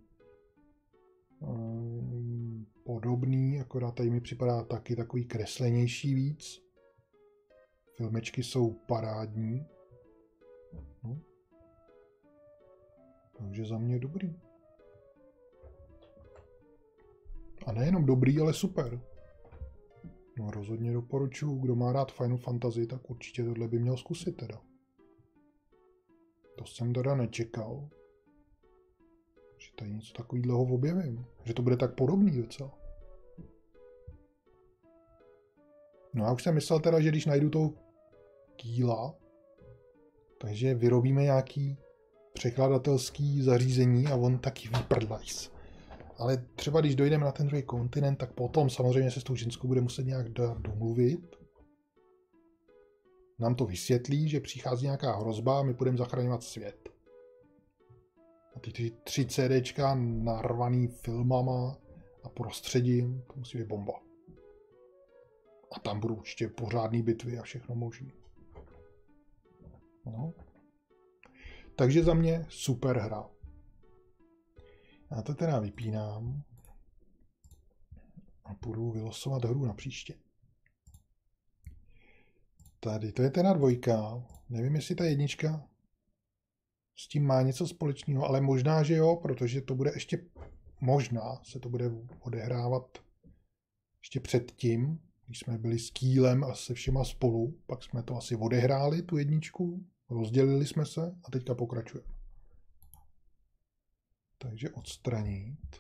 podobný, akorát tady mi připadá taky takový kreslenější víc. Filmečky jsou parádní. No. Takže za mě dobrý. A nejenom dobrý, ale super. No rozhodně doporučuji, kdo má rád Final Fantasy, tak určitě tohle by měl zkusit teda. To jsem teda nečekal. Že tady něco takového objevím. Že to bude tak podobný docela. No já už jsem myslel teda, že když najdu toho Kýla, takže vyrobíme nějaký překladatelský zařízení a on taky vyprdlajs. Ale třeba když dojdeme na ten druhý kontinent, tak potom samozřejmě se s tou ženskou bude muset nějak domluvit. Nám to vysvětlí, že přichází nějaká hrozba a my budeme zachraňovat svět. A ty 3 CDčka narvaný filmama a prostředím, to musí být bomba. A tam budou určitě pořádný bitvy a všechno možné. No. Takže za mě super hra. Já to teda vypínám a půjdu vylosovat hru na příště. Tady, to je teda 2. Nevím, jestli ta 1 s tím má něco společného, ale možná, že jo, protože to bude ještě, možná se to bude odehrávat ještě předtím, když jsme byli s Kýlem a se všema spolu, pak jsme to asi odehráli, tu 1, rozdělili jsme se a teďka pokračujeme. Takže odstranit.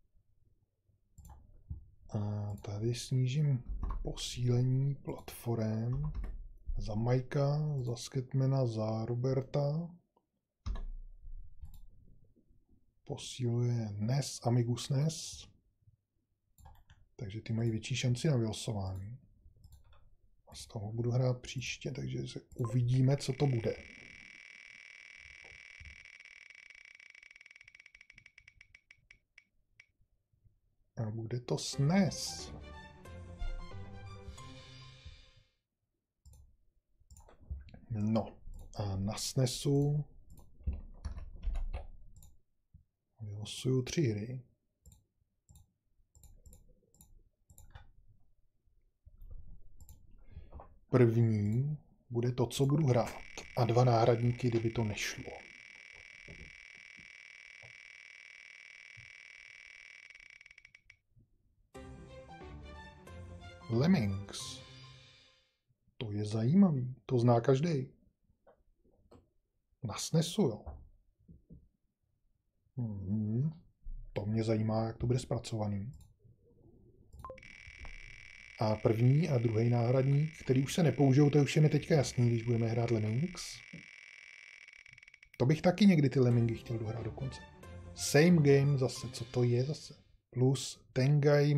A tady snížím posílení platform za Majka, za Sketmana, za Roberta. Posiluje NES, Amigus NES. Takže ty mají větší šanci na vylosování. A z toho budu hrát příště, takže se uvidíme, co to bude. A bude to SNES. No a na SNESu vylosuju 3 hry. První bude to, co budu hrát, a 2 náhradníky, kdyby to nešlo. Lemmings. To je zajímavý, to zná každý. Na SNESu, jo. To mě zajímá, jak to bude zpracovaný. A první a druhý náhradník, který už se nepoužijou, to už je mi teďka jasný, když budeme hrát Lemmings. To bych taky někdy ty Lemmingy chtěl dohrát dokonce. Same game zase, co to je zase? Plus Tengai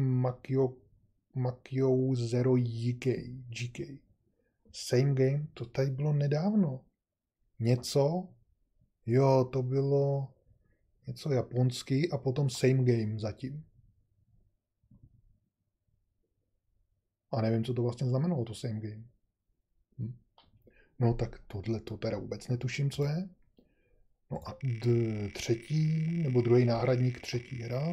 Makio Zero GK. Same game, to tady bylo nedávno. Něco? Jo, to bylo něco japonsky a potom same game zatím. A nevím, co to vlastně znamenalo, to same game. No tak tohle to teda vůbec netuším, co je. No a třetí, nebo druhý náhradník, třetí hra.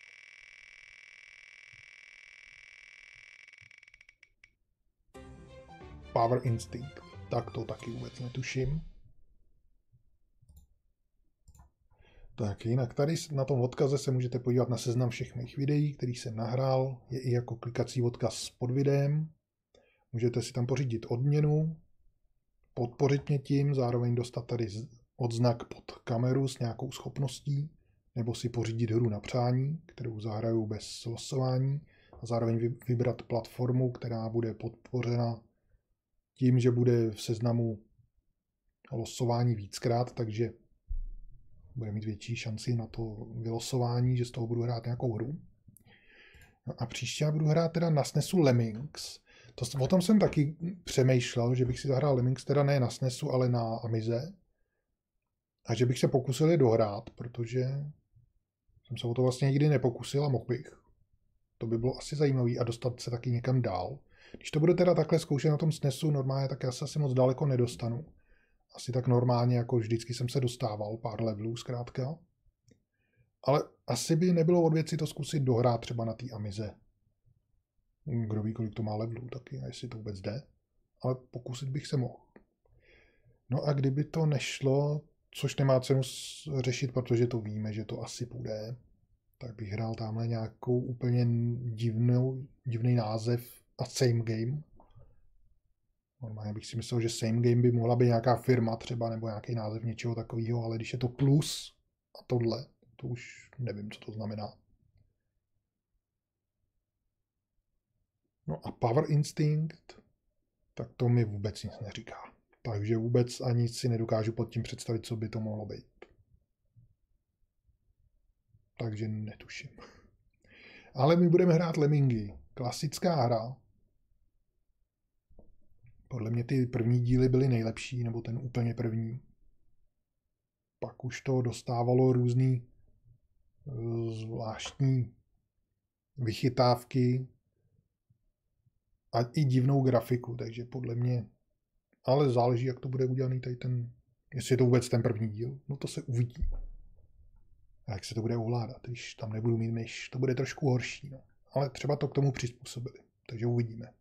Power Instinct. Tak to taky vůbec netuším. Tak jinak tady na tom odkaze se můžete podívat na seznam všech mých videí, který jsem nahrál. Je i jako klikací odkaz pod videem. Můžete si tam pořídit odměnu, podpořit mě tím, zároveň dostat tady odznak pod kameru s nějakou schopností, nebo si pořídit hru na přání, kterou zahraju bez losování, a zároveň vybrat platformu, která bude podpořena tím, že bude v seznamu losování víckrát, takže bude mít větší šanci na to vylosování, že z toho budu hrát nějakou hru. No a příště já budu hrát teda na SNESu Lemmings. O tom jsem taky přemýšlel, že bych si zahrál Lemmings teda ne na SNESu, ale na Amize. A že bych se pokusil je dohrát, protože jsem se o to vlastně nikdy nepokusil a mohl bych. To by bylo asi zajímavé a dostat se taky někam dál. Když to budu teda takhle zkoušet na tom SNESu normálně, tak já se asi moc daleko nedostanu. Asi tak normálně, jako vždycky jsem se dostával, pár levelů zkrátka. Ale asi by nebylo od věci to zkusit dohrát třeba na té Amize. Kdo ví, kolik to má levelů taky a jestli to vůbec jde. Ale pokusit bych se mohl. No a kdyby to nešlo, což nemá cenu řešit, protože to víme, že to asi půjde, tak bych hrál tamhle nějakou úplně divný název a Same Game. Normálně bych si myslel, že Same Game by mohla být nějaká firma třeba, nebo nějaký název něčeho takového, ale když je to plus a tohle, to už nevím, co to znamená. No a Power Instinct, tak to mi vůbec nic neříká. Takže vůbec ani si nedokážu pod tím představit, co by to mohlo být. Takže netuším. Ale my budeme hrát Lemmingy. Klasická hra. Podle mě ty první díly byly nejlepší, nebo ten úplně první. Pak už to dostávalo různý zvláštní vychytávky a i divnou grafiku, takže podle mě, ale záleží, jak to bude udělaný tady ten, jestli je to vůbec ten první díl, no to se uvidí. A jak se to bude ovládat, když tam nebudu mít myš, to bude trošku horší, no. Ale třeba to k tomu přizpůsobili, takže uvidíme.